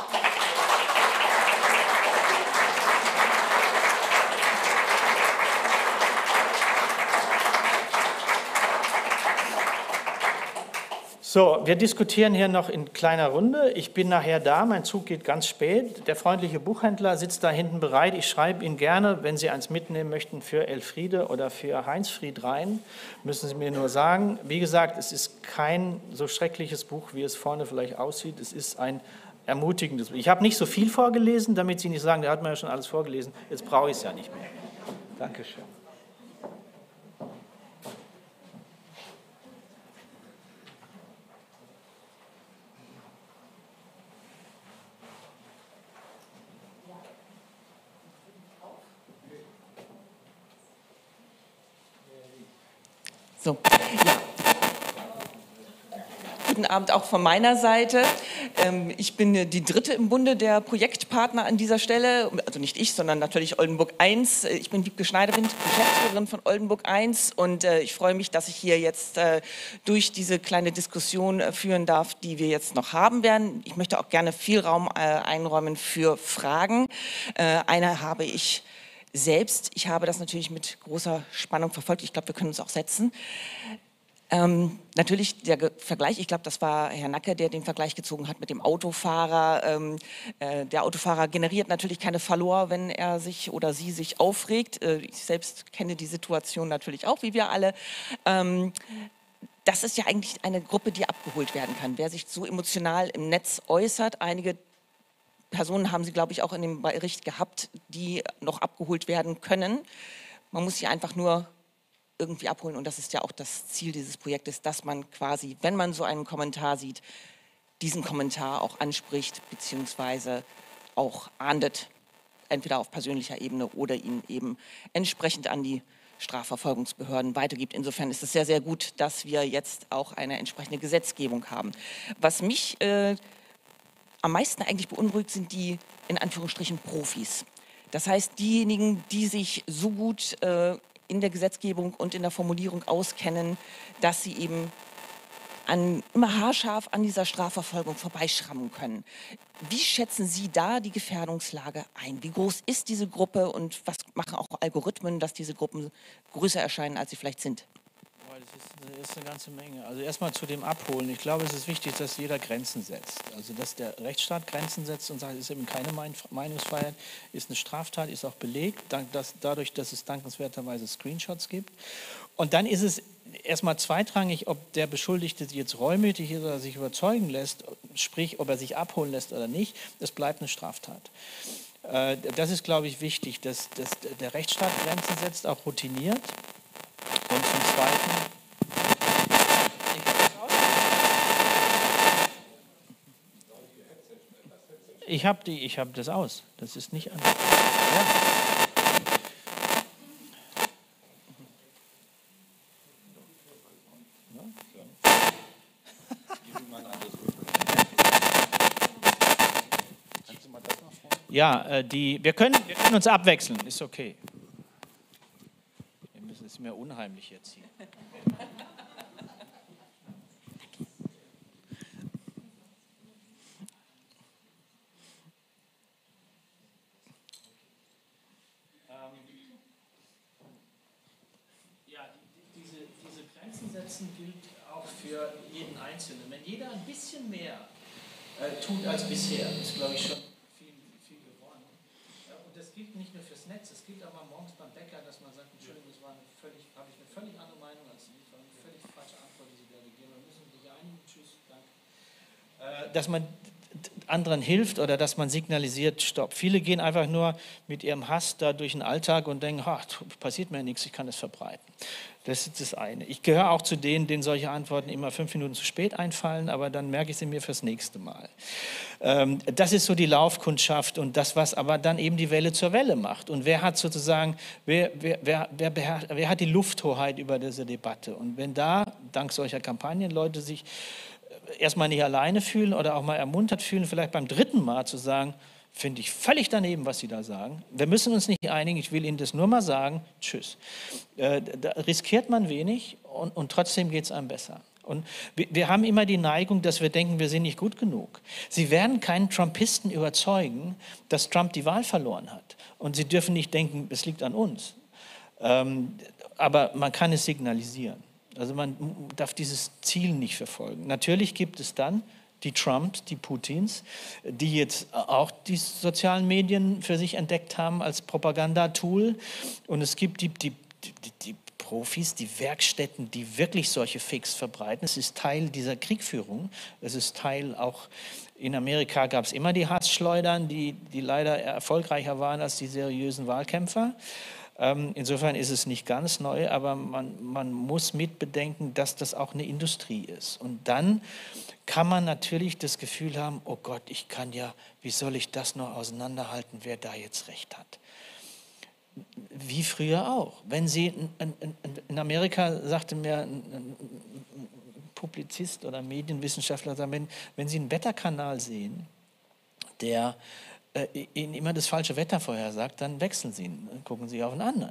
So, wir diskutieren hier noch in kleiner Runde. Ich bin nachher da, mein Zug geht ganz spät. Der freundliche Buchhändler sitzt da hinten bereit. Ich schreibe Ihnen gerne, wenn Sie eins mitnehmen möchten für Elfriede oder für Heinz-Fried rein, müssen Sie mir nur sagen. Wie gesagt, es ist kein so schreckliches Buch, wie es vorne vielleicht aussieht. Es ist ein ermutigendes Buch. Ich habe nicht so viel vorgelesen, damit Sie nicht sagen, da hat man ja schon alles vorgelesen. Jetzt brauche ich es ja nicht mehr. Dankeschön. So, ja. Guten Abend auch von meiner Seite. Ich bin die dritte im Bunde der Projektpartner an dieser Stelle. Also nicht ich, sondern natürlich Oldenburg 1. Ich bin Wiebke Schneiderwind, Geschäftsführerin von Oldenburg 1. Und ich freue mich, dass ich hier jetzt durch diese kleine Diskussion führen darf, die wir jetzt noch haben werden. Ich möchte auch gerne viel Raum einräumen für Fragen. Eine habe ich selbst. Ich habe das natürlich mit großer Spannung verfolgt. Ich glaube, wir können uns auch setzen. Natürlich der Vergleich, ich glaube, das war Herr Nacke, der den Vergleich gezogen hat mit dem Autofahrer. Der Autofahrer generiert natürlich keine Follower, wenn er sich oder sie sich aufregt. Ich selbst kenne die Situation natürlich auch, wie wir alle. das ist ja eigentlich eine Gruppe, die abgeholt werden kann. Wer sich so emotional im Netz äußert, einige Personen haben Sie, glaube ich, auch in dem Bericht gehabt, die noch abgeholt werden können. Man muss sie einfach nur irgendwie abholen und das ist ja auch das Ziel dieses Projektes, dass man quasi, wenn man so einen Kommentar sieht, diesen Kommentar auch anspricht bzw. auch ahndet, entweder auf persönlicher Ebene oder ihn eben entsprechend an die Strafverfolgungsbehörden weitergibt. Insofern ist es sehr, sehr gut, dass wir jetzt auch eine entsprechende Gesetzgebung haben. Was mich am meisten eigentlich beunruhigt, sind die, in Anführungsstrichen, Profis. Das heißt, diejenigen, die sich so gut in der Gesetzgebung und in der Formulierung auskennen, dass sie eben immer haarscharf an dieser Strafverfolgung vorbeischrammen können. Wie schätzen Sie da die Gefährdungslage ein? Wie groß ist diese Gruppe und was machen auch Algorithmen, dass diese Gruppen größer erscheinen, als sie vielleicht sind? Das ist eine ganze Menge. Also erstmal zu dem Abholen. Ich glaube, es ist wichtig, dass jeder Grenzen setzt. Also dass der Rechtsstaat Grenzen setzt und sagt, es ist eben keine Meinungsfreiheit, ist eine Straftat, ist auch belegt, dadurch, dass es dankenswerterweise Screenshots gibt. Und dann ist es erstmal zweitrangig, ob der Beschuldigte jetzt reumütig ist oder sich überzeugen lässt, sprich, ob er sich abholen lässt oder nicht. Es bleibt eine Straftat. Das ist, glaube ich, wichtig, dass der Rechtsstaat Grenzen setzt, auch routiniert. Und zum Zweiten, ich habe das aus. Das ist nicht an. Ja. Ja, wir können uns abwechseln, ist okay. Es ist mir unheimlich jetzt hier. Ja, diese Grenzen setzen gilt auch für jeden Einzelnen. Wenn jeder ein bisschen mehr tut als bisher, ist, glaube ich, schon viel geworden. Und das gilt nicht nur fürs Netz, es gilt auch mal morgens beim Bäcker, dass man sagt, Entschuldigung, das habe ich eine völlig andere Meinung als Sie, das war eine völlig falsche Antwort, die Sie da gegeben haben. Wir müssen sich einigen, tschüss, danke. Dass man anderen hilft oder dass man signalisiert, stopp. Viele gehen einfach nur mit ihrem Hass da durch den Alltag und denken, passiert mir nichts, ich kann es verbreiten. Das ist das eine. Ich gehöre auch zu denen solche Antworten immer 5 Minuten zu spät einfallen, aber dann merke ich sie mir fürs nächste Mal. Das ist so die Laufkundschaft und das, was aber dann eben die Welle zur Welle macht. Und wer hat sozusagen, wer hat die Lufthoheit über diese Debatte? Und wenn da, dank solcher Kampagnen, Leute sich erstmal nicht alleine fühlen oder auch mal ermuntert fühlen, vielleicht beim 3. Mal zu sagen, finde ich völlig daneben, was Sie da sagen. Wir müssen uns nicht einigen, ich will Ihnen das nur mal sagen, tschüss. Da riskiert man wenig und trotzdem geht es einem besser. Und wir haben immer die Neigung, dass wir denken, wir sind nicht gut genug. Sie werden keinen Trumpisten überzeugen, dass Trump die Wahl verloren hat. Und Sie dürfen nicht denken, es liegt an uns. Aber man kann es signalisieren. Also man darf dieses Ziel nicht verfolgen. Natürlich gibt es dann die Trumps, die Putins, die jetzt auch die sozialen Medien für sich entdeckt haben als Propagandatool. Und es gibt die Profis, die Werkstätten, die wirklich solche Fakes verbreiten. Es ist Teil dieser Kriegführung. Es ist Teil auch, in Amerika gab es immer die Hassschleudern, die leider erfolgreicher waren als die seriösen Wahlkämpfer. Insofern ist es nicht ganz neu, aber man muss mitbedenken, dass das auch eine Industrie ist. Und dann kann man natürlich das Gefühl haben, oh Gott, wie soll ich das noch auseinanderhalten, wer da jetzt recht hat? Wie früher auch. Wenn Sie, in Amerika sagte mir ein Publizist oder Medienwissenschaftler, wenn Sie einen Wetterkanal sehen, der Ihnen immer das falsche Wetter vorhersagt, dann wechseln Sie ihn, gucken Sie auf einen anderen.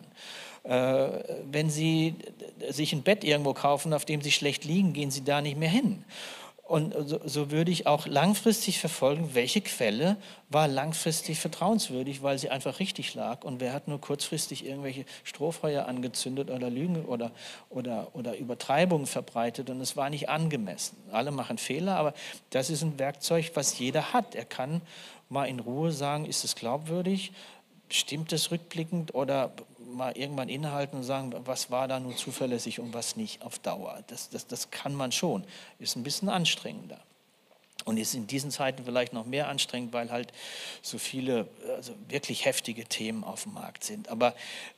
Wenn Sie sich ein Bett irgendwo kaufen, auf dem Sie schlecht liegen, gehen Sie da nicht mehr hin. Und so würde ich auch langfristig verfolgen, welche Quelle war langfristig vertrauenswürdig, weil sie einfach richtig lag und wer hat nur kurzfristig irgendwelche Strohfeuer angezündet oder Lügen oder Übertreibungen verbreitet und es war nicht angemessen. Alle machen Fehler, aber das ist ein Werkzeug, was jeder hat. Er kann mal in Ruhe sagen, ist es glaubwürdig, stimmt es rückblickend oder mal irgendwann innehalten und sagen, was war da nun zuverlässig und was nicht auf Dauer. Das kann man schon. Ist ein bisschen anstrengender. Und ist in diesen Zeiten vielleicht noch mehr anstrengend, weil halt so viele wirklich heftige Themen auf dem Markt sind. Aber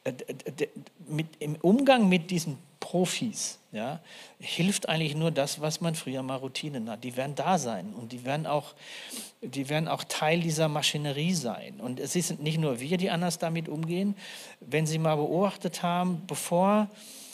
im Umgang mit diesen Profis, ja, hilft eigentlich nur das, was man früher mal Routine nannte. Die werden da sein und die werden auch Teil dieser Maschinerie sein. Und es sind nicht nur wir, die anders damit umgehen. Wenn Sie mal beobachtet haben, bevor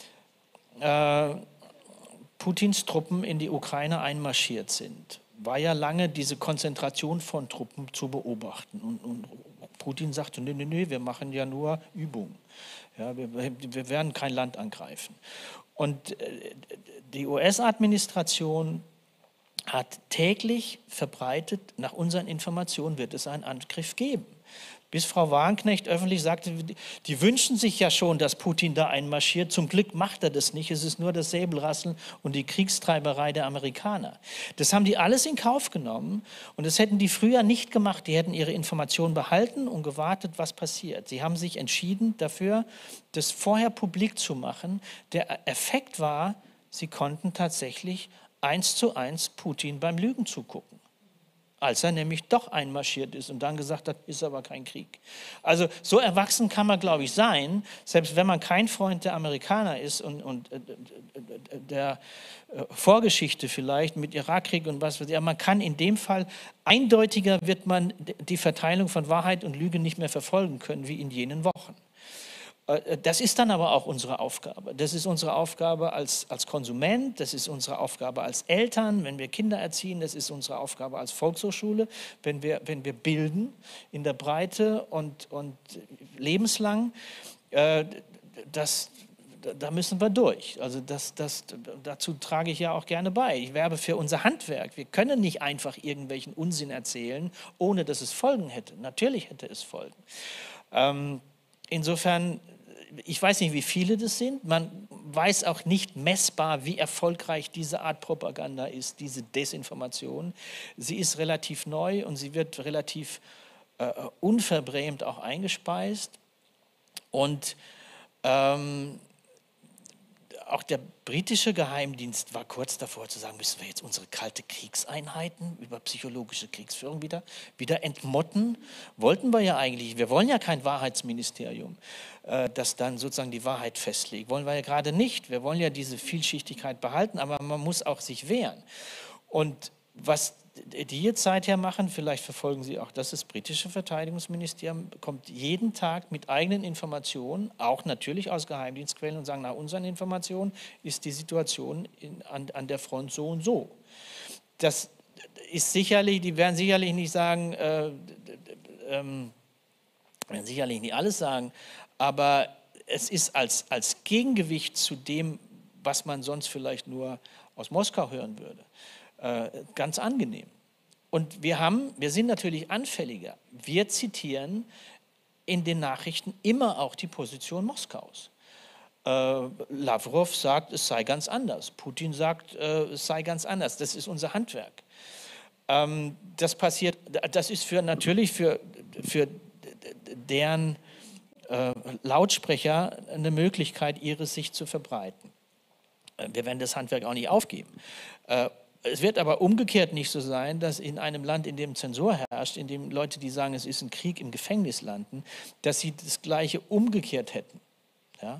Putins Truppen in die Ukraine einmarschiert sind, war ja lange diese Konzentration von Truppen zu beobachten. Und Putin sagte, nee, wir machen ja nur Übungen. Ja, wir werden kein Land angreifen. Und die US-Administration hat täglich verbreitet, nach unseren Informationen wird es einen Angriff geben. Bis Frau Wagenknecht öffentlich sagte, die wünschen sich ja schon, dass Putin da einmarschiert. Zum Glück macht er das nicht. Es ist nur das Säbelrasseln und die Kriegstreiberei der Amerikaner. Das haben die alles in Kauf genommen und das hätten die früher nicht gemacht. Die hätten ihre Informationen behalten und gewartet, was passiert. Sie haben sich entschieden dafür, das vorher publik zu machen. Der Effekt war, sie konnten tatsächlich 1:1 Putin beim Lügen zugucken. Als er nämlich doch einmarschiert ist und dann gesagt hat, ist aber kein Krieg. Also so erwachsen kann man, glaube ich, sein, selbst wenn man kein Freund der Amerikaner ist und der Vorgeschichte vielleicht mit Irakkrieg und was weiß ich. Man kann in dem Fall, eindeutiger wird man die Verteilung von Wahrheit und Lüge nicht mehr verfolgen können, wie in jenen Wochen. Das ist dann aber auch unsere Aufgabe. Das ist unsere Aufgabe als Konsument, das ist unsere Aufgabe als Eltern, wenn wir Kinder erziehen, das ist unsere Aufgabe als Volkshochschule, wenn wir bilden in der Breite und lebenslang. Da müssen wir durch. Also dazu trage ich ja auch gerne bei. Ich werbe für unser Handwerk. Wir können nicht einfach irgendwelchen Unsinn erzählen, ohne dass es Folgen hätte. Natürlich hätte es Folgen. Insofern, ich weiß nicht, wie viele das sind. Man weiß auch nicht messbar, wie erfolgreich diese Art Propaganda ist, diese Desinformation. Sie ist relativ neu und sie wird relativ unverbrämt auch eingespeist. Und auch der britische Geheimdienst war kurz davor zu sagen, müssen wir jetzt unsere kalte Kriegseinheiten über psychologische Kriegsführung wieder entmotten? Wollten wir ja eigentlich. Wir wollen ja kein Wahrheitsministerium, das dann sozusagen die Wahrheit festlegt. Wollen wir ja gerade nicht. Wir wollen ja diese Vielschichtigkeit behalten, aber man muss auch sich wehren. Und was die jetzt seither machen, vielleicht verfolgen Sie auch das britische Verteidigungsministerium, kommt jeden Tag mit eigenen Informationen, auch natürlich aus Geheimdienstquellen und sagen, nach unseren Informationen ist die Situation an der Front so und so. Das ist sicherlich, die werden sicherlich nicht sagen, werden sicherlich nicht alles sagen, aber es ist als Gegengewicht zu dem, was man sonst vielleicht nur aus Moskau hören würde, ganz angenehm. Und wir sind natürlich anfälliger. Wir zitieren in den Nachrichten immer auch die Position Moskaus. Lavrov sagt, es sei ganz anders. Putin sagt, es sei ganz anders. Das ist unser Handwerk. Das ist natürlich für deren Lautsprecher eine Möglichkeit, ihre Sicht zu verbreiten. Wir werden das Handwerk auch nicht aufgeben. Es wird aber umgekehrt nicht so sein, dass in einem Land, in dem Zensur herrscht, in dem Leute, die sagen, es ist ein Krieg, im Gefängnis landen, dass sie das Gleiche umgekehrt hätten. Ja?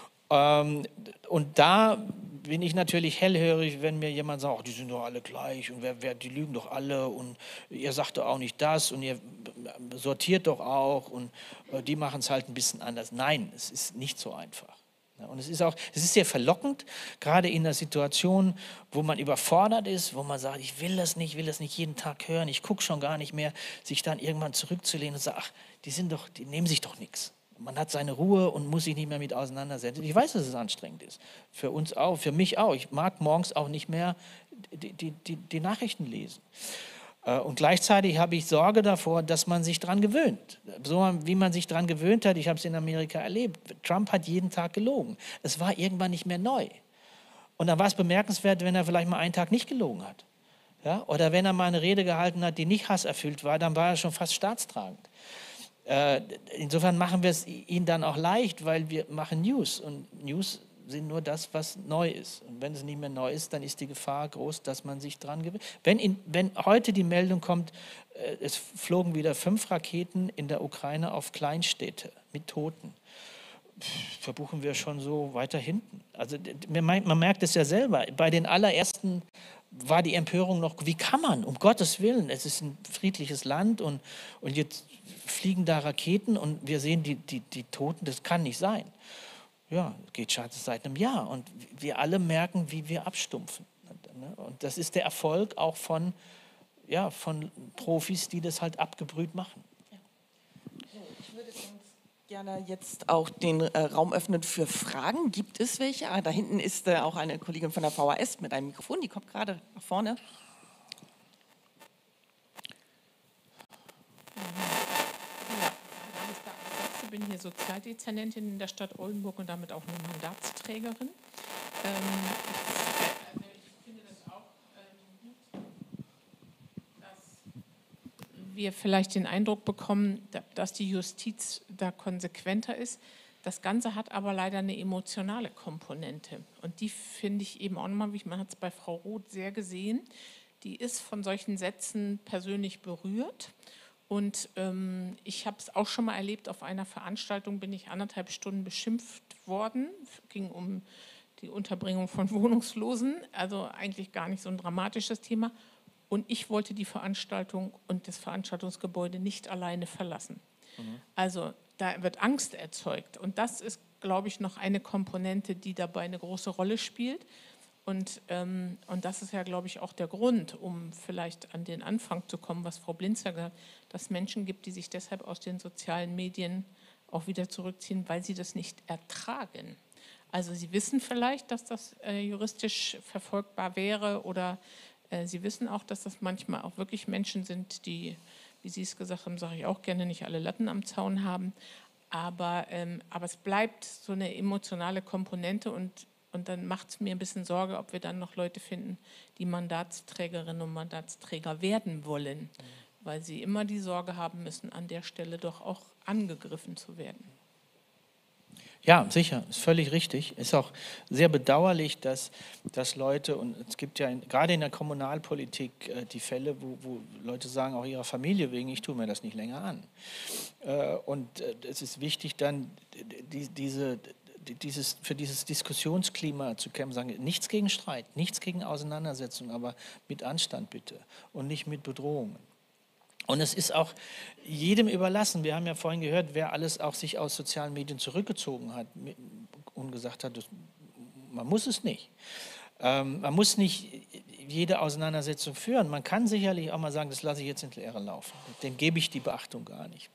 Und da bin ich natürlich hellhörig, wenn mir jemand sagt, oh, die sind doch alle gleich und die lügen doch alle und ihr sagt doch auch nicht das und ihr sortiert doch auch und die machen es halt ein bisschen anders. Nein, es ist nicht so einfach. Und es ist sehr verlockend, gerade in einer Situation, wo man überfordert ist, wo man sagt, ich will das nicht jeden Tag hören, ich gucke schon gar nicht mehr, sich dann irgendwann zurückzulehnen und sagen, ach, die nehmen sich doch nichts. Man hat seine Ruhe und muss sich nicht mehr mit auseinandersetzen. Ich weiß, dass es anstrengend ist. Für uns auch, für mich auch. Ich mag morgens auch nicht mehr die Nachrichten lesen. Und gleichzeitig habe ich Sorge davor, dass man sich daran gewöhnt. So wie man sich daran gewöhnt hat, ich habe es in Amerika erlebt. Trump hat jeden Tag gelogen. Es war irgendwann nicht mehr neu. Und dann war es bemerkenswert, wenn er vielleicht mal einen Tag nicht gelogen hat. Ja? Oder wenn er mal eine Rede gehalten hat, die nicht hasserfüllt war, dann war er schon fast staatstragend. Insofern machen wir es ihnen dann auch leicht, weil wir machen News und News sind nur das, was neu ist. Und wenn es nicht mehr neu ist, dann ist die Gefahr groß, dass man sich dran gewöhnt. Wenn heute die Meldung kommt, es flogen wieder 5 Raketen in der Ukraine auf Kleinstädte mit Toten, verbuchen wir schon so weiter hinten. Also man merkt es ja selber. Bei den allerersten war die Empörung noch, wie kann man, um Gottes Willen, es ist ein friedliches Land und jetzt fliegen da Raketen und wir sehen die Toten, das kann nicht sein. Ja, geht schon seit einem Jahr und wir alle merken, wie wir abstumpfen. Und das ist der Erfolg auch von Profis, die das halt abgebrüht machen. Ich würde ganz gerne jetzt auch den Raum öffnen für Fragen. Gibt es welche? Da hinten ist auch eine Kollegin von der VHS mit einem Mikrofon, die kommt gerade nach vorne. Ich bin hier Sozialdezernentin in der Stadt Oldenburg und damit auch eine Mandatsträgerin. Ich finde das auch gut, dass wir vielleicht den Eindruck bekommen, dass die Justiz da konsequenter ist. Das Ganze hat aber leider eine emotionale Komponente. Und die finde ich eben auch nochmal, man hat es bei Frau Roth sehr gesehen, die ist von solchen Sätzen persönlich berührt. Und ich habe es auch schon mal erlebt, auf einer Veranstaltung bin ich 1,5 Stunden beschimpft worden. Es ging um die Unterbringung von Wohnungslosen, also eigentlich gar nicht so ein dramatisches Thema. Und ich wollte die Veranstaltung und das Veranstaltungsgebäude nicht alleine verlassen. Also da wird Angst erzeugt. Und das ist, glaube ich, noch eine Komponente, die dabei eine große Rolle spielt. Und das ist ja, glaube ich, auch der Grund, um vielleicht an den Anfang zu kommen, was Frau Blinzer gesagt hat, dass es Menschen gibt, die sich deshalb aus den sozialen Medien auch wieder zurückziehen, weil sie das nicht ertragen. Also sie wissen vielleicht, dass das juristisch verfolgbar wäre oder sie wissen auch, dass das manchmal auch wirklich Menschen sind, die, wie Sie es gesagt haben, sage ich auch gerne, nicht alle Latten am Zaun haben. Aber es bleibt so eine emotionale Komponente und dann macht es mir ein bisschen Sorge, ob wir dann noch Leute finden, die Mandatsträgerinnen und Mandatsträger werden wollen, weil sie immer die Sorge haben müssen, an der Stelle doch auch angegriffen zu werden. Ja, sicher, ist völlig richtig. Ist auch sehr bedauerlich, dass Leute, und es gibt ja gerade in der Kommunalpolitik die Fälle, wo Leute sagen, auch ihrer Familie wegen, ich tue mir das nicht länger an. Und es ist wichtig, dann für dieses Diskussionsklima zu kämpfen, sagen, nichts gegen Streit, nichts gegen Auseinandersetzung, aber mit Anstand bitte und nicht mit Bedrohungen. Und es ist auch jedem überlassen. Wir haben ja vorhin gehört, wer alles auch sich aus sozialen Medien zurückgezogen hat und gesagt hat, man muss es nicht. Man muss nicht jede Auseinandersetzung führen. Man kann sicherlich auch mal sagen, das lasse ich jetzt ins Leere laufen. Dem gebe ich die Beachtung gar nicht.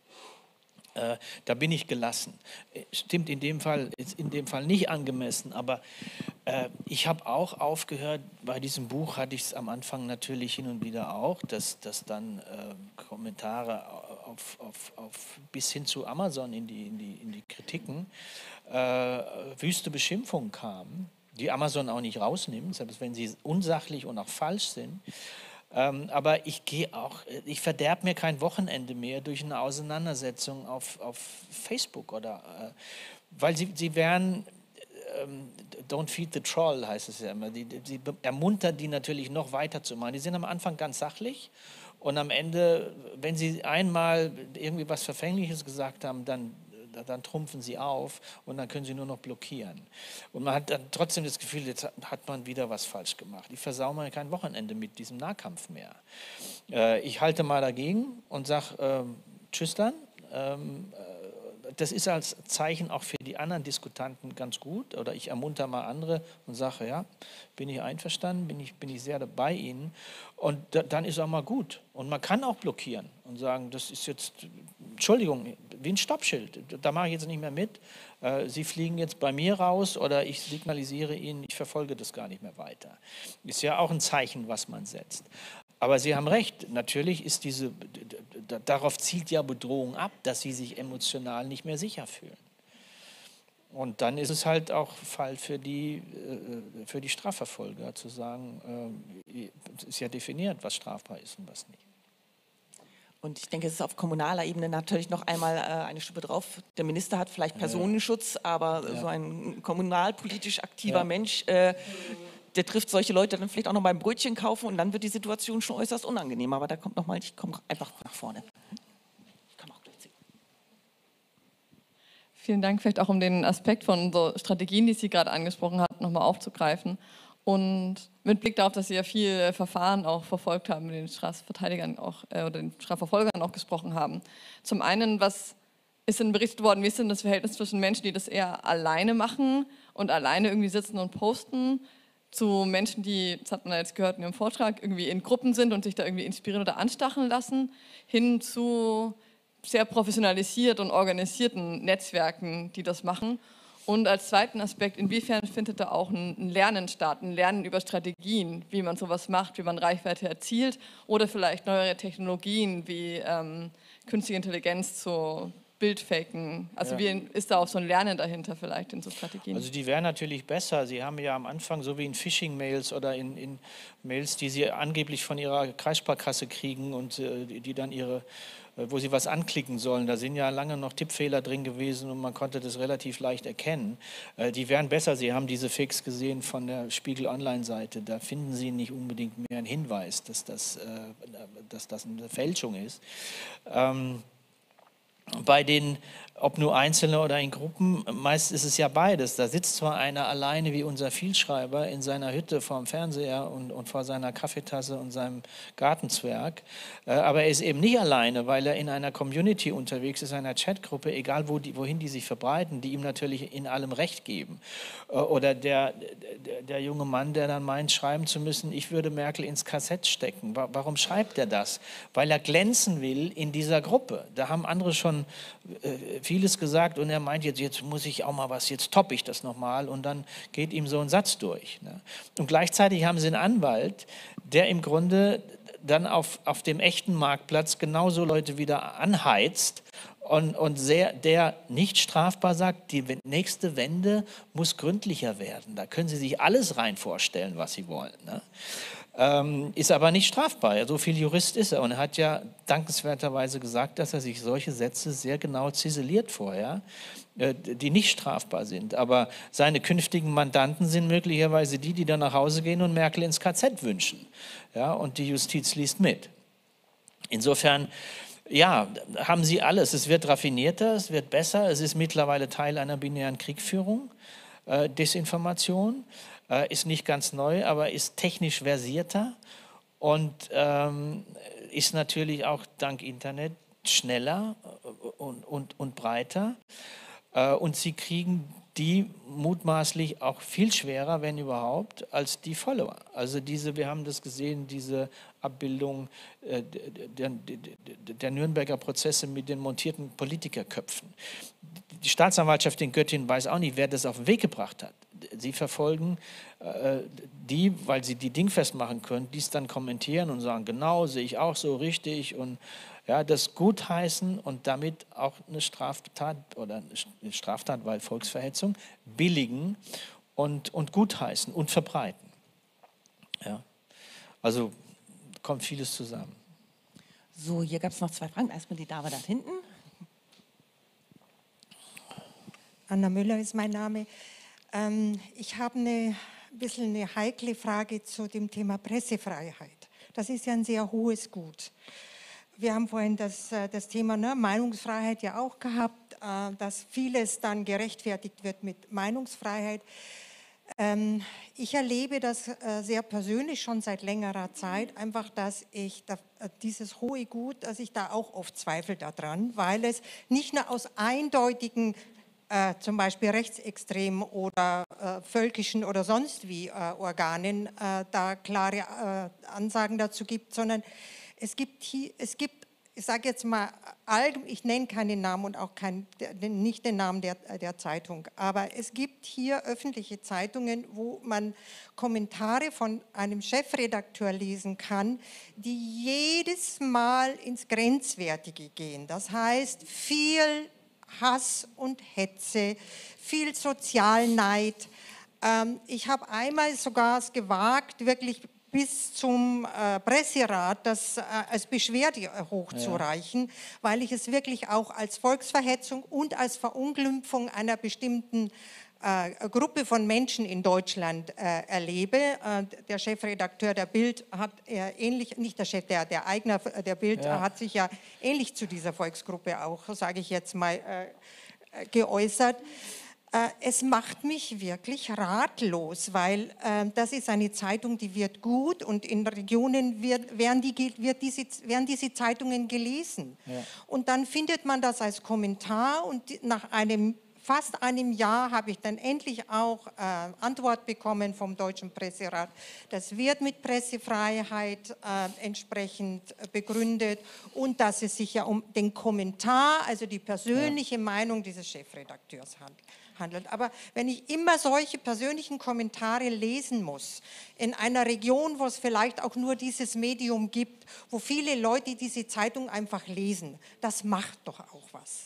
Da bin ich gelassen. Stimmt in dem Fall, ist in dem Fall nicht angemessen, aber ich habe auch aufgehört, bei diesem Buch hatte ich es am Anfang natürlich hin und wieder auch, dass dann Kommentare bis hin zu Amazon in die Kritiken, wüste Beschimpfungen kamen, die Amazon auch nicht rausnimmt, selbst wenn sie unsachlich und auch falsch sind. Aber ich verderbe mir kein Wochenende mehr durch eine Auseinandersetzung auf Facebook weil sie wären, don't feed the troll heißt es ja immer, sie ermuntern die natürlich noch weiter zu machen. Die sind am Anfang ganz sachlich und am Ende, wenn sie einmal irgendwie was Verfängliches gesagt haben, dann trumpfen sie auf und dann können sie nur noch blockieren. Und man hat dann trotzdem das Gefühl, jetzt hat man wieder was falsch gemacht. Ich versau mal kein Wochenende mit diesem Nahkampf mehr. Ich halte mal dagegen und sage, tschüss dann. Das ist als Zeichen auch für die anderen Diskutanten ganz gut. Oder ich ermuntere mal andere und sage, ja, bin ich einverstanden, bin ich sehr bei Ihnen. Und dann ist auch mal gut. Und man kann auch blockieren und sagen, das ist jetzt, Entschuldigung, wie ein Stoppschild. Da mache ich jetzt nicht mehr mit. Sie fliegen jetzt bei mir raus oder ich signalisiere Ihnen, ich verfolge das gar nicht mehr weiter. Ist ja auch ein Zeichen, was man setzt. Aber Sie haben recht, natürlich ist darauf zielt ja Bedrohung ab, dass Sie sich emotional nicht mehr sicher fühlen. Und dann ist es halt auch Fall für die Strafverfolger, zu sagen, es ist ja definiert, was strafbar ist und was nicht. Und ich denke, es ist auf kommunaler Ebene natürlich noch einmal eine Stufe drauf. Der Minister hat vielleicht Personenschutz, aber so ein kommunalpolitisch aktiver Mensch, der trifft solche Leute dann vielleicht auch noch beim Brötchen kaufen und dann wird die Situation schon äußerst unangenehm. Aber da kommt nochmal, ich komme einfach nach vorne. Vielen Dank, vielleicht auch um den Aspekt von so Strategien, die Sie gerade angesprochen hat, nochmal aufzugreifen. Und mit Blick darauf, dass Sie ja viel Verfahren auch verfolgt haben, mit den Strafverteidigern auch, oder den Strafverfolgern auch gesprochen haben. Zum einen, was ist denn berichtet worden, wie ist denn das Verhältnis zwischen Menschen, die das eher alleine machen und alleine irgendwie sitzen und posten, zu Menschen, die, das hat man jetzt gehört in Ihrem Vortrag, irgendwie in Gruppen sind und sich da irgendwie inspirieren oder anstacheln lassen, hin zu sehr professionalisiert und organisierten Netzwerken, die das machen. Und als zweiten Aspekt, inwiefern findet da auch ein Lernen statt, ein Lernen über Strategien, wie man sowas macht, wie man Reichweite erzielt oder vielleicht neuere Technologien wie künstliche Intelligenz zu Bildfaken. Also wie ist da auch so ein Lernen dahinter vielleicht in so Strategien? Also die wären natürlich besser. Sie haben ja am Anfang, so wie in Phishing-Mails oder in Mails, die Sie angeblich von Ihrer Kreissparkasse kriegen und die dann wo Sie was anklicken sollen. Da sind ja lange noch Tippfehler drin gewesen und man konnte das relativ leicht erkennen. Die wären besser. Sie haben diese Fakes gesehen von der Spiegel-Online-Seite. Da finden Sie nicht unbedingt mehr einen Hinweis, dass das eine Fälschung ist. Bei den, ob nur Einzelne oder in Gruppen, meist ist es ja beides. Da sitzt zwar einer alleine wie unser Vielschreiber in seiner Hütte vorm Fernseher und vor seiner Kaffeetasse und seinem Gartenzwerg, aber er ist eben nicht alleine, weil er in einer Community unterwegs ist, einer Chatgruppe, egal wohin die sich verbreiten, die ihm natürlich in allem Recht geben. Oder der junge Mann, der dann meint, schreiben zu müssen, ich würde Merkel ins Kassett stecken. Warum schreibt er das? Weil er glänzen will in dieser Gruppe. Da haben andere schon vieles gesagt und er meint, jetzt muss ich auch mal was, jetzt toppe ich das nochmal und dann geht ihm so ein Satz durch. Ne? Und gleichzeitig haben sie einen Anwalt, der im Grunde dann auf dem echten Marktplatz genauso Leute wieder anheizt und der nicht strafbar sagt, die nächste Wende muss gründlicher werden. Da können Sie sich alles rein vorstellen, was Sie wollen. Ne? Ist aber nicht strafbar. So viel Jurist ist er und er hat ja dankenswerterweise gesagt, dass er sich solche Sätze sehr genau ziseliert vorher, die nicht strafbar sind. Aber seine künftigen Mandanten sind möglicherweise die dann nach Hause gehen und Merkel ins KZ wünschen. Ja, und die Justiz liest mit. Insofern, ja, haben Sie alles. Es wird raffinierter, es wird besser. Es ist mittlerweile Teil einer binären Kriegführung, Desinformation. Ist nicht ganz neu, aber ist technisch versierter und ist natürlich auch dank Internet schneller und breiter. Und sie kriegen die mutmaßlich auch viel schwerer, wenn überhaupt, als die Follower. Also wir haben das gesehen, diese Abbildung der Nürnberger Prozesse mit den montierten Politikerköpfen. Die Staatsanwaltschaft in Göttingen weiß auch nicht, wer das auf den Weg gebracht hat. Sie verfolgen weil sie die dingfest machen können, dies dann kommentieren und sagen, genau, sehe ich auch so, richtig und ja, das gutheißen und damit auch eine Straftat weil Volksverhetzung, billigen und gutheißen und verbreiten. Ja. Also kommt vieles zusammen. So, hier gab es noch zwei Fragen. Erstmal die Dame da hinten. Anna Müller ist mein Name. Ich habe ein bisschen eine heikle Frage zu dem Thema Pressefreiheit. Das ist ja ein sehr hohes Gut. Wir haben vorhin das Thema Meinungsfreiheit ja auch gehabt, dass vieles dann gerechtfertigt wird mit Meinungsfreiheit. Ich erlebe das sehr persönlich schon seit längerer Zeit, einfach, dass ich dieses hohe Gut, dass ich da auch oft zweifle daran, weil es nicht nur aus eindeutigen zum Beispiel rechtsextremen oder völkischen oder sonst wie Organen da klare Ansagen dazu gibt, sondern es gibt, ich sage jetzt mal, ich nenne keinen Namen und auch nicht den Namen der Zeitung, aber es gibt hier öffentliche Zeitungen, wo man Kommentare von einem Chefredakteur lesen kann, die jedes Mal ins Grenzwertige gehen. Das heißt, viel Hass und Hetze, viel Sozialneid. Ich habe einmal sogar es gewagt, wirklich bis zum Presserat das als Beschwerde hochzureichen, weil ich es wirklich auch als Volksverhetzung und als Verunglimpfung einer bestimmten Gruppe von Menschen in Deutschland erlebe. Der Chefredakteur der Bild hat ähnlich, nicht der Chef, der Eigner der Bild hat sich ja ähnlich zu dieser Volksgruppe auch, sage ich jetzt mal, geäußert. Es macht mich wirklich ratlos, weil das ist eine Zeitung, die wird gut und in Regionen werden diese Zeitungen gelesen. Ja. Und dann findet man das als Kommentar und nach fast einem Jahr habe ich dann endlich auch Antwort bekommen vom Deutschen Presserat. Das wird mit Pressefreiheit entsprechend begründet und dass es sich ja um den Kommentar, also die persönliche Meinung dieses Chefredakteurs handelt. Aber wenn ich immer solche persönlichen Kommentare lesen muss, in einer Region, wo es vielleicht auch nur dieses Medium gibt, wo viele Leute diese Zeitung einfach lesen, das macht doch auch was.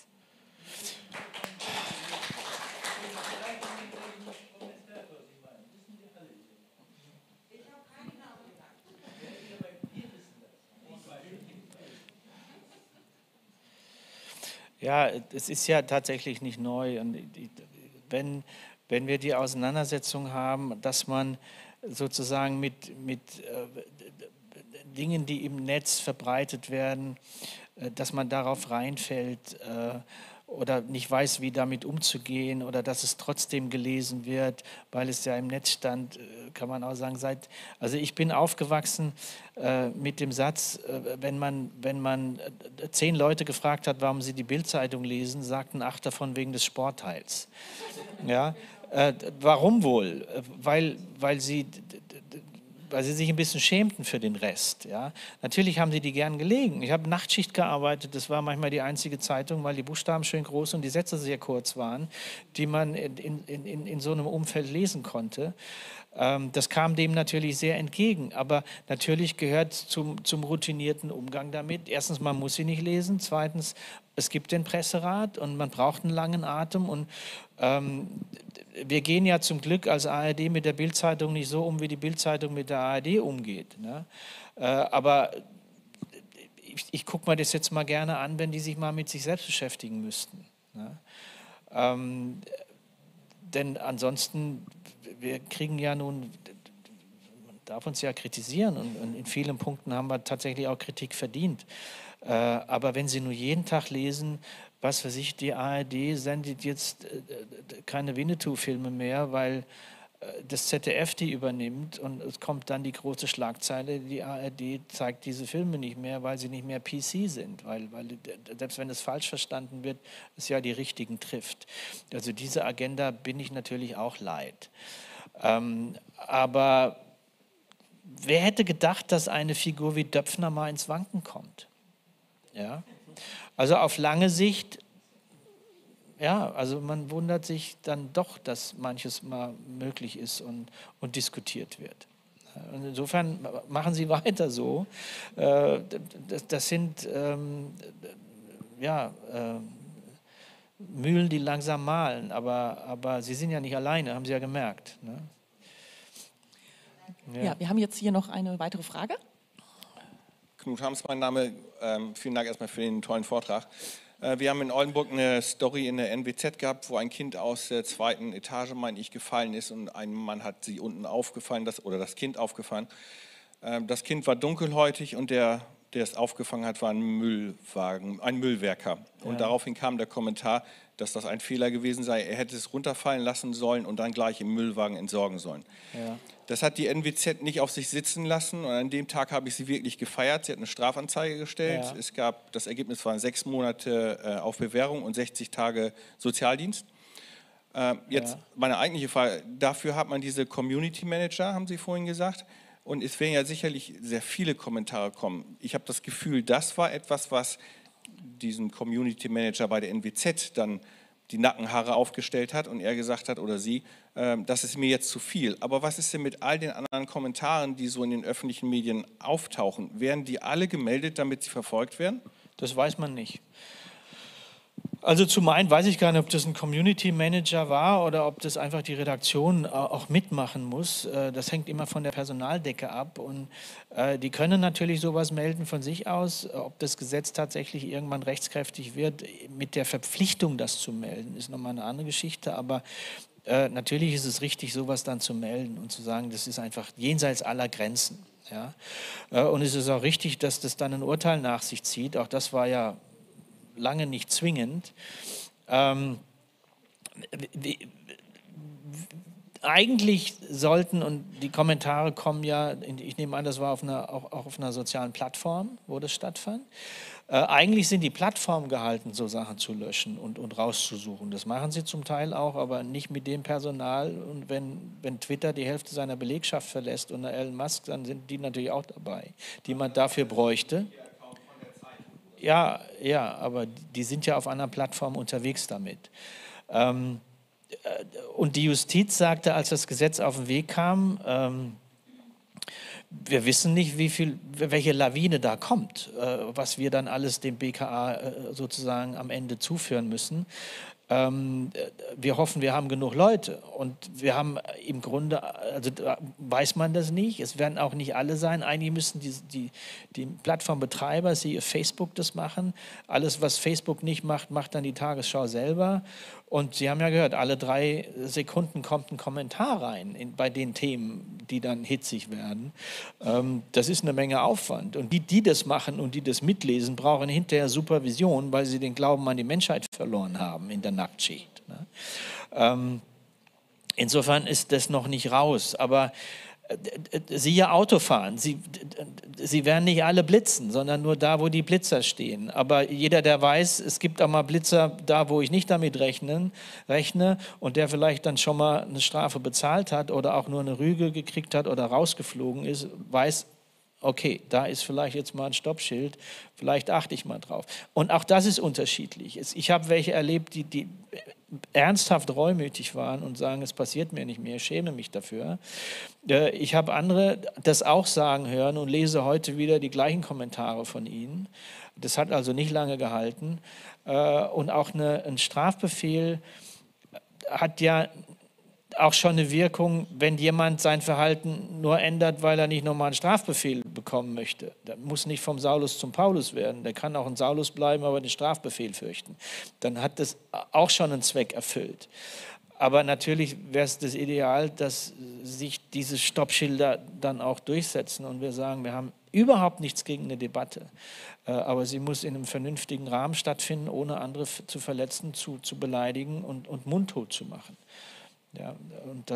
Ja, es ist ja tatsächlich nicht neu. Und wenn wir die Auseinandersetzung haben, dass man sozusagen mit Dingen, die im Netz verbreitet werden, dass man darauf reinfällt oder nicht weiß, wie damit umzugehen oder dass es trotzdem gelesen wird, weil es ja im Netz stand, kann man auch sagen, also ich bin aufgewachsen mit dem Satz, wenn man 10 Leute gefragt hat, warum sie die Bild-Zeitung lesen, sagten 8 davon wegen des Sportteils. Ja, warum wohl? Weil sie sich ein bisschen schämten für den Rest. Ja. Natürlich haben sie die gern gelegen. Ich habe Nachtschicht gearbeitet, das war manchmal die einzige Zeitung, weil die Buchstaben schön groß und die Sätze sehr kurz waren, die man in so einem Umfeld lesen konnte. Das kam dem natürlich sehr entgegen, aber natürlich gehört zum routinierten Umgang damit. Erstens, man muss sie nicht lesen. Zweitens, es gibt den Presserat und man braucht einen langen Atem und wir gehen ja zum Glück als ARD mit der Bild-Zeitung nicht so um, wie die Bild-Zeitung mit der ARD umgeht. Ne? Aber ich gucke mir das jetzt mal gerne an, wenn die sich mal mit sich selbst beschäftigen müssten. Ne? Denn ansonsten, wir kriegen ja nun, man darf uns ja kritisieren und in vielen Punkten haben wir tatsächlich auch Kritik verdient. Aber wenn Sie nur jeden Tag lesen, was weiß ich, die ARD sendet jetzt keine Winnetou-Filme mehr, weil das ZDF die übernimmt und es kommt dann die große Schlagzeile, die ARD zeigt diese Filme nicht mehr, weil sie nicht mehr PC sind, weil selbst wenn es falsch verstanden wird, es ja die richtigen trifft. Also diese Agenda bin ich natürlich auch leid. Aber wer hätte gedacht, dass eine Figur wie Döpfner mal ins Wanken kommt? Ja? Also auf lange Sicht, ja, also man wundert sich dann doch, dass manches mal möglich ist und diskutiert wird. Und insofern machen Sie weiter so. Das sind Mühlen, die langsam mahlen, aber Sie sind ja nicht alleine, haben Sie ja gemerkt. Ne? Ja, wir haben jetzt hier noch eine weitere Frage. Knut Harms, mein Name. Vielen Dank erstmal für den tollen Vortrag. Wir haben in Oldenburg eine Story in der NWZ gehabt, wo ein Kind aus der 2. Etage, meine ich, gefallen ist und ein Mann hat sie unten aufgefallen, das Kind aufgefangen. Das Kind war dunkelhäutig und der es aufgefangen hat, war ein Müllwerker. Und daraufhin kam der Kommentar, dass das ein Fehler gewesen sei. Er hätte es runterfallen lassen sollen und dann gleich im Müllwagen entsorgen sollen. Ja. Das hat die NWZ nicht auf sich sitzen lassen und an dem Tag habe ich sie wirklich gefeiert. Sie hat eine Strafanzeige gestellt. Ja. Das Ergebnis waren 6 Monate auf Bewährung und 60 Tage Sozialdienst. Jetzt meine eigentliche Frage, dafür hat man diese Community Manager, haben Sie vorhin gesagt. Und es werden ja sicherlich sehr viele Kommentare kommen. Ich habe das Gefühl, das war etwas, was diesen Community Manager bei der NWZ dann die Nackenhaare aufgestellt hat und er gesagt hat, oder sie, das ist mir jetzt zu viel. Aber was ist denn mit all den anderen Kommentaren, die so in den öffentlichen Medien auftauchen? Werden die alle gemeldet, damit sie verfolgt werden? Das weiß man nicht. Also zum einen weiß ich gar nicht, ob das ein Community Manager war oder ob das einfach die Redaktion auch mitmachen muss. Das hängt immer von der Personaldecke ab und die können natürlich sowas melden von sich aus. Ob das Gesetz tatsächlich irgendwann rechtskräftig wird, mit der Verpflichtung, das zu melden, ist nochmal eine andere Geschichte, aber natürlich ist es richtig, sowas dann zu melden und zu sagen, das ist einfach jenseits aller Grenzen. Ja? Und es ist auch richtig, dass das dann ein Urteil nach sich zieht. Auch das war ja lange nicht zwingend. Eigentlich sollten, und die Kommentare kommen ja, ich nehme an, das war auch auf einer sozialen Plattform, wo das stattfand. Eigentlich sind die Plattformen gehalten, so Sachen zu löschen und rauszusuchen. Das machen sie zum Teil auch, aber nicht mit dem Personal. Und wenn Twitter die Hälfte seiner Belegschaft verlässt und Elon Musk, dann sind die natürlich auch dabei, die man dafür bräuchte. Ja, aber die sind ja auf einer Plattform unterwegs damit. Und die Justiz sagte, als das Gesetz auf den Weg kam, wir wissen nicht, welche Lawine da kommt, was wir dann alles dem BKA sozusagen am Ende zuführen müssen. Wir hoffen, wir haben genug Leute und wir haben im Grunde, also weiß man das nicht, es werden auch nicht alle sein, eigentlich müssen die Plattformbetreiber, siehe Facebook, das machen. Alles, was Facebook nicht macht, macht dann die Tagesschau selber. Und Sie haben ja gehört, alle 3 Sekunden kommt ein Kommentar rein bei den Themen, die dann hitzig werden. Das ist eine Menge Aufwand. Und die das machen und die das mitlesen, brauchen hinterher Supervision, weil sie den Glauben an die Menschheit verloren haben in der Nachtschicht. Insofern ist das noch nicht raus. Aber siehe Autofahren, sie werden nicht alle blitzen, sondern nur da, wo die Blitzer stehen. Aber jeder, der weiß, es gibt auch mal Blitzer da, wo ich nicht damit rechne und der vielleicht dann schon mal eine Strafe bezahlt hat oder auch nur eine Rüge gekriegt hat oder rausgeflogen ist, weiß, okay, da ist vielleicht jetzt mal ein Stoppschild, vielleicht achte ich mal drauf. Und auch das ist unterschiedlich. Ich habe welche erlebt, die ernsthaft reumütig waren und sagen, es passiert mir nicht mehr, ich schäme mich dafür. Ich habe andere das auch sagen hören und lese heute wieder die gleichen Kommentare von ihnen. Das hat also nicht lange gehalten. Und auch ein Strafbefehl hat ja auch schon eine Wirkung, wenn jemand sein Verhalten nur ändert, weil er nicht nochmal einen Strafbefehl bekommen möchte. Der muss nicht vom Saulus zum Paulus werden. Der kann auch ein Saulus bleiben, aber den Strafbefehl fürchten. Dann hat das auch schon einen Zweck erfüllt. Aber natürlich wäre es das Ideal, dass sich diese Stoppschilder dann auch durchsetzen und wir sagen, wir haben überhaupt nichts gegen eine Debatte. Aber sie muss in einem vernünftigen Rahmen stattfinden, ohne andere zu verletzen, zu beleidigen und mundtot zu machen. Ja, und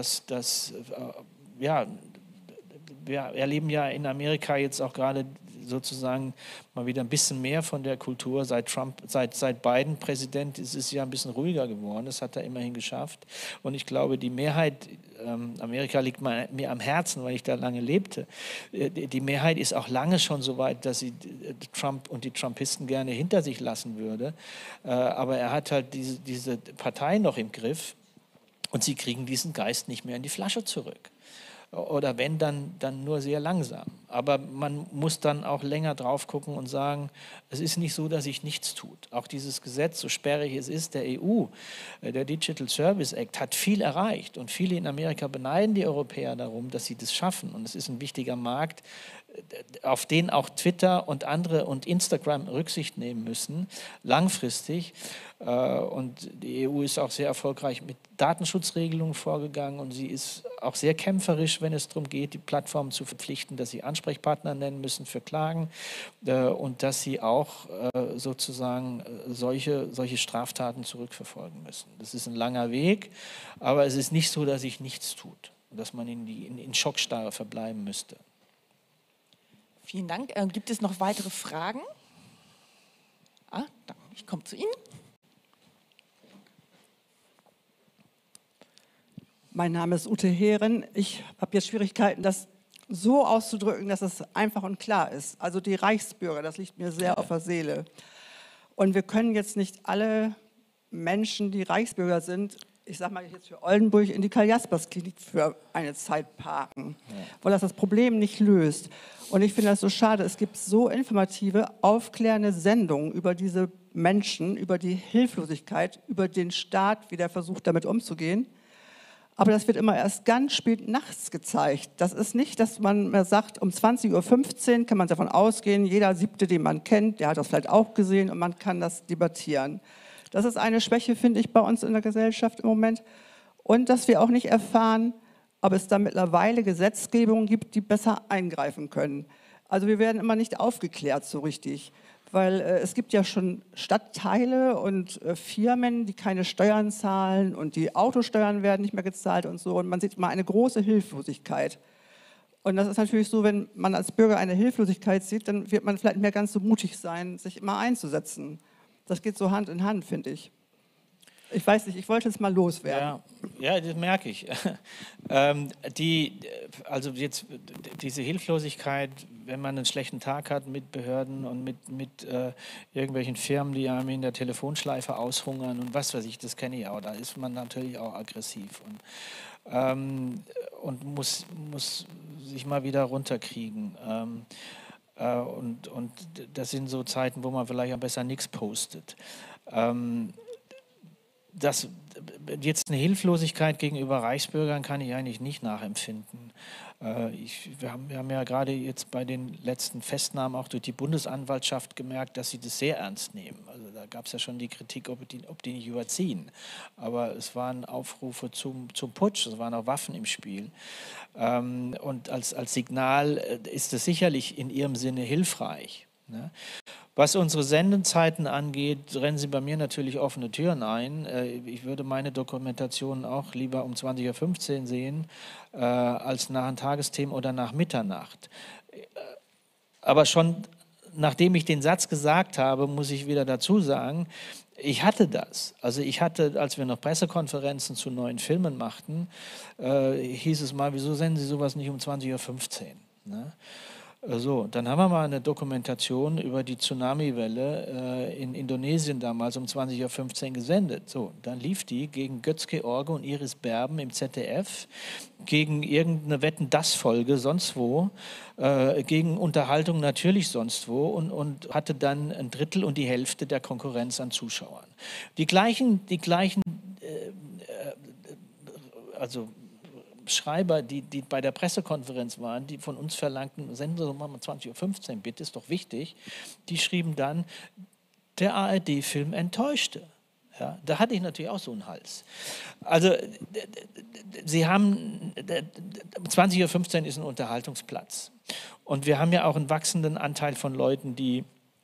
wir erleben ja in Amerika jetzt auch gerade sozusagen mal wieder ein bisschen mehr von der Kultur. Seit Biden Präsident ist es ja ein bisschen ruhiger geworden. Das hat er immerhin geschafft. Und ich glaube, die Mehrheit, Amerika liegt mir am Herzen, weil ich da lange lebte, die Mehrheit ist auch lange schon so weit, dass sie Trump und die Trumpisten gerne hinter sich lassen würde. Aber er hat halt diese Partei noch im Griff. Und sie kriegen diesen Geist nicht mehr in die Flasche zurück. Oder wenn, dann nur sehr langsam. Aber man muss dann auch länger drauf gucken und sagen, es ist nicht so, dass sich nichts tut. Auch dieses Gesetz, so sperrig es ist, der EU, der Digital Service Act, hat viel erreicht. Und viele in Amerika beneiden die Europäer darum, dass sie das schaffen. Und es ist ein wichtiger Markt, auf den auch Twitter und andere und Instagram Rücksicht nehmen müssen, langfristig. Und die EU ist auch sehr erfolgreich mit Datenschutzregelungen vorgegangen und sie ist auch sehr kämpferisch, wenn es darum geht, die Plattformen zu verpflichten, dass sie Ansprechpartner nennen müssen für Klagen und dass sie auch sozusagen solche Straftaten zurückverfolgen müssen. Das ist ein langer Weg, aber es ist nicht so, dass sich nichts tut, dass man in Schockstarre verbleiben müsste. Vielen Dank. Gibt es noch weitere Fragen? Ich komme zu Ihnen. Mein Name ist Ute Heeren. Ich habe jetzt Schwierigkeiten, das so auszudrücken, dass es einfach und klar ist. Also die Reichsbürger, das liegt mir sehr auf der Seele. Und wir können jetzt nicht alle Menschen, die Reichsbürger sind, ich sage mal jetzt für Oldenburg, in die Karl-Jaspers-Klinik für eine Zeit parken, weil das Problem nicht löst. Und ich finde das so schade, es gibt so informative, aufklärende Sendungen über diese Menschen, über die Hilflosigkeit, über den Staat, wie der versucht, damit umzugehen. Aber das wird immer erst ganz spät nachts gezeigt. Das ist nicht, dass man mehr sagt, um 20:15 Uhr kann man davon ausgehen, jeder Siebte, den man kennt, der hat das vielleicht auch gesehen und man kann das debattieren. Das ist eine Schwäche, finde ich, bei uns in der Gesellschaft im Moment. Und dass wir auch nicht erfahren, ob es da mittlerweile Gesetzgebungen gibt, die besser eingreifen können. Also wir werden immer nicht aufgeklärt so richtig, weil es gibt ja schon Stadtteile und Firmen, die keine Steuern zahlen und die Autosteuern werden nicht mehr gezahlt und so. Und man sieht mal eine große Hilflosigkeit. Und das ist natürlich so, wenn man als Bürger eine Hilflosigkeit sieht, dann wird man vielleicht nicht mehr ganz so mutig sein, sich immer einzusetzen. Das geht so Hand in Hand, finde ich. Ich weiß nicht, ich wollte es mal loswerden. Ja, das merke ich. Also jetzt diese Hilflosigkeit, wenn man einen schlechten Tag hat mit Behörden und mit irgendwelchen Firmen, die einem in der Telefonschleife aushungern und was weiß ich, das kenne ich auch. Da ist man natürlich auch aggressiv und muss sich mal wieder runterkriegen. Und das sind so Zeiten, wo man vielleicht auch besser nichts postet. Jetzt eine Hilflosigkeit gegenüber Reichsbürgern kann ich eigentlich nicht nachempfinden. Wir haben ja gerade jetzt bei den letzten Festnahmen auch durch die Bundesanwaltschaft gemerkt, dass sie das sehr ernst nehmen. Also da gab es ja schon die Kritik, ob die nicht überziehen. Aber es waren Aufrufe zum Putsch, es waren auch Waffen im Spiel. Und als Signal ist es sicherlich in ihrem Sinne hilfreich. Ne? Was unsere Sendezeiten angeht, rennen Sie bei mir natürlich offene Türen ein. Ich würde meine Dokumentation auch lieber um 20:15 Uhr sehen, als nach einem Tagesthemen oder nach Mitternacht. Aber schon nachdem ich den Satz gesagt habe, muss ich wieder dazu sagen, ich hatte das. Also ich hatte, als wir noch Pressekonferenzen zu neuen Filmen machten, hieß es mal, wieso senden Sie sowas nicht um 20:15 Uhr? Ne? So, dann haben wir mal eine Dokumentation über die Tsunamiwelle in Indonesien damals um 20:15 Uhr gesendet. So, dann lief die gegen Götz-George und Iris Berben im ZDF, gegen irgendeine Wetten-dass-Folge sonst wo, gegen Unterhaltung natürlich sonst wo und hatte dann ein Drittel und die Hälfte der Konkurrenz an Zuschauern. Die gleichen also Schreiber, die bei der Pressekonferenz waren, die von uns verlangten, senden Sie doch mal 20:15 Uhr, bitte, ist doch wichtig, die schrieben dann, der ARD-Film enttäuschte. Ja, da hatte ich natürlich auch so einen Hals. Also, Sie haben, 20:15 Uhr ist ein Unterhaltungsplatz. Und wir haben ja auch einen wachsenden Anteil von Leuten, die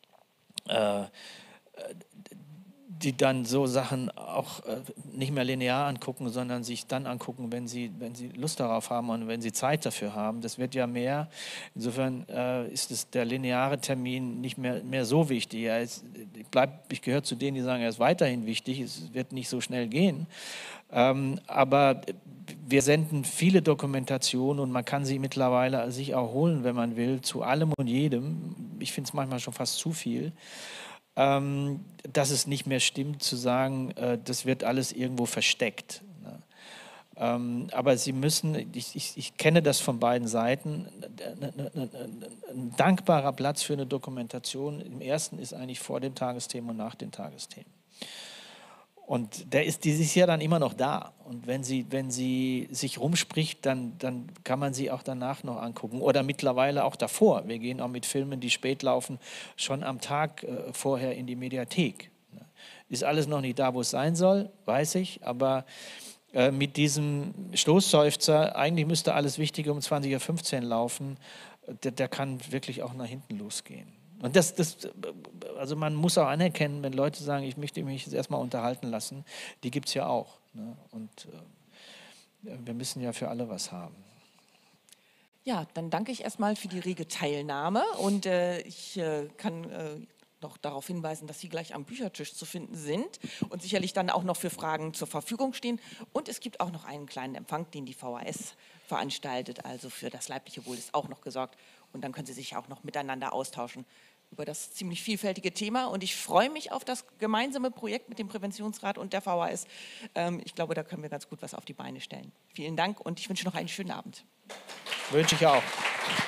dann so Sachen auch nicht mehr linear angucken, sondern sich dann angucken, wenn sie Lust darauf haben und wenn sie Zeit dafür haben. Das wird ja mehr. Insofern ist der lineare Termin nicht mehr so wichtig. Ich gehöre zu denen, die sagen, er ist weiterhin wichtig, es wird nicht so schnell gehen. Aber wir senden viele Dokumentationen und man kann sie mittlerweile sich auch holen, wenn man will, zu allem und jedem. Ich finde es manchmal schon fast zu viel. Dass es nicht mehr stimmt, zu sagen, das wird alles irgendwo versteckt. Ne? Aber Sie müssen, ich kenne das von beiden Seiten, ein dankbarer Platz für eine Dokumentation im ersten ist eigentlich vor dem Tagesthemen und nach den Tagesthemen. Und die ist ja dann immer noch da. Und wenn sie sich rumspricht, dann kann man sie auch danach noch angucken. Oder mittlerweile auch davor. Wir gehen auch mit Filmen, die spät laufen, schon am Tag vorher in die Mediathek. Ist alles noch nicht da, wo es sein soll, weiß ich. Aber mit diesem Stoßseufzer, eigentlich müsste alles Wichtige um 20:15 Uhr laufen, der kann wirklich auch nach hinten losgehen. Und also man muss auch anerkennen, wenn Leute sagen, ich möchte mich jetzt erstmal unterhalten lassen, die gibt es ja auch. Ne? Und wir müssen ja für alle was haben. Ja, dann danke ich erstmal für die rege Teilnahme und ich kann noch darauf hinweisen, dass Sie gleich am Büchertisch zu finden sind und sicherlich dann auch noch für Fragen zur Verfügung stehen. Und es gibt auch noch einen kleinen Empfang, den die VHS veranstaltet, also für das leibliche Wohl ist auch noch gesorgt. Und dann können Sie sich auch noch miteinander austauschen über das ziemlich vielfältige Thema. Und ich freue mich auf das gemeinsame Projekt mit dem Präventionsrat und der VHS. Ich glaube, da können wir ganz gut was auf die Beine stellen. Vielen Dank und ich wünsche noch einen schönen Abend. Wünsche ich auch.